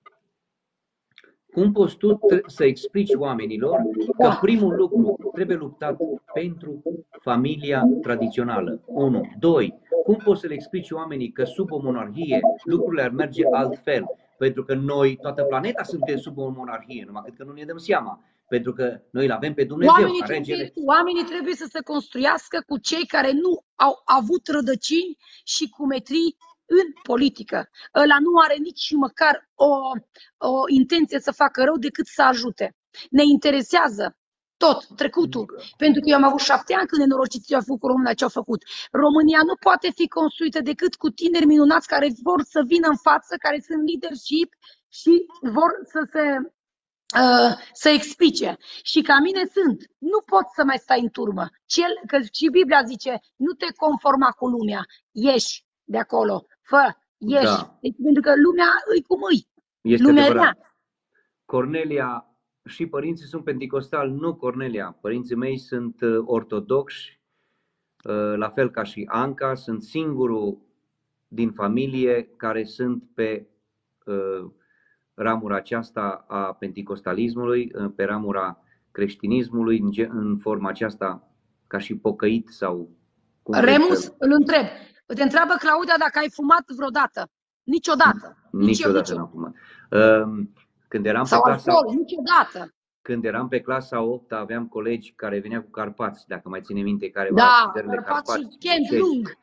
Cum poți tu să explici oamenilor că primul lucru trebuie luptat pentru familia tradițională? unu. doi. cum poți să le explici oamenii că sub o monarhie lucrurile ar merge altfel? Pentru că noi, toată planeta, suntem sub o monarhie, numai că nu ne dăm seama. Pentru că noi îl avem pe Dumnezeu. Oamenii ca regele. trebuie, oamenii trebuie să se construiască cu cei care nu au avut rădăcini și cu metrii în politică. Ăla nu are nici măcar o, o intenție să facă rău decât să ajute. Ne interesează tot trecutul. Pentru că eu am avut șapte ani când nenorociții au făcut cu România ce au făcut. România nu poate fi construită decât cu tineri minunați care vor să vină în față, care sunt leadership și vor să se uh, să explice. Și ca mine sunt. Nu poți să mai stai în turmă. Cel, că și Biblia zice, nu te conforma cu lumea. Ieși de acolo. Fă, ieși. Da. Deci, pentru că lumea îi cum îi. Este lumea adevărat. rea. Cornelia, și părinții sunt penticostali, nu Cornelia. Părinții mei sunt ortodoxi, la fel ca și Anca, sunt singurul din familie care sunt pe uh, ramura aceasta a penticostalismului, pe ramura creștinismului, în, în forma aceasta ca și pocăit sau... Cum Remus, să... îl întreb. Te întreabă Claudia dacă ai fumat vreodată. Niciodată. Niciodată n-am fumat. Uh, când eram sau pe clasa... alcool, niciodată. Când eram pe clasa a opta, aveam colegi care veneau cu carpați, dacă mai ține minte careva. Da, carpați, carpați și Kent Lung.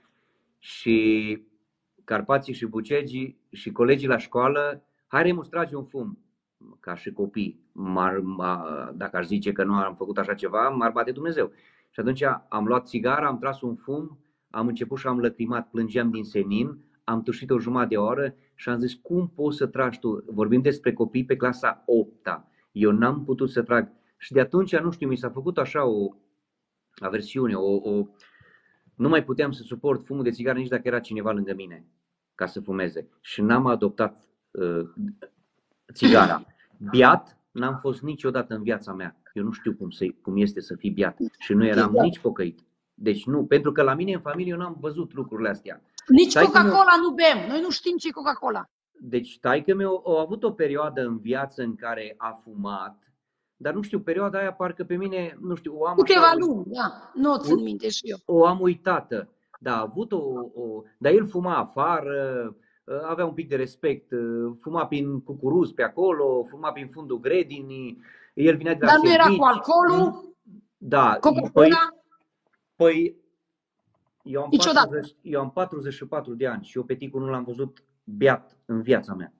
Și carpații și bucegii și colegii la școală, hai Remus, trage un fum. Ca și copii, m-ar, dacă aș zice că nu am făcut așa ceva, m-ar bate Dumnezeu. Și atunci am luat țigara, am tras un fum, am început și am lăcrimat, plângeam din senin, am tușit o jumătate de oră și am zis, cum poți să tragi tu? Vorbim despre copii pe clasa a opta. Eu n-am putut să trag. Și de atunci, nu știu, mi s-a făcut așa o aversiune, o, o... nu mai puteam să suport fumul de țigară nici dacă era cineva lângă mine ca să fumeze. Și n-am adoptat uh, țigara. Biat n-am fost niciodată în viața mea. Eu nu știu cum, să, cum este să fii biat. Și nu eram nici pocăit. Deci nu, pentru că la mine în familie eu n-am văzut lucrurile astea. Nici Coca-Cola nu bem. Noi nu știm ce e Coca-Cola. Deci taică-meu a avut o perioadă în viață în care a fumat, dar nu știu, perioada aia parcă pe mine, nu știu, o am câteva așa, luni, da, nu o țin minte și eu. O am uitată. Da, a avut o, o... Dar el fuma afară, avea un pic de respect, fuma prin cucuruz pe acolo, fuma prin fundul grădinii, el vinea de la Dar nu servici. era cu alcoolul? Da. Coca-Cola? Păi, păi eu, am Niciodată. patruzeci, eu am patruzeci și patru de ani și eu pe ticul nu l-am văzut beat în viața mea.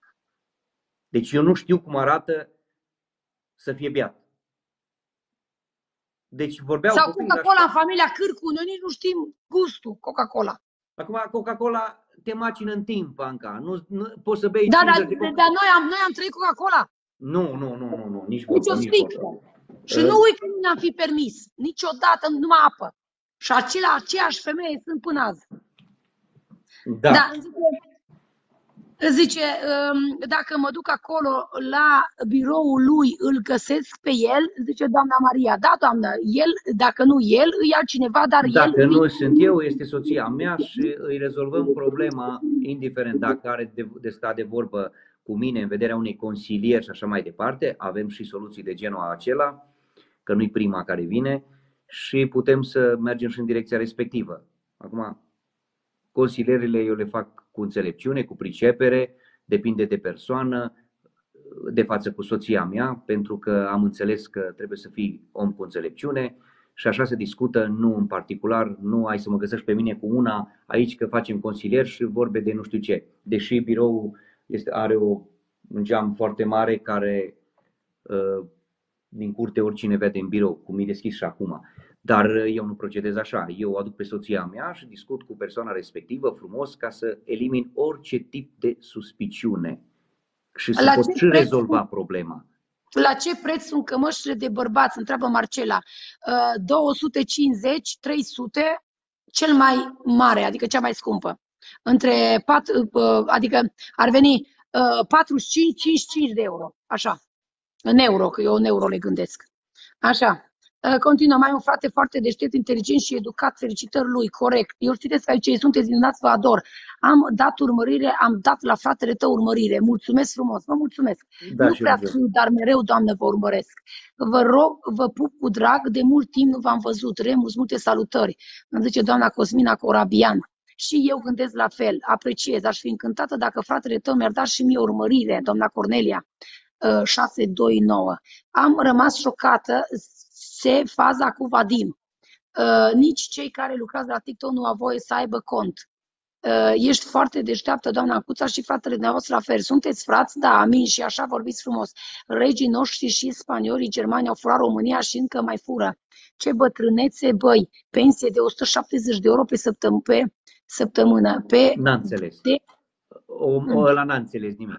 Deci eu nu știu cum arată să fie beat. Deci vorbeau sau Coca-Cola în așa. familia Cârcu, noi nici nu știm gustul Coca-Cola. Acum Coca-Cola te macină în timp, Anca. Nu, nu poți să bei Da, dar cincizeci de Coca- dar noi am noi am trăit Coca-Cola. Nu, nu, nu, nu, nu, nici Nici vorbă, o nici sticlă. vorbă. Și nu uit că nu ne-am fi permis. Niciodată numai apă. Și acelea, aceeași femeie sunt până azi. Da. Da, zice, zice, dacă mă duc acolo la biroul lui, îl găsesc pe el? Zice doamna Maria. Da, doamnă, el, dacă nu el, îi altcineva, dar Dacă el... nu sunt eu, este soția mea și îi rezolvăm problema, indiferent dacă are de, de stat de vorbă cu mine în vederea unei consilieri și așa mai departe. Avem și soluții de genul acela, că nu-i prima care vine și putem să mergem și în direcția respectivă. Acum, consilierile eu le fac cu înțelepciune, cu pricepere, depinde de persoană, de față cu soția mea, pentru că am înțeles că trebuie să fii om cu înțelepciune și așa se discută, nu în particular, nu ai să mă găsești pe mine cu una aici că facem consilier și vorbe de nu știu ce. Deși biroul este, are o, un geam foarte mare care din curte oricine vede în birou, cum e deschis și acum. Dar eu nu procedez așa. Eu o aduc pe soția mea și discut cu persoana respectivă frumos ca să elimin orice tip de suspiciune și să pot și rezolva problema. La ce preț sunt cămășile de bărbați? Întreabă Marcela. două sute cincizeci, trei sute, cel mai mare, adică cea mai scumpă. Între patru, adică ar veni patruzeci și cinci, cincizeci și cinci de euro. Așa. În euro, că eu în euro le gândesc. Așa. Continuă, mai un frate foarte deștept, inteligent și educat, felicitări lui, corect. Eu știți că aici sunteți minunați, vă ador. Am dat urmărire, am dat la fratele tău urmărire. Mulțumesc frumos, vă mulțumesc. Da, nu prea scriu, dar mereu, Doamnă, vă urmăresc. Vă rog, vă pup cu drag, de mult timp nu v-am văzut. Remus, multe salutări. Îmi zice doamna Cosmina Corabian. Și eu gândesc la fel, apreciez, aș fi încântată dacă fratele tău mi-ar da și mie urmărire, doamna Cornelia, șase doi nouă. Am rămas șocată, se faza cu Vadim. Nici cei care lucrează la TikTok nu au voie să aibă cont. Ești foarte deșteaptă, doamna Ancuța, și fratele dumneavoastră la fel. Sunteți frați? Da, amin, și așa vorbiți frumos. Regii noștri și spaniolii, germani au furat România și încă mai fură. Ce bătrânețe, băi, pensie de o sută șaptezeci de euro pe săptămână. Pe săptămână pe N-a înțeles. De... Ăla n-a înțeles nimic.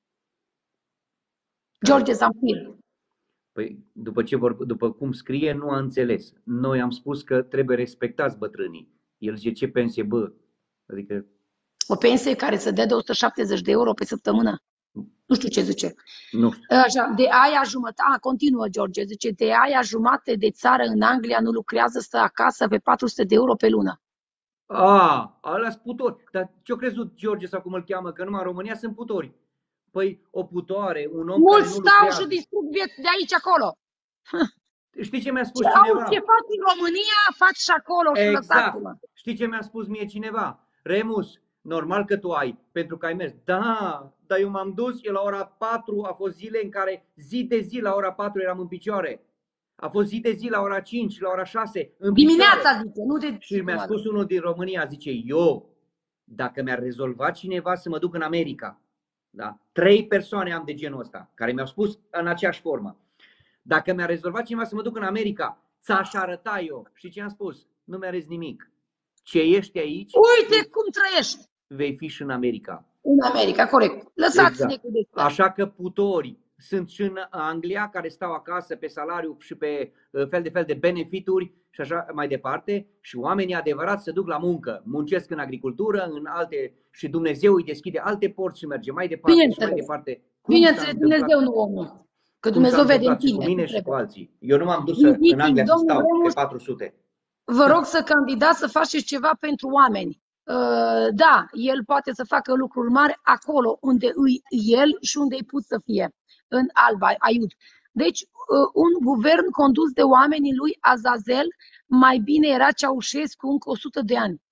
George Zamfir. Păi, după, ce vor, după cum scrie, nu a înțeles. Noi am spus că trebuie respectați bătrânii. El zice, ce pensie, bă? Adică... O pensie care să dea de o sută șaptezeci de euro pe săptămână. Nu știu ce zice. Nu știu. Așa, de aia jumătate, a, continuă George, zice, de aia jumate de țară în Anglia nu lucrează, stă acasă pe patru sute de euro pe lună. A, ăla-s putori. Dar ce-o crezut George sau cum îl cheamă, că numai în România sunt putori? Păi o putoare, un om mulți care nu stau lucrează. și distrug vieți de aici acolo. Știi ce mi-a spus Ce, cineva? au, ce faci în România, faci și acolo și Exact. lăsați-mă. Știi ce mi-a spus mie cineva? Remus, normal că tu ai, pentru că ai mers. Da, dar eu m-am dus, eu la ora patru, a fost zile în care zi de zi la ora patru eram în picioare. A fost zi de zi la ora cinci, la ora șase, în Dimineața, picioare. zice, nu de... Și mi-a spus unul din România, zice, eu, dacă mi-ar rezolva cineva să mă duc în America, da? Trei persoane am de genul ăsta, care mi-au spus în aceeași formă. Dacă mi-a rezolvat cineva să mă duc în America, ți-aș arăta eu. Și ce am spus? Nu mi-arăți nimic. Ce ești aici, Uite vei, cum trăiești. Vei fi și în America. În America, corect. Lăsați-ne exact. cu despre. Așa că putorii sunt și în Anglia, care stau acasă pe salariu și pe fel de fel de benefituri și așa mai departe. Și oamenii adevărați se duc la muncă, muncesc în agricultură, în alte, și Dumnezeu îi deschide alte porți și merge mai departe și mai departe. Bineînțeles, Dumnezeu nu omul. Că Dumnezeu vede în tine. Cu mine și cu alții. Eu nu m-am dus în, în Anglia să stau pe patru sute. Vă rog să candidați să faceți ceva pentru oameni. Uh, da, el poate să facă lucruri mari acolo unde îi el și unde îi put să fie, în Alba, Aiud. Deci, uh, un guvern condus de oamenii lui Azazel, mai bine era Ceaușescu încă o sută de ani.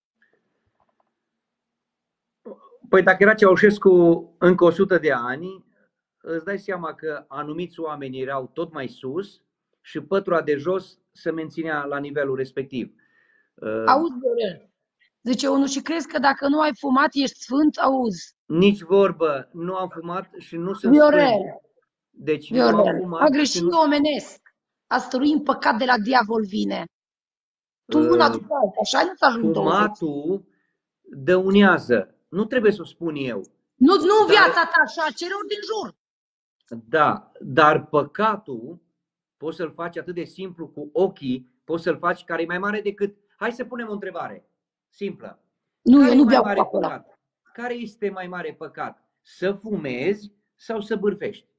Păi dacă era Ceaușescu încă o sută de ani, îți dai seama că anumiți oameni erau tot mai sus și pătura de jos se menținea la nivelul respectiv. Auzi, Viorel, zice unul, și crezi că dacă nu ai fumat ești sfânt? Auzi. Nici vorbă, nu am fumat și nu sunt Viorel. sfânt. Deci Viorel. nu am fumat. A greșit nu... omenesc. A stărui în păcat de la diavol vine. Tu uh, una după alta, așa nu s-ajunge. Fumatul dăunează. Nu trebuie să o spun eu. Nu, nu dar... viața ta, așa, celor din jur. Da, dar păcatul poți să-l faci atât de simplu cu ochii, poți să-l faci care e mai mare decât... Hai să punem o întrebare simplă. Nu, care eu nu mai beau mare acolo. păcat? Care este mai mare păcat? Să fumezi sau să bârfești?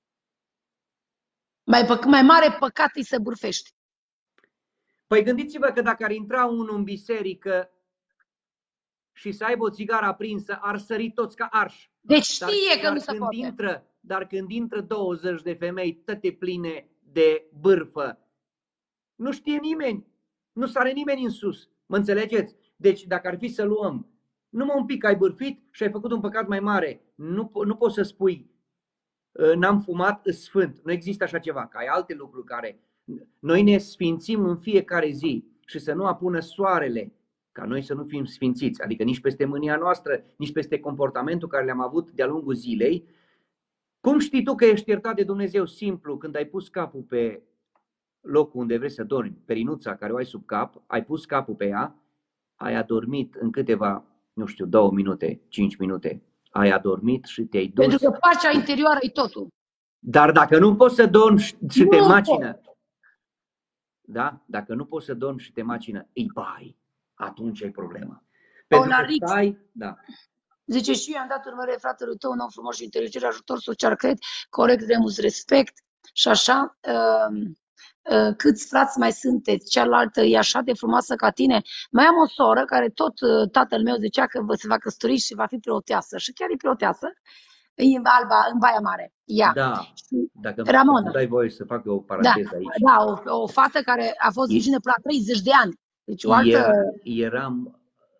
Mai, pă, mai mare păcat e să bârfești. Păi gândiți-vă că dacă ar intra unul în biserică și să aibă o țigară aprinsă, ar sări toți ca arși. Deci știe dar, că dar nu se când poate. Intră, dar când intră douăzeci de femei toate pline de bârfă, nu știe nimeni, nu sare nimeni în sus. Mă înțelegeți? Deci dacă ar fi să luăm numai un pic ai bârfit și ai făcut un păcat mai mare, nu, nu poți să spui n-am fumat, sfânt. Nu există așa ceva, că ai alte lucruri care... Noi ne sfințim în fiecare zi și să nu apună soarele ca noi să nu fim sfințiți, adică nici peste mânia noastră, nici peste comportamentul care le-am avut de-a lungul zilei. Cum știi tu că ești iertat de Dumnezeu? Simplu, când ai pus capul pe locul unde vrei să dormi, perinuța care o ai sub cap, ai pus capul pe ea, ai adormit în câteva, nu știu, două minute, cinci minute, ai adormit și te-ai dus. Pentru că pacea interioară e totul. Dar dacă nu poți să dormi și Nu te pot. macină, da? Dacă nu poți să dormi și te macină, îi bai, atunci ai problemă. Pentru că Ric. stai, da. Zice, și eu am dat urmare fratelui tău, un om frumos și inteligent, ajutor social, cred, corect, Remus, respect și așa. Uh, uh, câți frați mai sunteți? Cealaltă e așa de frumoasă ca tine? Mai am o soră care tot uh, tatăl meu zicea că se va căsători și va fi preoteasă. Și chiar e preoteasă. E în Alba, în Baia Mare. Ea. Da. Și Dacă Ramona. nu dai voie să fac o Da, paranteză aici. da o, o fată care a fost virgină până la treizeci de ani. Deci o altă... Era, eram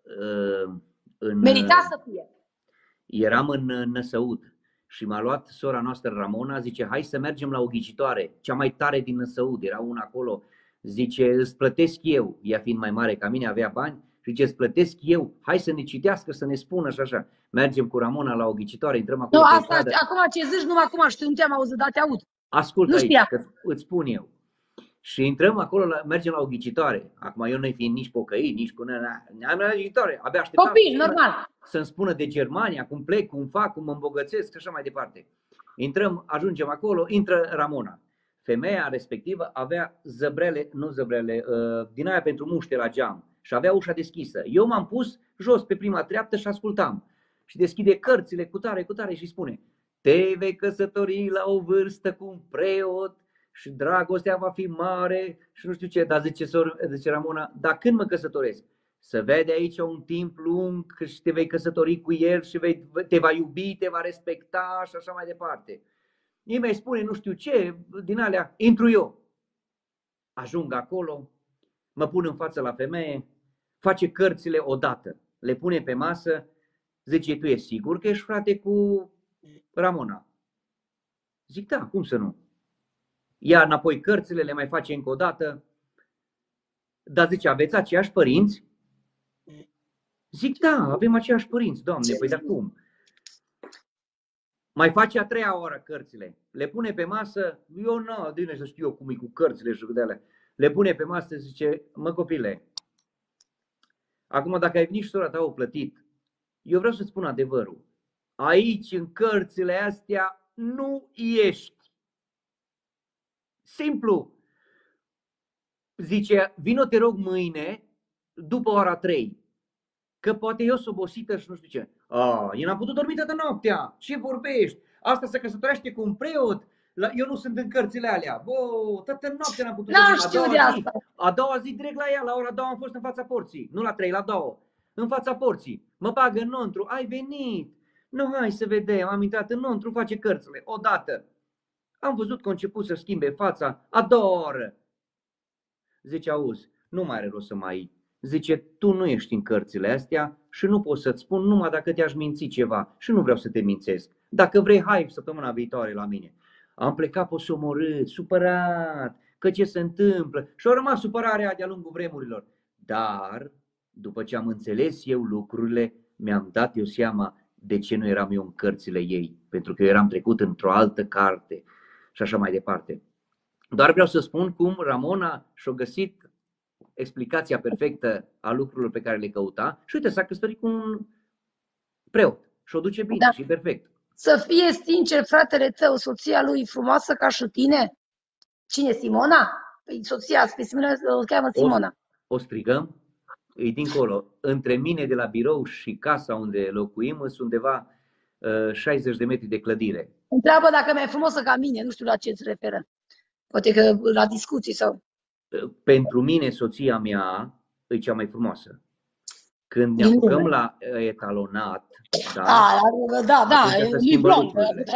în, Merita să fie. Eram în Năsăud și m-a luat sora noastră Ramona, zice, hai să mergem la o ghicitoare, cea mai tare din Năsăud, era una acolo, zice, îți plătesc eu, ea fiind mai mare ca mine, avea bani, și zice, îți plătesc eu, hai să ne citească, să ne spună și așa. Mergem cu Ramona la o ghicitoare, intrăm acolo. Nu, asta, acum ce zici, numai acum știu, nu te-am auzit, dar te aud. Ascultă aici, că îți spun eu. Și intrăm acolo, la, mergem la o ghicitoare. Acum eu nu fiind nici pocăit, nici cu ne-am la ghicitoare. Abia așteptam Copii, normal. Să-mi spună de Germania, cum plec, cum fac, cum mă îmbogățesc și așa mai departe. Intrăm, ajungem acolo, intră Ramona. Femeia respectivă avea zăbrele, nu zăbrele, uh, din aia pentru muște la geam și avea ușa deschisă. Eu m-am pus jos pe prima treaptă și ascultam. Și deschide cărțile cu tare, cu tare și spune: te vei căsători la o vârstă cu un preot și dragostea va fi mare și nu știu ce. Dar zice, sor, zice Ramona, dar când mă căsătoresc? Să vede aici un timp lung și te vei căsători cu el și vei, te va iubi, te va respecta și așa mai departe. Ei mai spune nu știu ce, din alea, intru eu. Ajung acolo, mă pun în față la femeie, face cărțile odată, le pune pe masă, zice, tu ești sigur că ești frate cu Ramona? Zic, da, cum să nu? Ia înapoi cărțile, le mai face încă o dată, dar zice, aveți aceiași părinți? Zic, da, avem aceiași părinți, Doamne, păi dar cum? Mai face a treia oară cărțile, le pune pe masă, eu nu, de unde să știu eu cum e cu cărțile și cu de alea. Le pune pe masă, zice, mă copile, acum dacă ai venit și sora ta o plătit, eu vreau să-ți spun adevărul. Aici, în cărțile astea, nu ești. Simplu. Zice, vino te rog mâine, după ora trei, că poate eu sunt obosită și nu știu ce. A, eu n-am putut dormi toată noaptea. Ce vorbești? Asta se căsătorește cu un preot? Eu nu sunt în cărțile alea. Bă, toată noaptea n-am putut dormi. știu de asta. A doua zi direct la ea, la ora două am fost în fața porții. Nu la trei, la două. În fața porții. Mă bagă înăuntru. Ai venit. Nu, hai să vedem. Am intrat înăuntru, face cărțile. Odată. Am văzut că a început să schimbe fața. A doua oră. Zice, auzi, nu mai are rost să mai... Zice, tu nu ești în cărțile astea și nu pot să-ți spun numai dacă te-aș minți ceva și nu vreau să te mințesc. Dacă vrei, hai săptămâna viitoare la mine. Am plecat posomorât, supărat, că ce se întâmplă și a rămas supărarea de-a lungul vremurilor. Dar, după ce am înțeles eu lucrurile, mi-am dat eu seama de ce nu eram eu în cărțile ei, pentru că eu eram trecut într-o altă carte și așa mai departe. Doar vreau să spun cum Ramona și-a găsit explicația perfectă a lucrurilor pe care le căuta și uite, s-a căsătorit cu un preot și o duce bine, da. Și perfect. Să fie sincer, fratele tău, soția lui frumoasă ca și tine? Cine, Simona? Păi soția, pe Simona o cheamă Simona. O, o strigăm, e dincolo. Între mine de la birou și casa unde locuim sunt undeva uh, șaizeci de metri de clădire. Întreabă dacă mai frumosă ca mine, nu știu la ce îți referă. Poate că la discuții sau... Pentru mine, soția mea e cea mai frumoasă. Când ne apucăm la etalonat, da, A, da, da, e blond,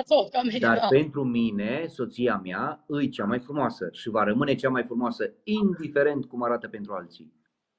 dar da. pentru mine, soția mea e cea mai frumoasă și va rămâne cea mai frumoasă, indiferent cum arată pentru alții.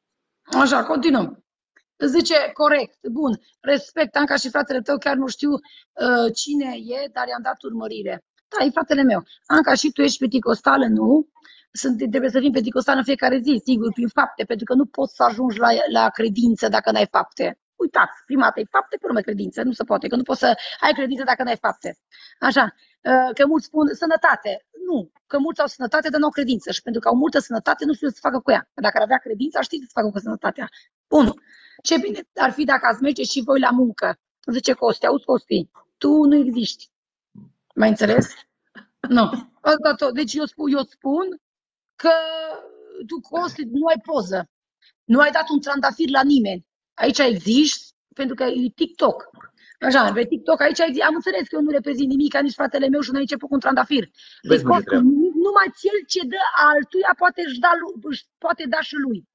Așa, continuăm. Zice, corect, bun, respect, am ca și fratele tău, chiar nu știu uh, cine e, dar i-am dat urmărire. Da, e fratele meu. Anca, și tu ești penticostală, nu? Sunt, trebuie să fii penticostal în fiecare zi, sigur, prin fapte, pentru că nu poți să ajungi la, la credință dacă n-ai fapte. Uitați, prima dată e fapte, pe urmă credință, nu se poate, că nu poți să ai credință dacă n-ai fapte. Așa, că mulți spun sănătate. Nu, că mulți au sănătate, dar nu au credință. Și pentru că au multă sănătate, nu știu să facă cu ea. Că dacă ar avea credință, ar ști să facă cu sănătatea. Unu, ce bine ar fi dacă ați merge și voi la muncă. Zice Costi, auzi Costi, tu nu existi. Mai înțeles? Nu. Asta tot. Deci eu spun, eu spun că tu, Costi, nu ai poză. Nu ai dat un trandafir la nimeni. Aici existi pentru că e TikTok. Așa, pe TikTok aici existi. Am înțeles că eu nu reprezint nimic, nici fratele meu și nu ai început cu un trandafir. Deci, Costi, numai cel ce dă altuia poate, își da, își poate da și lui.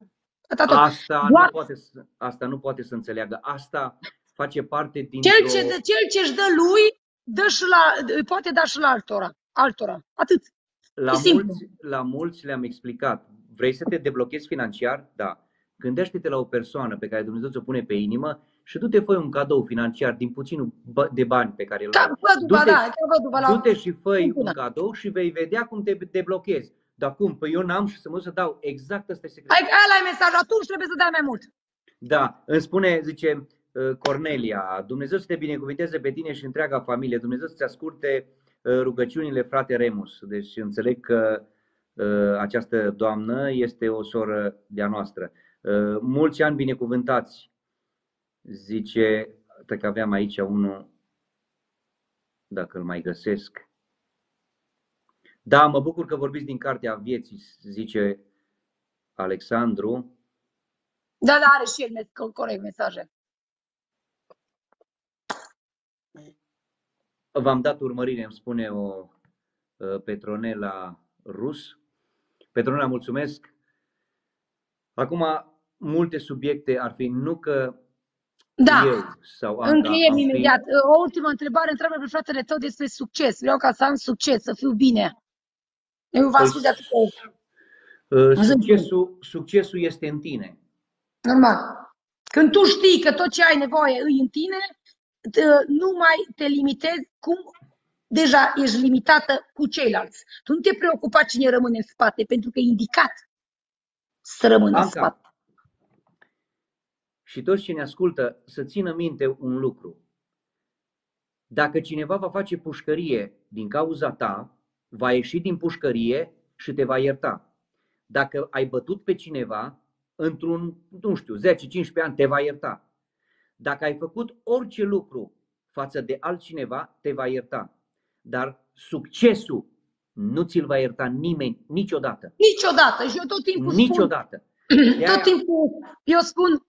Asta, Doar... nu poate, asta nu poate să înțeleagă. Asta face parte din. Cel ce dă, cel ce își dă lui, dă și la, poate da și la altora. altora. Atât. La mulți, la mulți le-am explicat. Vrei să te deblochezi financiar? Da. Gândește-te la o persoană pe care Dumnezeu ți-o pune pe inimă și du-te, fă un cadou financiar din puținul de bani pe care îl ai. Văduva, da, văduva la... Du-te și fă un cadou și vei vedea cum te, te blochezi. Dar cum? Păi eu n-am și să mă duc să dau. Exact ăsta e secretul. Ăla e mesajul, atunci trebuie să dai mai mult. Da, îmi spune, zice Cornelia, Dumnezeu să te binecuvinteze pe tine și întreaga familie. Dumnezeu să-ți asculte rugăciunile, frate Remus. Deci înțeleg că această doamnă este o soră de-a noastră. Mulți ani binecuvântați, zice, că aveam aici unul, dacă îl mai găsesc. Da, mă bucur că vorbiți din Cartea Vieții, zice Alexandru. Da, da, are și el corect mesaje. V-am dat urmărire, îmi spune o Petronela Rus. Petronela, mulțumesc. Acum, multe subiecte ar fi, nu că da. eu sau Anca Încheiem fi... imediat. O ultimă întrebare, întreabă pe fratele tău despre succes. Vreau ca să am succes, să fiu bine. Eu v-am spus de atât. Succesul, succesul este în tine. Normal. Când tu știi că tot ce ai nevoie îi în tine, nu mai te limitezi cum deja ești limitată cu ceilalți. Tu nu te preocupa cine rămâne în spate, pentru că e indicat să rămână Anca, în spate. Și toți cine ascultă să țină minte un lucru. Dacă cineva va face pușcărie din cauza ta, va ieși din pușcărie și te va ierta. Dacă ai bătut pe cineva, într-un, nu știu, zece cincisprezece ani, te va ierta. Dacă ai făcut orice lucru față de altcineva, te va ierta. Dar succesul nu ți-l va ierta nimeni niciodată. Niciodată. Și eu tot timpul niciodată. spun, tot timpul eu spun,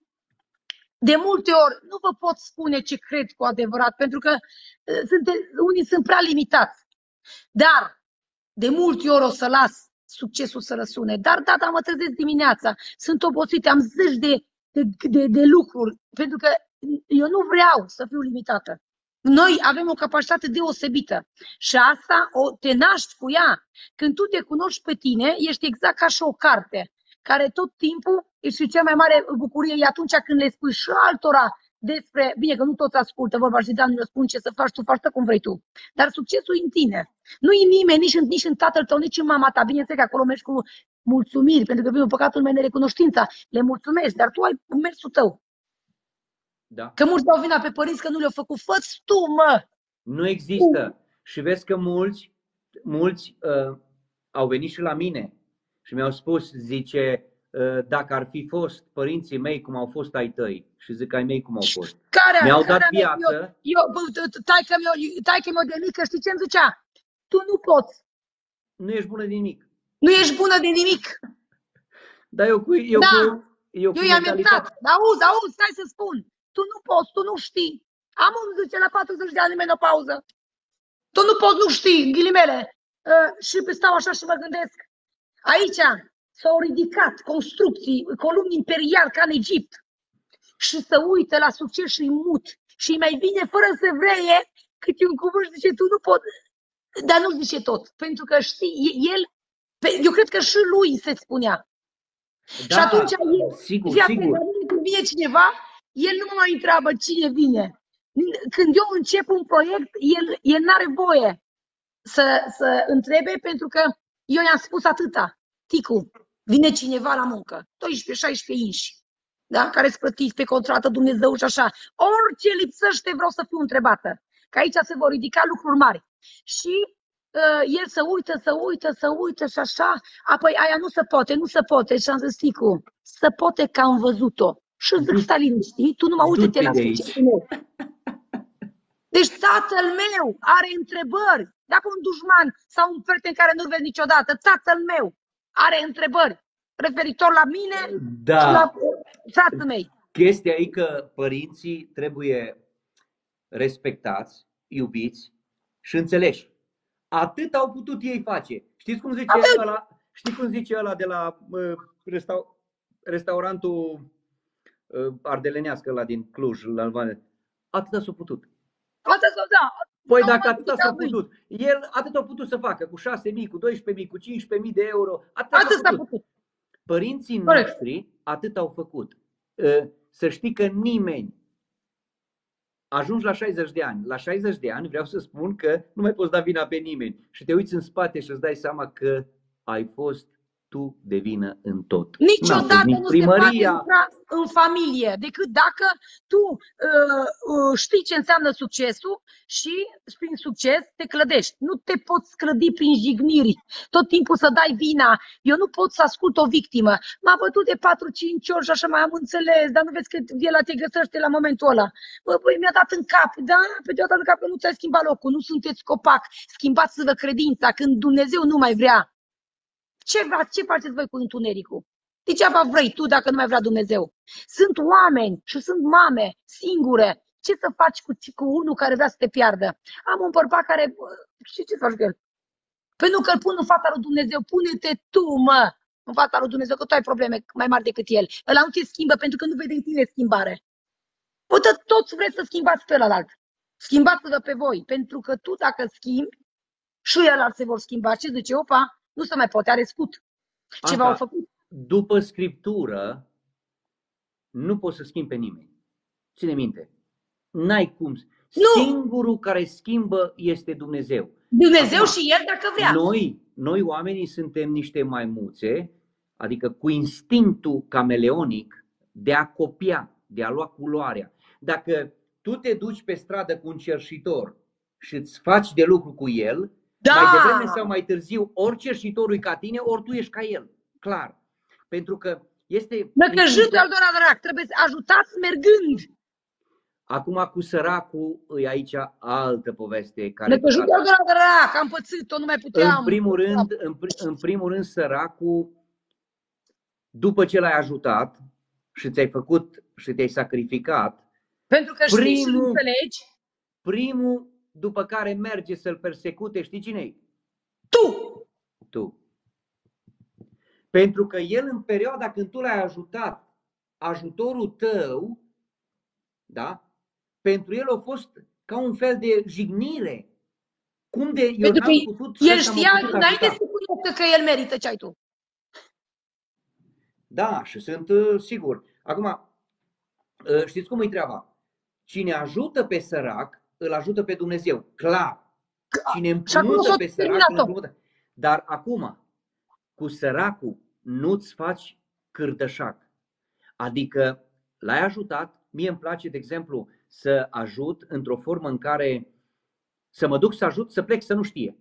de multe ori nu vă pot spune ce cred cu adevărat, pentru că sunt, unii sunt prea limitați. Dar de multe ori o să las succesul să răsune. Dar data mă trezesc dimineața, sunt obosită, am zeci de, de, de, de lucruri, pentru că eu nu vreau să fiu limitată. Noi avem o capacitate deosebită și asta o, te naști cu ea. Când tu te cunoști pe tine, ești exact ca și o carte, care tot timpul, și cea mai mare bucurie e atunci când le spui și altora despre, bine că nu toți ascultă, vorba și Dan, nu spun ce să faci, tu faci cum vrei tu. Dar succesul e în tine. Nu e nimeni, nici în, nici în tatăl tău, nici în mama ta. Bineînțeles că acolo mergi cu mulțumiri, pentru că vine păcatul meu nerecunoștința. Le mulțumești, dar tu ai mersul tău. Da. Că mulți dau vina pe părinți că nu le-au făcut. Fă-ți tu, mă! Nu există. Tu. Și vezi că mulți, mulți uh, au venit și la mine și mi-au spus, zice, uh, dacă ar fi fost părinții mei cum au fost ai tăi. Și zic, ai mei cum au fost. Care, Mi-au care dat viață. Eu, eu, taică meu de mică, știi ce îmi zicea? Tu nu poți. Nu ești bună de nimic. Nu ești bună de nimic. Dar eu cu eu, da. cu, eu, eu i-am iertat. Auzi, auzi, stai să spun. Tu nu poți, tu nu știi. Am un zice la patruzeci de ani în menopauză. Tu nu poți, nu știi, în ghilimele. Uh, și stau așa și mă gândesc. Aici s-au ridicat construcții, columni imperiali ca în Egipt. Și să uită la succes și îi mut. Și mai vine fără să vreie câte un cuvânt și zice, tu nu poți. Dar nu zice tot. Pentru că știi, el, eu cred că și lui se spunea. Da, și atunci, el, sigur, zia, sigur. când vine cineva, el nu mă mai întreabă cine vine. Când eu încep un proiect, el, el n-are voie să, să întrebe, pentru că eu i-am spus atâta. Ticu, vine cineva la muncă, doisprezece șaisprezece inși, da? Care-ți plătiți pe contrată Dumnezeu și așa. Orice lipsește vreau să fiu întrebată. Că aici se vor ridica lucruri mari. Și uh, el să uită, să uită, să uită și așa. Apoi aia nu se poate, nu se poate. Și am zis, Ticu, se poate că am văzut-o. Și zic, stai liniștit, tu numai uite-te la succesul meu. Deci tatăl meu are întrebări. Dacă un dușman sau un prieten care nu-l vezi niciodată, tatăl meu are întrebări referitor la mine da. și la frații mei. Chestia e că părinții trebuie respectați, iubiți și înțeleși. Atât au putut ei face. Știți cum zice ăla, știi cum zice ăla de la uh, resta, restaurantul uh, ardelenească ăla din Cluj, la Alvane? Atât s-a putut. Atât s-a, da. Păi dacă atât s-a putut, el atât a putut să facă cu șase mii, cu doisprezece mii, cu cincisprezece mii de euro, atât, atât s-a putut. putut. Părinții noștri atât au făcut. Să știi că nimeni, ajungi la șaizeci de ani, la șaizeci de ani vreau să spun că nu mai poți da vina pe nimeni și te uiți în spate și îți dai seama că ai fost tu de vină în tot. Niciodată nici nu primăria... se poate lucra în familie, decât dacă tu uh, uh, știi ce înseamnă succesul și prin succes te clădești. Nu te poți clădi prin jigniri, tot timpul să dai vina. Eu nu pot să ascult o victimă. M-a bătut de patru cinci ori și așa mai am înțeles, dar nu vezi că el te găsește la momentul ăla. Bă, băi, mi-a dat în cap, da? Pe de o dată în cap că nu ți-ai schimbat locul, nu sunteți copac, schimbați-vă credința când Dumnezeu nu mai vrea. Ce, ce faceți voi cu întunericul? Degeaba vrei tu dacă nu mai vrea Dumnezeu. Sunt oameni și sunt mame singure. Ce să faci cu, cu unul care vrea să te piardă? Am un bărbat care... Și ce să faci cu el? Păi nu că îl pun în fața lui Dumnezeu. Pune-te tu, mă, în fața lui Dumnezeu, că tu ai probleme mai mari decât el. Ăla nu te schimbă pentru că nu vede în tine schimbare. Uite, toți vreți să schimbați pe ălalt. Schimbați-vă pe voi. Pentru că tu dacă schimbi, și ălalt se vor schimba. Ce zice? Opa, nu se mai poate, are scut. Ceva au făcut. După Scriptură, nu poți să schimbi pe nimeni. Ține minte. N-ai cum. Nu. Singurul care schimbă este Dumnezeu. Dumnezeu Acum, și El dacă vrea. Noi, noi oamenii suntem niște maimuțe, adică cu instinctul cameleonic de a copia, de a lua culoarea. Dacă tu te duci pe stradă cu un cerșitor și îți faci de lucru cu el, da. Mai devreme sau mai târziu, ori cerșitorul e ca tine, ori tu ești ca el. Clar. Pentru că este... Mă, că jâtul al doilea drac, trebuie să ajutați mergând. Acum cu săracul e aici altă poveste. Care Mă, că jâtul al doilea drac, am pățit-o, nu mai puteam. În primul rând, în, în primul rând săracul, după ce l-ai ajutat și ți-ai făcut și te-ai sacrificat, pentru că știi primul, și nu înțelegi. Primul după care merge să-l persecute, știi cine-i? Tu! Tu. Pentru că el în perioada când tu l-ai ajutat, ajutorul tău, da? Pentru el a fost ca un fel de jignire. Cum de eu Pentru n-am putut el știa înainte să cunoască că el merită ce ai tu. Da, și sunt uh, sigur. Acum, uh, știți cum e treaba? Cine ajută pe sărac, îl ajută pe Dumnezeu. Clar. Cine împrumută pe sărac, îl împrumută. Dar acum, cu săracul nu-ți faci cârdășac. Adică l-ai ajutat. Mie îmi place, de exemplu, să ajut într-o formă în care să mă duc să ajut, să plec să nu știe.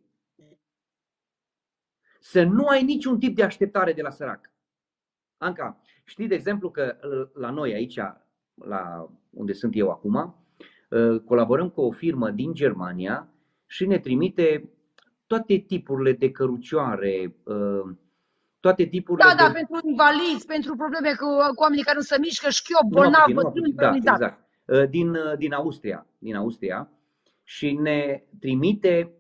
Să nu ai niciun tip de așteptare de la sărac. Anca, știi, de exemplu, că la noi aici, la unde sunt eu acum, colaborăm cu o firmă din Germania și ne trimite toate tipurile de cărucioare, toate tipurile da, de... Da, pentru invalizi, pentru probleme cu, cu oamenii care nu se mișcă, șchiop, bolnav, bătrâni, da, exact. Din, din Austria, din Austria și ne trimite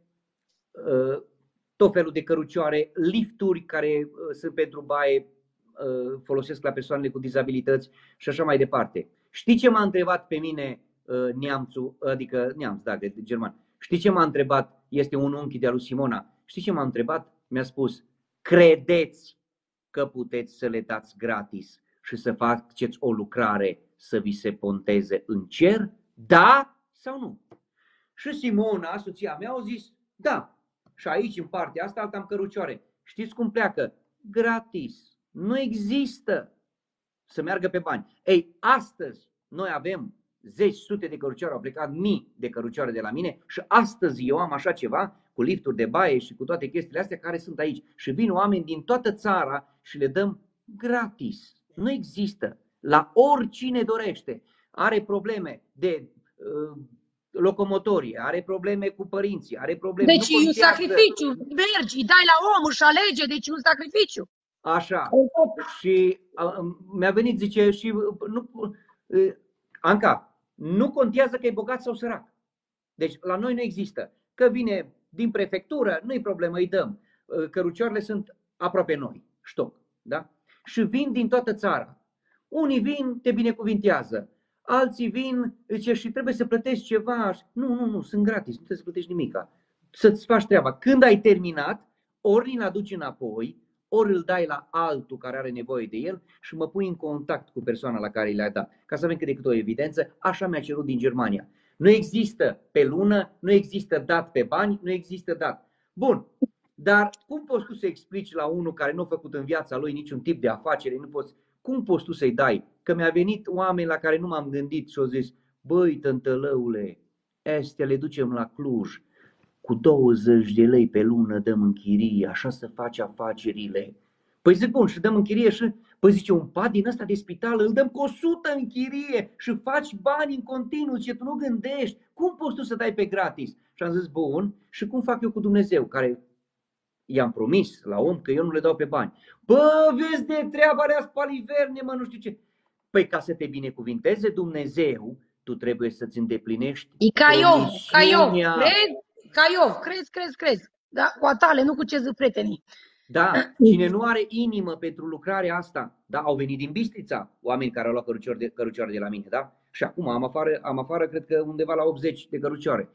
uh, tot felul de cărucioare, lifturi care uh, sunt pentru baie, uh, folosesc la persoanele cu dizabilități și așa mai departe. Știi ce m-a întrebat pe mine uh, neamțul, adică neamț, da, de, de german. Știi ce m-a întrebat? Este un unchi de-a lui Simona. Știi ce m-a întrebat? Mi-a spus: credeți că puteți să le dați gratis și să faceți o lucrare să vi se ponteze în cer? Da sau nu? Și Simona, soția mea, au zis da. Și aici, în partea asta, altă am cărucioare. Știți cum pleacă? Gratis. Nu există să meargă pe bani. Ei, astăzi noi avem zeci, sute de cărucioare, au plecat mii de cărucioare de la mine și astăzi eu am așa ceva cu lifturi de baie și cu toate chestiile astea care sunt aici. Și vin oameni din toată țara și le dăm gratis. Nu există. La oricine dorește. Are probleme de uh, locomotorie, are probleme cu părinții, are probleme... Deci e un sacrificiu. Mergi, îi dai la om, își alege, deci e un sacrificiu. Așa. Și uh, mi-a venit, zice, și nu, uh, Anca, nu contează că e bogat sau sărac. Deci la noi nu există. Că vine din prefectură, nu-i problemă, îi dăm. Cărucioarele sunt aproape noi, ștoc, da? Și vin din toată țara. Unii vin, te binecuvintează. Alții vin, zice, și trebuie să plătești ceva. Nu, nu, nu, sunt gratis, nu trebuie să plătești nimica. Să-ți faci treaba. Când ai terminat, ori îl aduci înapoi, ori îl dai la altul care are nevoie de el și mă pui în contact cu persoana la care le-ai dat, ca să avem cât de cât o evidență. Așa mi-a cerut din Germania. Nu există pe lună, nu există dat pe bani, nu există dat. Bun, dar cum poți tu să explici la unul care nu a făcut în viața lui niciun tip de afacere, nu poți, cum poți tu să-i dai? Că mi-a venit oameni la care nu m-am gândit și au zis, băi, tântălăule, astea le ducem la Cluj, cu douăzeci de lei pe lună dăm în chirie, așa să faci afacerile. Păi zic, bun, și dăm în chirie și, păi zice, un pat din ăsta de spital îl dăm cu o sută în chirie și faci bani în continuu, zice, tu nu gândești, cum poți tu să dai pe gratis? Și am zis, bun, și cum fac eu cu Dumnezeu, care i-am promis la om că eu nu le dau pe bani. Bă, vezi de treaba aia spaliverne, mă, nu știu ce. Păi ca să te binecuvinteze Dumnezeu, tu trebuie să-ți îndeplinești E ca Iov, ca Iov, promisiunea. crezi? Ca Iov, crezi, crezi, crezi. Da, cu a tale, nu cu ce zic prietenii. Da, cine nu are inimă pentru lucrarea asta, da, au venit din Bistrița oameni care au luat cărucioare de, cărucioare de la mine, da? Și acum am afară, am afară, cred că undeva la optzeci de cărucioare.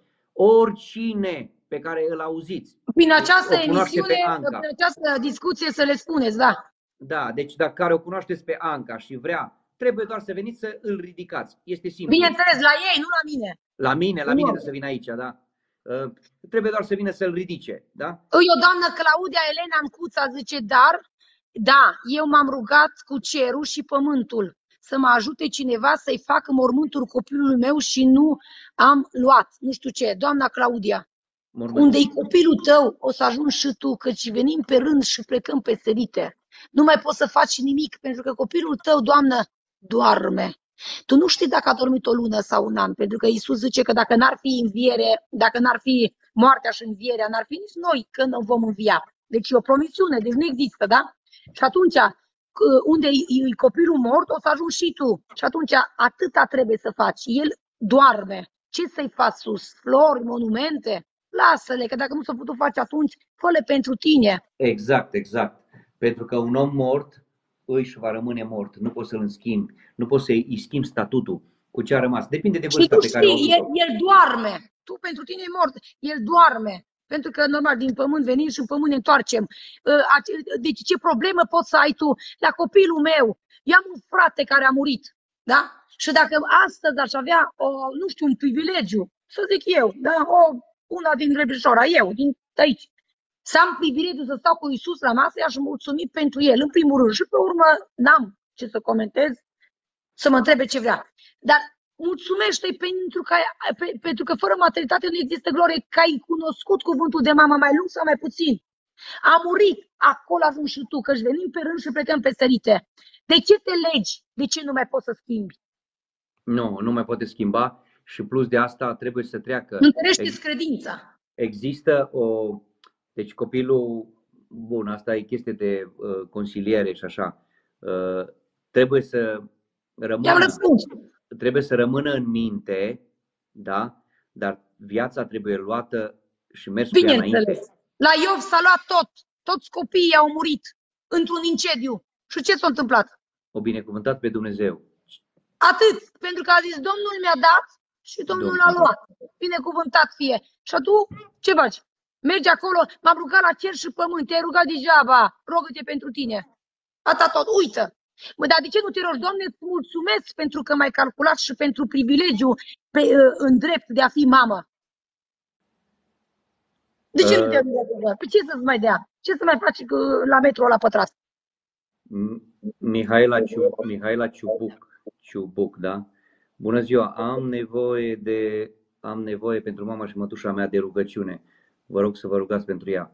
Oricine pe care îl auziți. Prin această o cunoaște emisiune, pe Anca. prin această discuție să le spuneți, da. Da, deci dacă care o cunoașteți pe Anca și vrea, trebuie doar să veniți să îl ridicați. Este simplu. Bineînțeles, la ei, nu la mine. La mine, la Nu. mine trebuie să vină aici, da. Uh, trebuie doar să vină să-l ridice, da? Îi o doamnă Claudia Elena Ancuța zice, dar, da, eu m-am rugat cu cerul și pământul să mă ajute cineva să-i facă mormântul copilului meu și nu am luat, nu știu ce. Doamna Claudia, Mormânt. unde-i copilul tău, o să ajungi și tu, căci venim pe rând și plecăm pe sărite. Nu mai poți să faci nimic, pentru că copilul tău, Doamnă, doarme. Tu nu știi dacă a dormit o lună sau un an, pentru că Iisus zice că dacă n-ar fi înviere, dacă n-ar fi moartea și învierea, n-ar fi nici noi când vom învia. Deci e o promisiune, deci nu există, da? Și atunci, unde e copilul mort, o să ajungi și tu. Și atunci, atâta trebuie să faci. El doarme. Ce să-i faci sus? Flori, monumente? Lasă-le, că dacă nu s-a putut face atunci, fă-le pentru tine. Exact, exact. Pentru că un om mort își va rămâne mort. Nu poți să-l schimbi. Nu poți să-i schimbi statutul cu ce a rămas. Depinde de vârsta pe care o știi, el, el doarme. Tu pentru tine e mort. El doarme. Pentru că, normal, din pământ venim și în pământ ne întoarcem. Deci ce problemă poți să ai tu la copilul meu? Eu am un frate care a murit. Da? Și dacă astăzi aș avea, o, nu știu, un privilegiu, să zic eu, da? o, una din Rebrișoara, eu, din aici, să am privilegiu să stau cu Iisus la masă, i-aș mulțumi pentru el, în primul rând. Și pe urmă, n-am ce să comentez, să mă întrebe ce vrea. Dar mulțumește-i pentru că, pe, pentru că fără materialitate nu există glorie, că ai cunoscut cuvântul de mamă mai lung sau mai puțin. A murit, acolo ajungi și tu, că-și venim pe rând și plecăm pe sărite. De ce te legi? De ce nu mai poți să schimbi? Nu, nu mai poate schimba și plus de asta trebuie să treacă. Întărește-ți credința. Există o... Deci copilul, bun, asta e chestie de uh, consiliere și așa, uh, trebuie să rămână, trebuie să rămână în minte, da? Dar viața trebuie luată și mers pe înainte. La Iov s-a luat tot, toți copiii au murit într-un incendiu. Și ce s-a întâmplat? O binecuvântat pe Dumnezeu. Atât, pentru că a zis, Domnul mi-a dat și Domnul, Domnul l-a luat. Binecuvântat fie. Și tu ce faci? Mergi acolo, m-am rugat la cer și pământ, te-ai rugat degeaba, rogă-te pentru tine. Atât tot, uită. Mă, dar de ce nu te rogi? Doamne, îți mulțumesc pentru că m-ai calculat și pentru privilegiu pe, în drept de a fi mamă. De ce uh, nu te rogi? Pe ce să-ți mai dea? Ce să mai faci la metro la pătrat? Mihaela, Ciu, Mihaela Ciubuc, Ciubuc, da? Bună ziua, am nevoie, de, am nevoie pentru mama și mătușa mea de rugăciune. Vă rog să vă rugați pentru ea.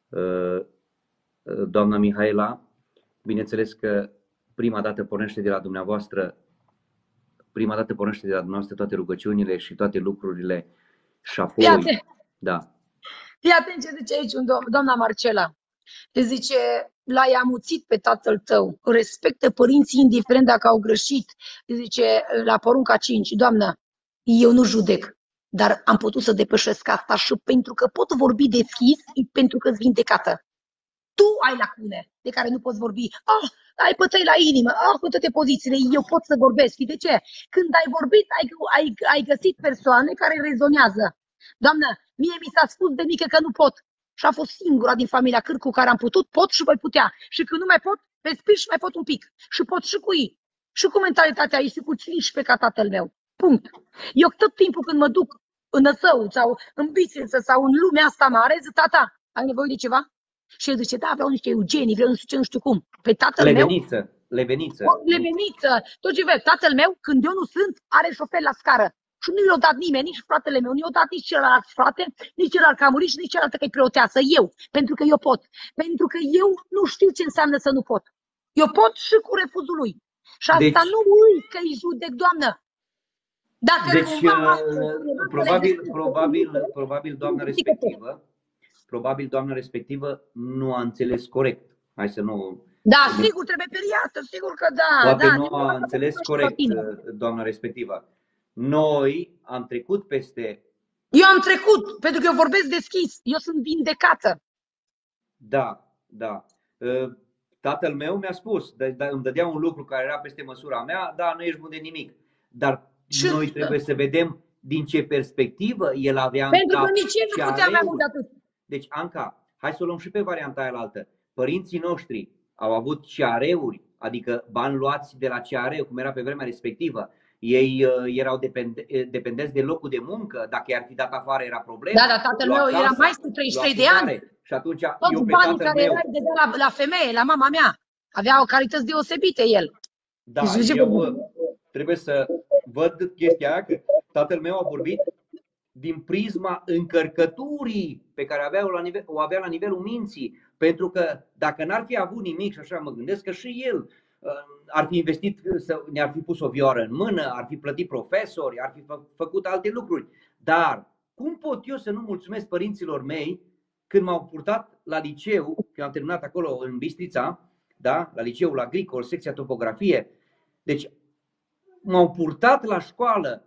Doamna Mihaela, bineînțeles că prima dată pornește de la dumneavoastră, prima dată pornește de la dumneavoastră toate rugăciunile și toate lucrurile și apoi... Fii da. Fii atent ce zice aici doamna Marcela. Le zice, l-ai amuțit pe tatăl tău, respectă părinții indiferent dacă au greșit. Le zice la porunca cinci, Doamnă, eu nu judec. Dar am putut să depășesc asta și pentru că pot vorbi deschis, pentru că-s vindecată. Tu ai lacune de care nu poți vorbi. Ah, ai pătăi la inimă, ah, cu toate pozițiile, eu pot să vorbesc. Știi de ce? Când ai vorbit, ai, ai, ai găsit persoane care rezonează. Doamnă, mie mi s-a spus de mică că nu pot. și a fost singura din familia Cârcu care am putut, pot și voi putea. Și când nu mai pot, respir și mai pot un pic. Și pot și cu ei. Și cu mentalitatea ei și cu cincisprezece ca tatăl meu. Punct. Eu tot timpul când mă duc în Năsău sau în Bistriță sau în lumea asta mare, zic, tata, ai nevoie de ceva? Și el zice, da, vreau niște eugenii, vreau nu știu ce, nu știu cum. Pe tatăl Leveniță, meu... leveniță. Leveniță, tot ce vrei. Tatăl meu, când eu nu sunt, are șofer la scară. Și nu i-a dat nimeni, nici fratele meu, nu i-a dat nici celălalt frate, nici celălalt care a murit și nici celălalt că e preoteasă. Eu, pentru că eu pot. Pentru că eu nu știu ce înseamnă să nu pot. Eu pot și cu refuzul lui. Și asta deci, nu uit că îi judec, Doamnă. Dacă deci, cumva, uh, probabil, probabil, probabil doamna respectivă, probabil doamna respectivă nu a înțeles corect. Hai să nu... Da, sigur, trebuie periată, sigur că da. Poate da, nu a înțeles corect doamna respectivă. Noi am trecut peste... Eu am trecut, pentru că eu vorbesc deschis. Eu sunt vindecată. Da, da. Tatăl meu mi-a spus, îmi dădea un lucru care era peste măsura mea, da, nu ești bun de nimic. Dar ce noi trebuie să vedem din ce perspectivă el avea pentru în cap. Pentru că nici el nu putea mai mult de atât. Deci, Anca, hai să o luăm și pe varianta aia altă. Părinții noștri au avut C R E-uri, adică bani luați de la C R E, cum era pe vremea respectivă. Ei uh, erau depende dependenți de locul de muncă, dacă i-ar fi dat afară era problemă. Da, dar tatăl meu era mai de treizeci și trei de ani. Și atunci toți eu pe banii care meu... era de la, la femeie, la mama mea, avea o calități deosebite el. Da, eu trebuie să văd chestia aia, că tatăl meu a vorbit din prisma încărcăturii pe care avea la nivel, o avea la nivelul minții. Pentru că dacă n-ar fi avut nimic, și așa mă gândesc că și el ar fi investit, ne-ar fi pus o vioară în mână, ar fi plătit profesori, ar fi fă, făcut alte lucruri. Dar cum pot eu să nu mulțumesc părinților mei când m-au purtat la liceu, când am terminat acolo în Bistrița, da? La liceul agricol, secția topografie. Deci m-au purtat la școală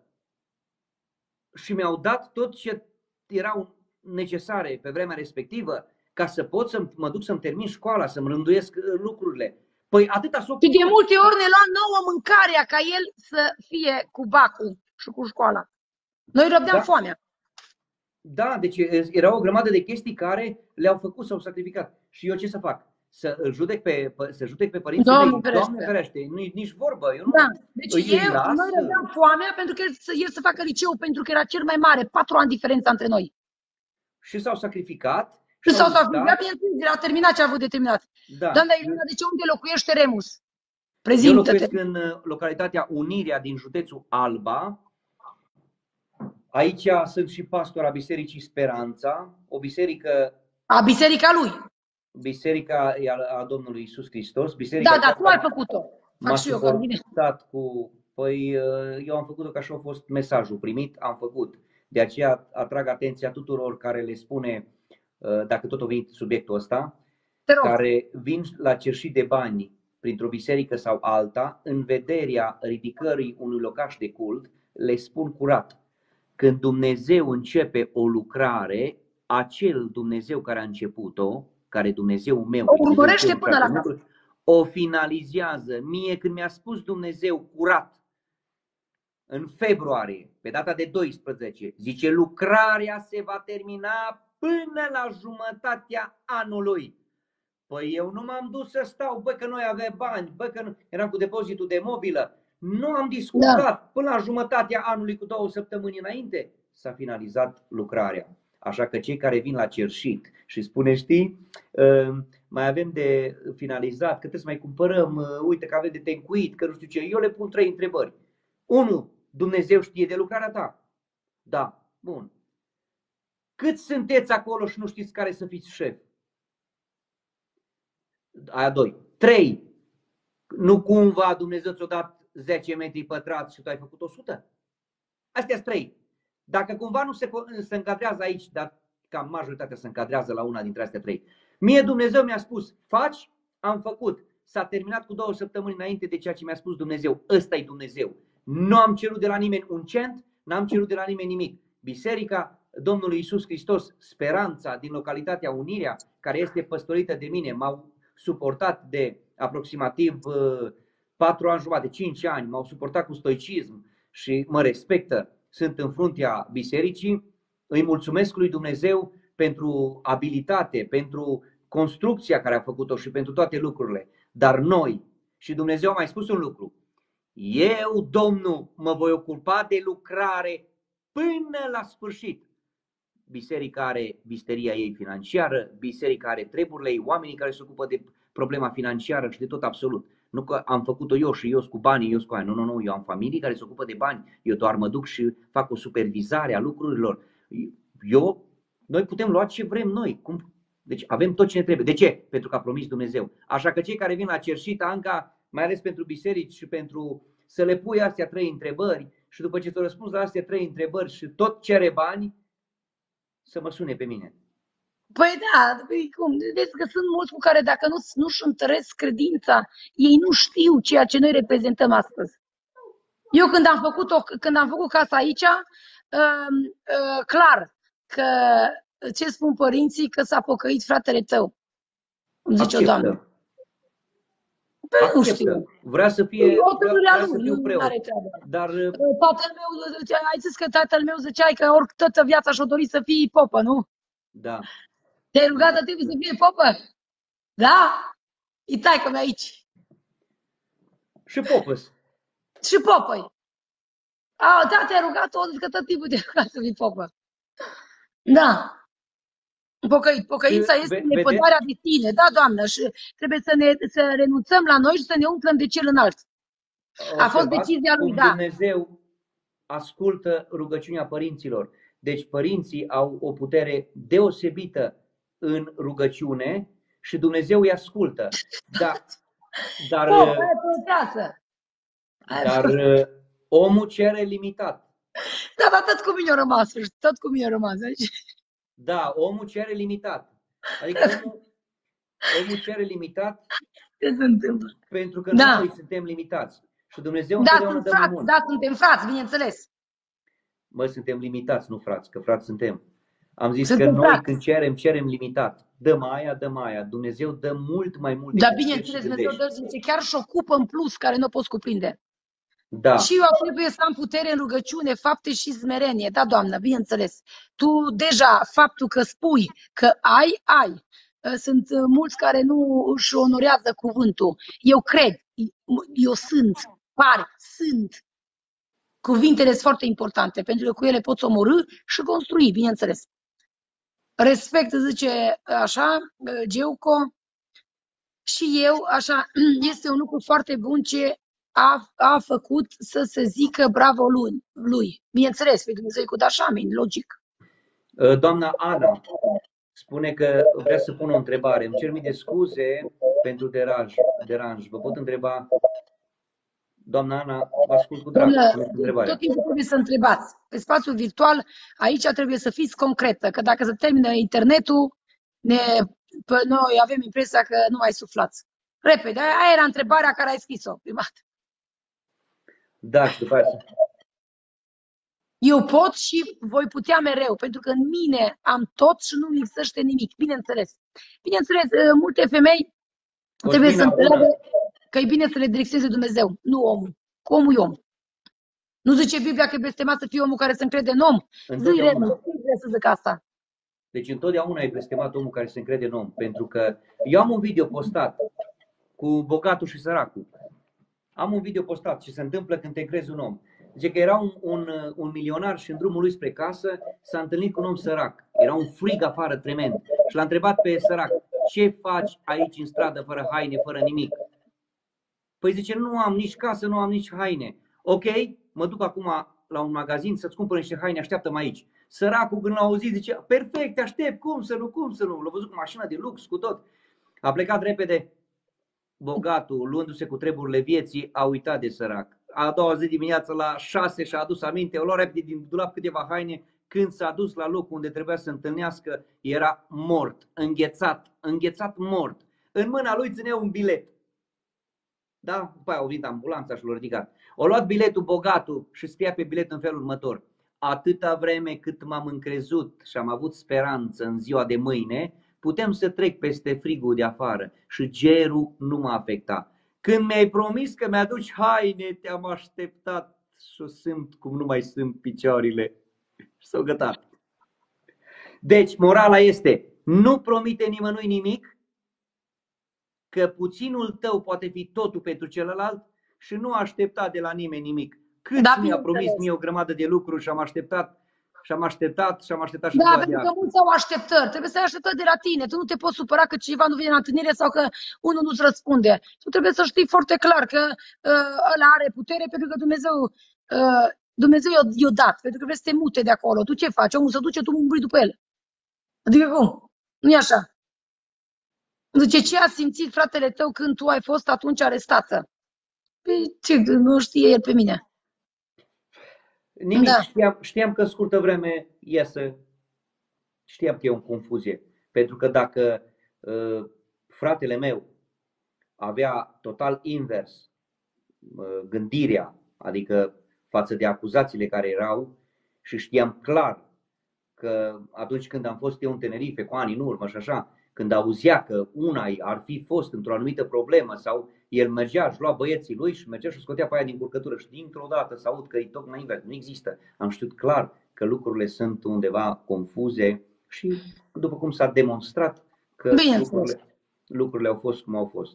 și mi-au dat tot ce erau necesare pe vremea respectivă ca să pot să mă duc să-mi termin școala, să-mi rânduiesc lucrurile. Păi atâta s-o și de multe ori ne lua nouă mâncarea ca el să fie cu bacul și cu școala. Noi răbdeam da. foamea. Da, deci era o grămadă de chestii care le-au făcut, s-au sacrificat. Și eu ce să fac? Să îl judec pe, să judec pe părinții Doamne mei? ferește. Doamne ferește, nu nici vorbă. Eu nu, da. Deci eu, eu, noi răbdeam foamea pentru că el, el să facă liceu, pentru că era cel mai mare, patru ani diferența între noi. Și s-au sacrificat. Și s-au sacrificat, bineînțeles, a terminat ce a avut de terminat. Da. Doamna Irina, de ce unde locuiește Remus? Prezintă-te. Eu locuiesc în localitatea Unirea din județul Alba. Aici sunt și pastor a Bisericii Speranța, o biserică... A biserica lui. Biserica a Domnului Iisus Hristos. Biserica da, da, tu ai făcut-o. M-a suportat cu... Păi eu am făcut-o ca și a fost mesajul primit, am făcut. De aceea atrag atenția tuturor care le spune, dacă tot a venit subiectul ăsta, care vin la cerșit de bani printr-o biserică sau alta, în vederea ridicării unui locaș de cult, le spun curat. Când Dumnezeu începe o lucrare, acel Dumnezeu care a început-o, care Dumnezeu meu, o urmărește până la capăt, o finalizează. Mie când mi-a spus Dumnezeu curat, în februarie, pe data de doisprezece, zice, lucrarea se va termina până la jumătatea anului. Păi eu nu m-am dus să stau, bă, că noi aveam bani, bă, că nu... eram cu depozitul de mobilă. Nu am discutat. Da. Până la jumătatea anului, cu două săptămâni înainte, s-a finalizat lucrarea. Așa că cei care vin la cerșit și spune, știi, mai avem de finalizat, că trebuie să mai cumpărăm, uite că avem de tencuit, că nu știu ce, eu le pun trei întrebări. Unu, Dumnezeu știe de lucrarea ta? Da, bun. Cât sunteți acolo și nu știți care să fiți șef? Aia doi. Trei. Nu cumva Dumnezeu ți-a dat zece metri pătrați și tu ai făcut o sută? Astea-s trei. Dacă cumva nu se, se încadrează aici, dar cam majoritatea se încadrează la una dintre astea trei. Mie Dumnezeu mi-a spus, faci, am făcut. S-a terminat cu două săptămâni înainte de ceea ce mi-a spus Dumnezeu. Ăsta e Dumnezeu. Nu am cerut de la nimeni un cent, n-am cerut de la nimeni nimic. Biserica Domnului Iisus Hristos, Speranța din localitatea Unirea, care este păstorită de mine, m-au suportat de aproximativ patru ani jumătate, cinci ani, m-au suportat cu stoicism și mă respectă. Sunt în fruntea bisericii, îi mulțumesc lui Dumnezeu pentru abilitate, pentru construcția care a făcut-o și pentru toate lucrurile. Dar noi, și Dumnezeu a mai spus un lucru, eu, Domnul, mă voi ocupa de lucrare până la sfârșit. Biserica are bisteria ei financiară, biserica are treburile ei, oamenii care se ocupă de problema financiară și de tot absolut. Nu că am făcut-o eu și eu sunt cu banii, eu sunt cu aia. Nu, nu, nu, eu am familii care se ocupă de bani. Eu doar mă duc și fac o supervizare a lucrurilor. Eu, noi putem lua ce vrem noi. Cum? Deci avem tot ce ne trebuie. De ce? Pentru că a promis Dumnezeu. Așa că cei care vin la Cerșit, Anca, mai ales pentru biserici și pentru să le pui astea trei întrebări și după ce ți-o răspunzi la astea trei întrebări și tot cere bani, să mă sune pe mine. Păi da, păi cum? Vedeți că sunt mulți cu care dacă nu, nu-și întăresc credința, ei nu știu ceea ce noi reprezentăm astăzi. Eu când am făcut, o, când am făcut casa aici, uh, uh, clar că ce spun părinții, că s-a pocăit fratele tău. Îmi zice o doamnă. Păi nu știu. Vrea să fie, vrea, vrea să fiu preot. Dar tatăl meu, ai zis că tatăl meu ziceai că ori toată viața și-o dori să fii popă, nu? Da. Te-ai rugat de timp să fie popă? Da? E taică-mi aici. Și popă-s. Și popă-i. A, da, te-ai rugat, o zis că tot timpul te-ai rugat să fii popă. Da. Pocăit. Pocăința este lepădarea de tine, da, Doamnă, și trebuie să, ne, să renunțăm la noi și să ne umplem de cel înalt. A fost decizia lui, da. Dumnezeu ascultă rugăciunea părinților. Deci părinții au o putere deosebită în rugăciune și Dumnezeu îi ascultă. Dar, dar, oh, dar omul cere limitat. Da, dar tot cu mine a rămas, tot cu mine a rămas aici. Da, omul cere limitat. Adică omul, omul cere limitat. Ce se întâmplă? Pentru că da. noi suntem limitați. Și Dumnezeu da, sunt frați, da, suntem frați, bineînțeles. Mă, suntem limitați, nu frați, că frați suntem. Am zis suntem că noi frați. când cerem, cerem limitat. Dăm aia, dăm aia. Dumnezeu dă mult mai mult. Da, bineînțeles, Dumnezeu dă chiar și ocupă în plus care nu o poți cuprinde. Da. Și eu trebuie să am putere în rugăciune, fapte și smerenie. Da, Doamnă, bineînțeles. Tu deja, faptul că spui că ai, ai. Sunt mulți care nu își onorează cuvântul. Eu cred, eu sunt, pare, sunt. Cuvintele sunt foarte importante, pentru că cu ele poți omorâ și construi, bineînțeles. Respect, zice așa, Geuco, și eu, așa, este un lucru foarte bun ce a, a făcut să se zică bravo lui. lui. Bineînțeles, pe Dumnezeu cu dașamin, logic. Doamna Ana spune că vrea să pună o întrebare. Îmi cer mii de scuze pentru deranj. deranj. Vă pot întreba? Doamna Ana, vă ascult cu drag. Tot timpul trebuie să întrebați. Pe spațiul virtual, aici trebuie să fiți concretă, că dacă se termină internetul, ne, noi avem impresia că nu mai suflați. Repede, aia era întrebarea care ai scris-o prima dată. Da, și după aceea. Eu pot și voi putea mereu, pentru că în mine am tot și nu-mi lipsește nimic, bineînțeles. Bineînțeles, multe femei trebuie să înțeleagă că e bine să le direcționeze Dumnezeu, nu omul. Că omul e om. Nu zice Biblia că e blestemat să fie omul care se încrede în om? Zi, Renu, nu trebuie să zic asta. Deci întotdeauna e blestemat omul care se încrede în om, pentru că eu am un video postat cu bogatul și săracul. Am un video postat ce se întâmplă când te încrezi un om. Zice că era un, un, un milionar și în drumul lui spre casă s-a întâlnit cu un om sărac. Era un frig afară tremend. Și l-a întrebat pe sărac, ce faci aici în stradă fără haine, fără nimic? Păi zice, nu am nici casă, nu am nici haine. Ok, mă duc acum la un magazin să-ți cumpăr niște haine, așteaptă-mă aici. Săracul când l-a auzit zice, perfect, te aștept, cum să nu, cum să nu. L-a văzut cu mașina de lux, cu tot. A plecat repede. Bogatul, luându-se cu treburile vieții, a uitat de sărac. A doua zi dimineață la șase și-a adus aminte, o lua repede din dulap câteva haine. Când s-a dus la locul unde trebuia să se întâlnească, era mort, înghețat, înghețat mort. În mâna lui ținea un bilet. Da? După aia au venit ambulanța și l-a ridicat. O luat biletul bogatul și scria pe bilet în felul următor. Atâta vreme cât m-am încrezut și am avut speranță în ziua de mâine, putem să trec peste frigul de afară și gerul nu m-a afectat. Când mi-ai promis că mi-aduci haine, te-am așteptat și o simt cum nu mai sunt picioarele. Și s-au gătat. Deci, morala este, nu promite nimănui nimic, că puținul tău poate fi totul pentru celălalt și nu aștepta de la nimeni nimic. Cât Da, mi-a promis bineînțeles. mie o grămadă de lucruri și am așteptat și am așteptat și am așteptat și Da, ziua de pentru că astăzi. mulți au așteptări. Trebuie să ai așteptări de la tine. Tu nu te poți supăra că cineva nu vine la întâlnire sau că unul nu-ți răspunde. Tu trebuie să știi foarte clar că uh, ăla are putere pentru că Dumnezeu, uh, Dumnezeu i-a, i-a dat. Pentru că vrei să te mute de acolo. Tu ce faci? Omul se duce, tu umbli după el. Adică cum? Nu e așa. Zice, ce a simțit fratele tău când tu ai fost atunci arestată? Păi, ce, nu știe el pe mine. Nimic, Da. știam, știam că în scurtă vreme iese, știam că e o confuzie. Pentru că dacă uh, fratele meu avea total invers uh, gândirea, adică față de acuzațiile care erau, și știam clar că atunci când am fost eu în Tenerife cu ani în urmă și așa, când auzea că una ar fi fost într-o anumită problemă sau el mergea, își lua băieții lui și mergea și scotea pe aia din curcătură și dintr-o dată să aud că e tocmai invers, nu există. Am știut clar că lucrurile sunt undeva confuze și după cum s-a demonstrat că lucrurile, lucrurile au fost cum au fost.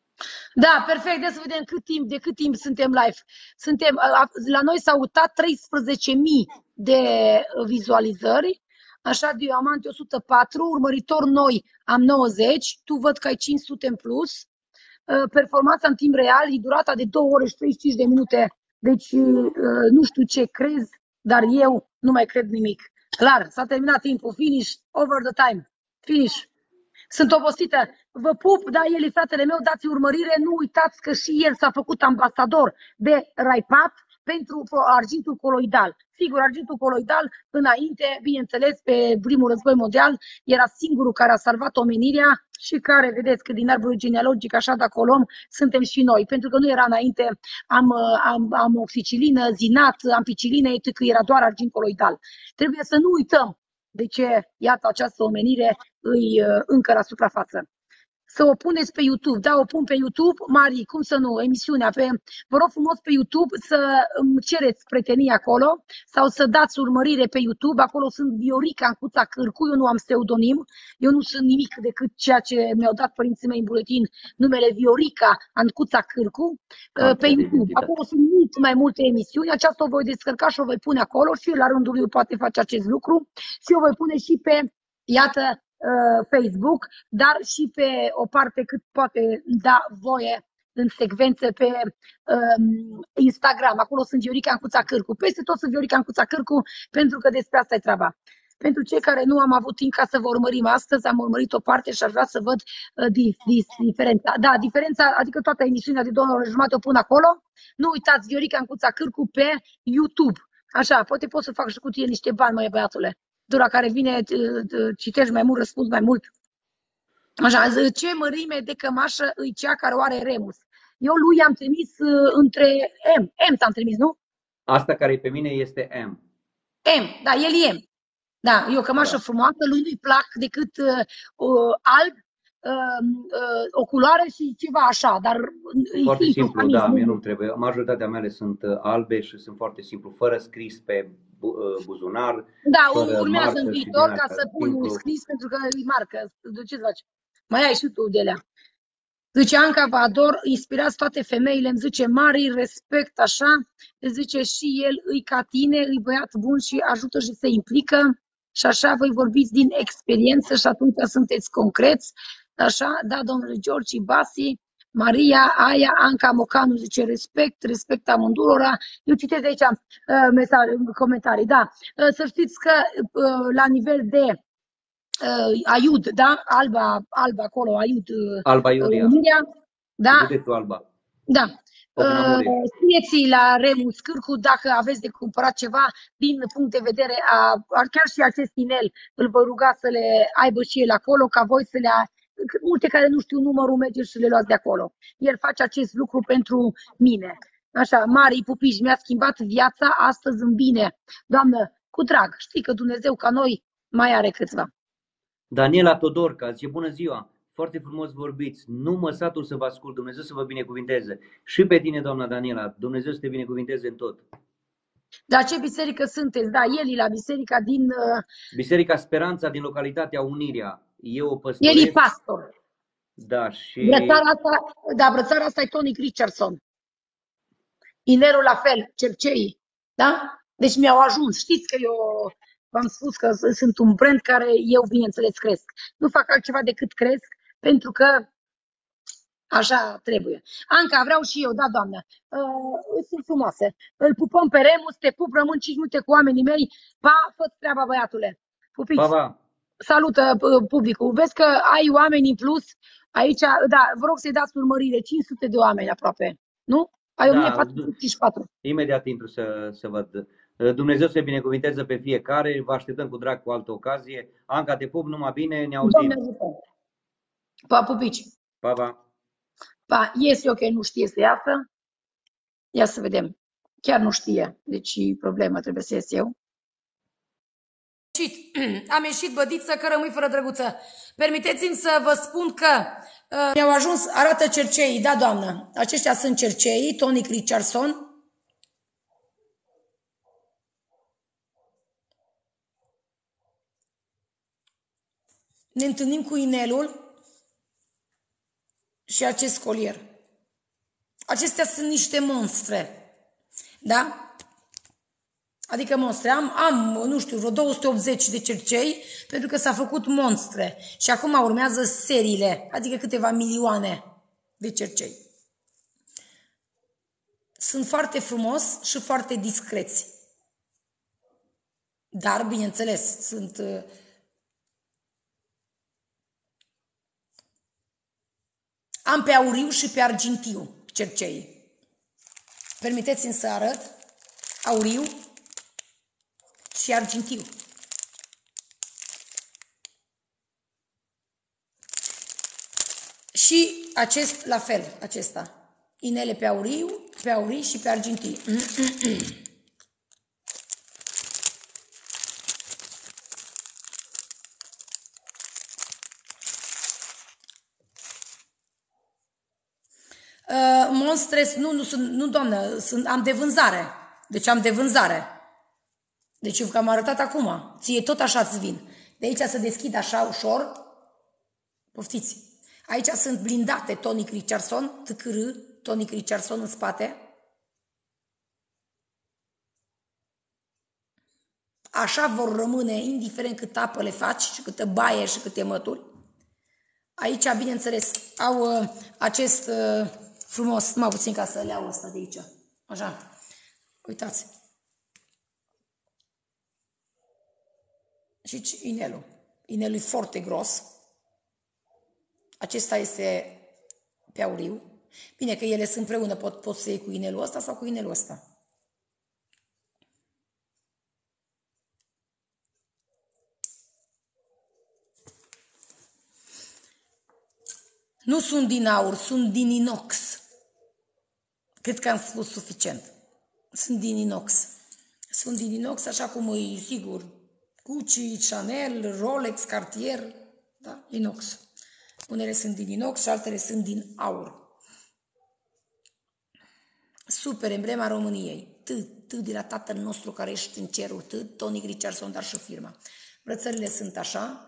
Da, perfect. Deci să vedem cât timp, de cât timp suntem live. Suntem, la noi s-au uitat treisprezece mii de vizualizări. Așa, diamante o sută patru, urmăritor noi am nouăzeci, tu văd că ai cinci sute în plus. Performanța în timp real e durata de două ore și treizeci și cinci de minute. Deci nu știu ce crezi, dar eu nu mai cred nimic. Clar, s-a terminat timpul. Finish, over the time. Finish. Sunt obosită. Vă pup, da, el e fratele meu, dați urmărire. Nu uitați că și el s-a făcut ambasador de Raipat pentru argintul coloidal. Sigur, argintul coloidal, înainte, bineînțeles, pe primul război mondial, era singurul care a salvat omenirea și care, vedeți că din arborul genealogic, așa de acolo, suntem și noi. Pentru că nu era înainte, am, am, am oxicilină, zinat, ampicilină, că era doar argint coloidal. Trebuie să nu uităm de ce, iată, această omenire îi încă la suprafață. Să o puneți pe YouTube, da, o pun pe YouTube, Mari, cum să nu, emisiunea, pe, vă rog frumos pe YouTube să îmi cereți prietenii acolo sau să dați urmărire pe YouTube, acolo sunt Viorica Ancuța Cârcu, eu nu am pseudonim, eu nu sunt nimic decât ceea ce mi-au dat părinții mei în buletin, numele Viorica Ancuța Cârcu, pe YouTube. Acolo sunt mult mai multe emisiuni, aceasta o voi descărca și o voi pune acolo și la rândul lui poate face acest lucru și o voi pune și pe, iată, Facebook, dar și pe o parte cât poate da voie în secvențe pe um, Instagram. Acolo sunt Viorica Ancuța Cârcu. Peste tot sunt Viorica Ancuța Cârcu, pentru că despre asta e treaba. Pentru cei care nu am avut timp ca să vă urmărim astăzi, am urmărit o parte și aș vrea să văd uh, dif, dif, diferența. Da, diferența, adică toată emisiunea de două ore jumate o pun acolo. Nu uitați Viorica Ancuța Cârcu pe YouTube. Așa, poate pot să fac și cu tine niște bani, măi băiatule. Tu la care vine, citești mai mult, răspunzi mai mult. Așa, ce mărime de cămașă îi cea care o are Remus? Eu lui am trimis între M. M ți-am trimis, nu? Asta care e pe mine este M. M, da, el e M. Da, e o cămașă da. frumoasă, lui nu-i plac decât uh, alb, uh, uh, o culoare și ceva așa, dar foarte simplu, simplu da, mie nu trebuie. Majoritatea mele sunt albe și sunt foarte simplu, fără scris pe buzunar. Da, urmează în viitor ca să pun un scris pentru că îi marcă. Ce-ți faci? Mai ai și tu de alea. Zice Anca, vă ador, inspirați toate femeile, îmi zice Mari, respect, așa. Zice și el, îi ca tine, îi băiat bun și ajută și se implică. Și așa voi vorbiți din experiență și atunci sunteți concreți. Așa, da, domnule George Basi, Maria, Aia, Anca Mocanu zice respect, respect amândurora. Eu citesc aici uh, mesaje, comentarii, da. Uh, să știți că uh, la nivel de uh, Aiud, da, Alba, Alba acolo, Aiud, uh, Alba Iulia, da, Alba. Da. Uh, scrieți la Remus Cârcu dacă aveți de cumpărat ceva din punct de vedere a, a chiar și acest inel, îl voi ruga să le aibă și el acolo, ca voi să le multe care nu știu numărul, mergeți și le luați de acolo. El face acest lucru pentru mine. Așa, Mari Pupici, mi-a schimbat viața astăzi în bine. Doamnă, cu drag, știi că Dumnezeu ca noi mai are câțiva. Daniela Todorca, zice bună ziua, foarte frumos vorbiți, nu mă satur să vă ascult, Dumnezeu să vă binecuvinteze. Și pe tine, doamna Daniela, Dumnezeu să te binecuvinteze în tot. La ce biserică sunteți? Da, el e la biserica din... Uh, Biserica Speranța din localitatea Unirea. Eu o el e păstoresc. pastor. Da, și... Brățara asta, da, brățara asta e Tony Richardson. Inerul la fel, cerceii. Da? Deci mi-au ajuns. Știți că eu v-am spus că sunt un brand care eu, bineînțeles, cresc. Nu fac altceva decât cresc, pentru că așa trebuie. Anca, vreau și eu, da, doamnă. Uh, sunt frumoase. Îl pupăm pe Remus, te pup, rămân cinci minute cu oamenii mei. Pa, fă treaba, băiatule. Pupiți. Pa, pa. Salută uh, publicul. Vezi că ai oameni în plus aici. Da, vă rog să-i dați urmărire. cinci sute de oameni aproape. Nu? Ai Da, o mie patru sute cincizeci și patru. Imediat intru să, să văd. Dumnezeu să binecuvinteze pe fiecare. Vă așteptăm cu drag cu altă ocazie. Anca, te pup, numai bine, ne auzim. Doamne ajută. Pa, pupici. Pa, pa. Pa, iese ok, nu știe să iasă. Ia să vedem. Chiar nu știe. Deci problema, trebuie să ies eu. Am ieșit, bădiță, că rămâi fără drăguță. Permiteți-mi să vă spun că uh, mi-au ajuns, arată cerceii, da, doamnă. Aceștia sunt cerceii, Tony Richardson. Ne întâlnim cu inelul și acest colier. Acestea sunt niște monstre, da? Adică monstre. Am, am, nu știu, vreo două sute optzeci de cercei, pentru că s-a făcut monstre. Și acum urmează seriile, adică câteva milioane de cercei. Sunt foarte frumos și foarte discreți. Dar, bineînțeles, sunt... Am pe auriu și pe argintiu cercei. Permiteți-mi să arăt auriu și argintiu. Și acest, la fel, acesta. Inele pe auriu, pe aurii și pe argintiu. Uh, monstres, nu, nu sunt, nu, doamnă, sunt, am de vânzare. Deci am de vânzare. Deci eu v-am arătat acum. Ție tot așa îți vin. De aici se deschid așa ușor. Poftiți. Aici sunt blindate Tony Richardson, T C R, Tony Richardson în spate. Așa vor rămâne, indiferent cât apă le faci și câtă baie și câte mături. Aici, bineînțeles, au uh, acest uh, frumos, mai puțin ca să le iau ăsta de aici. Așa. Uitați. Și inelul. Inelul e foarte gros. Acesta este pe auriu. Bine că ele sunt împreună, pot, pot să iei cu inelul ăsta sau cu inelul ăsta. Nu sunt din aur, sunt din inox. Cred că am spus suficient. Sunt din inox. Sunt din inox, așa cum e, sigur, Gucci, Chanel, Rolex, Cartier, da? Inox. Unele sunt din inox și altele sunt din aur. Super, emblema României. T, T de la Tatăl nostru care ești în cerul, T, Tony Richardson, dar și firma. Brățările sunt așa.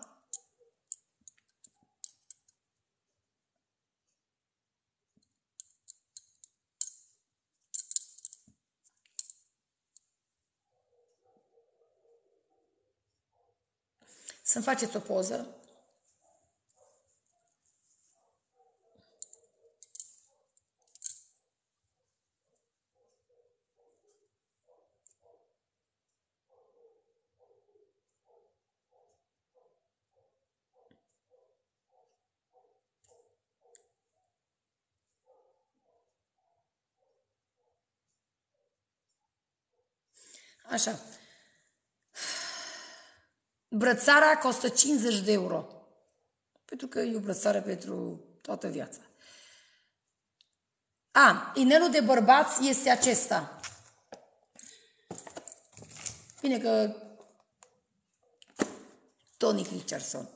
Să-mi faceți o poză. Așa. Brățara costă cincizeci de euro. Pentru că e o brățară pentru toată viața. A, inelul de bărbați este acesta. Bine că Tony Richardson.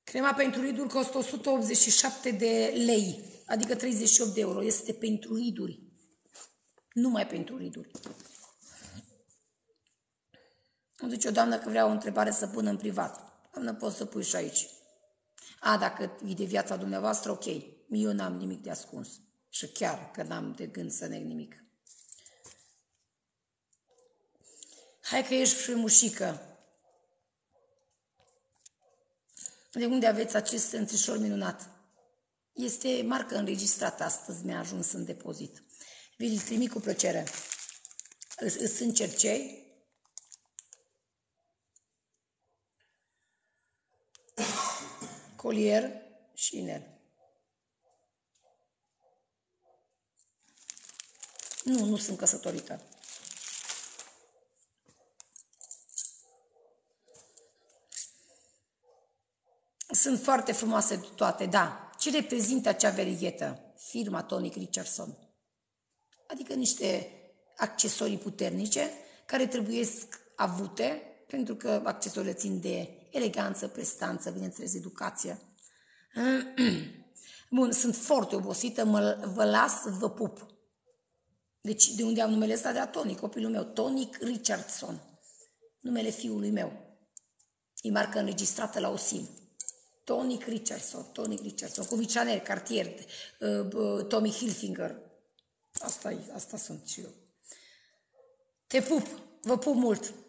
Crema pentru riduri costă o sută optzeci și șapte de lei, adică treizeci și opt de euro. Este pentru riduri. Numai pentru riduri. Îmi zice o doamnă că vrea o întrebare să pună în privat. Doamnă, poți să pui și aici. A, dacă e de viața dumneavoastră, ok. Eu n-am nimic de ascuns. Și chiar că n-am de gând să neg nimic. Hai că ești frumușică. De unde aveți acest înțișor minunat? Este marcă înregistrată astăzi, mi-a ajuns în depozit. Vi-l trimit cu plăcere. Sunt cercei. Colier și inel. Nu, nu sunt căsătorită. Sunt foarte frumoase toate, da. Ce reprezintă acea verighetă? Firma Tonic Richardson. Adică niște accesorii puternice care trebuie avute, pentru că accesoriile țin de eleganță, prestanță, bineînțeles, educație. Bun, sunt foarte obosită, mă, vă las, vă pup. Deci, de unde am numele ăsta? De la Tony, copilul meu, Tonic Richardson. Numele fiului meu. E marcă înregistrată la O S I M. Tonic Richardson, Tonic Richardson, cu Chanel, Cartier, uh, uh, Tommy Hilfiger. Asta, asta sunt și eu. Te pup, vă pup mult.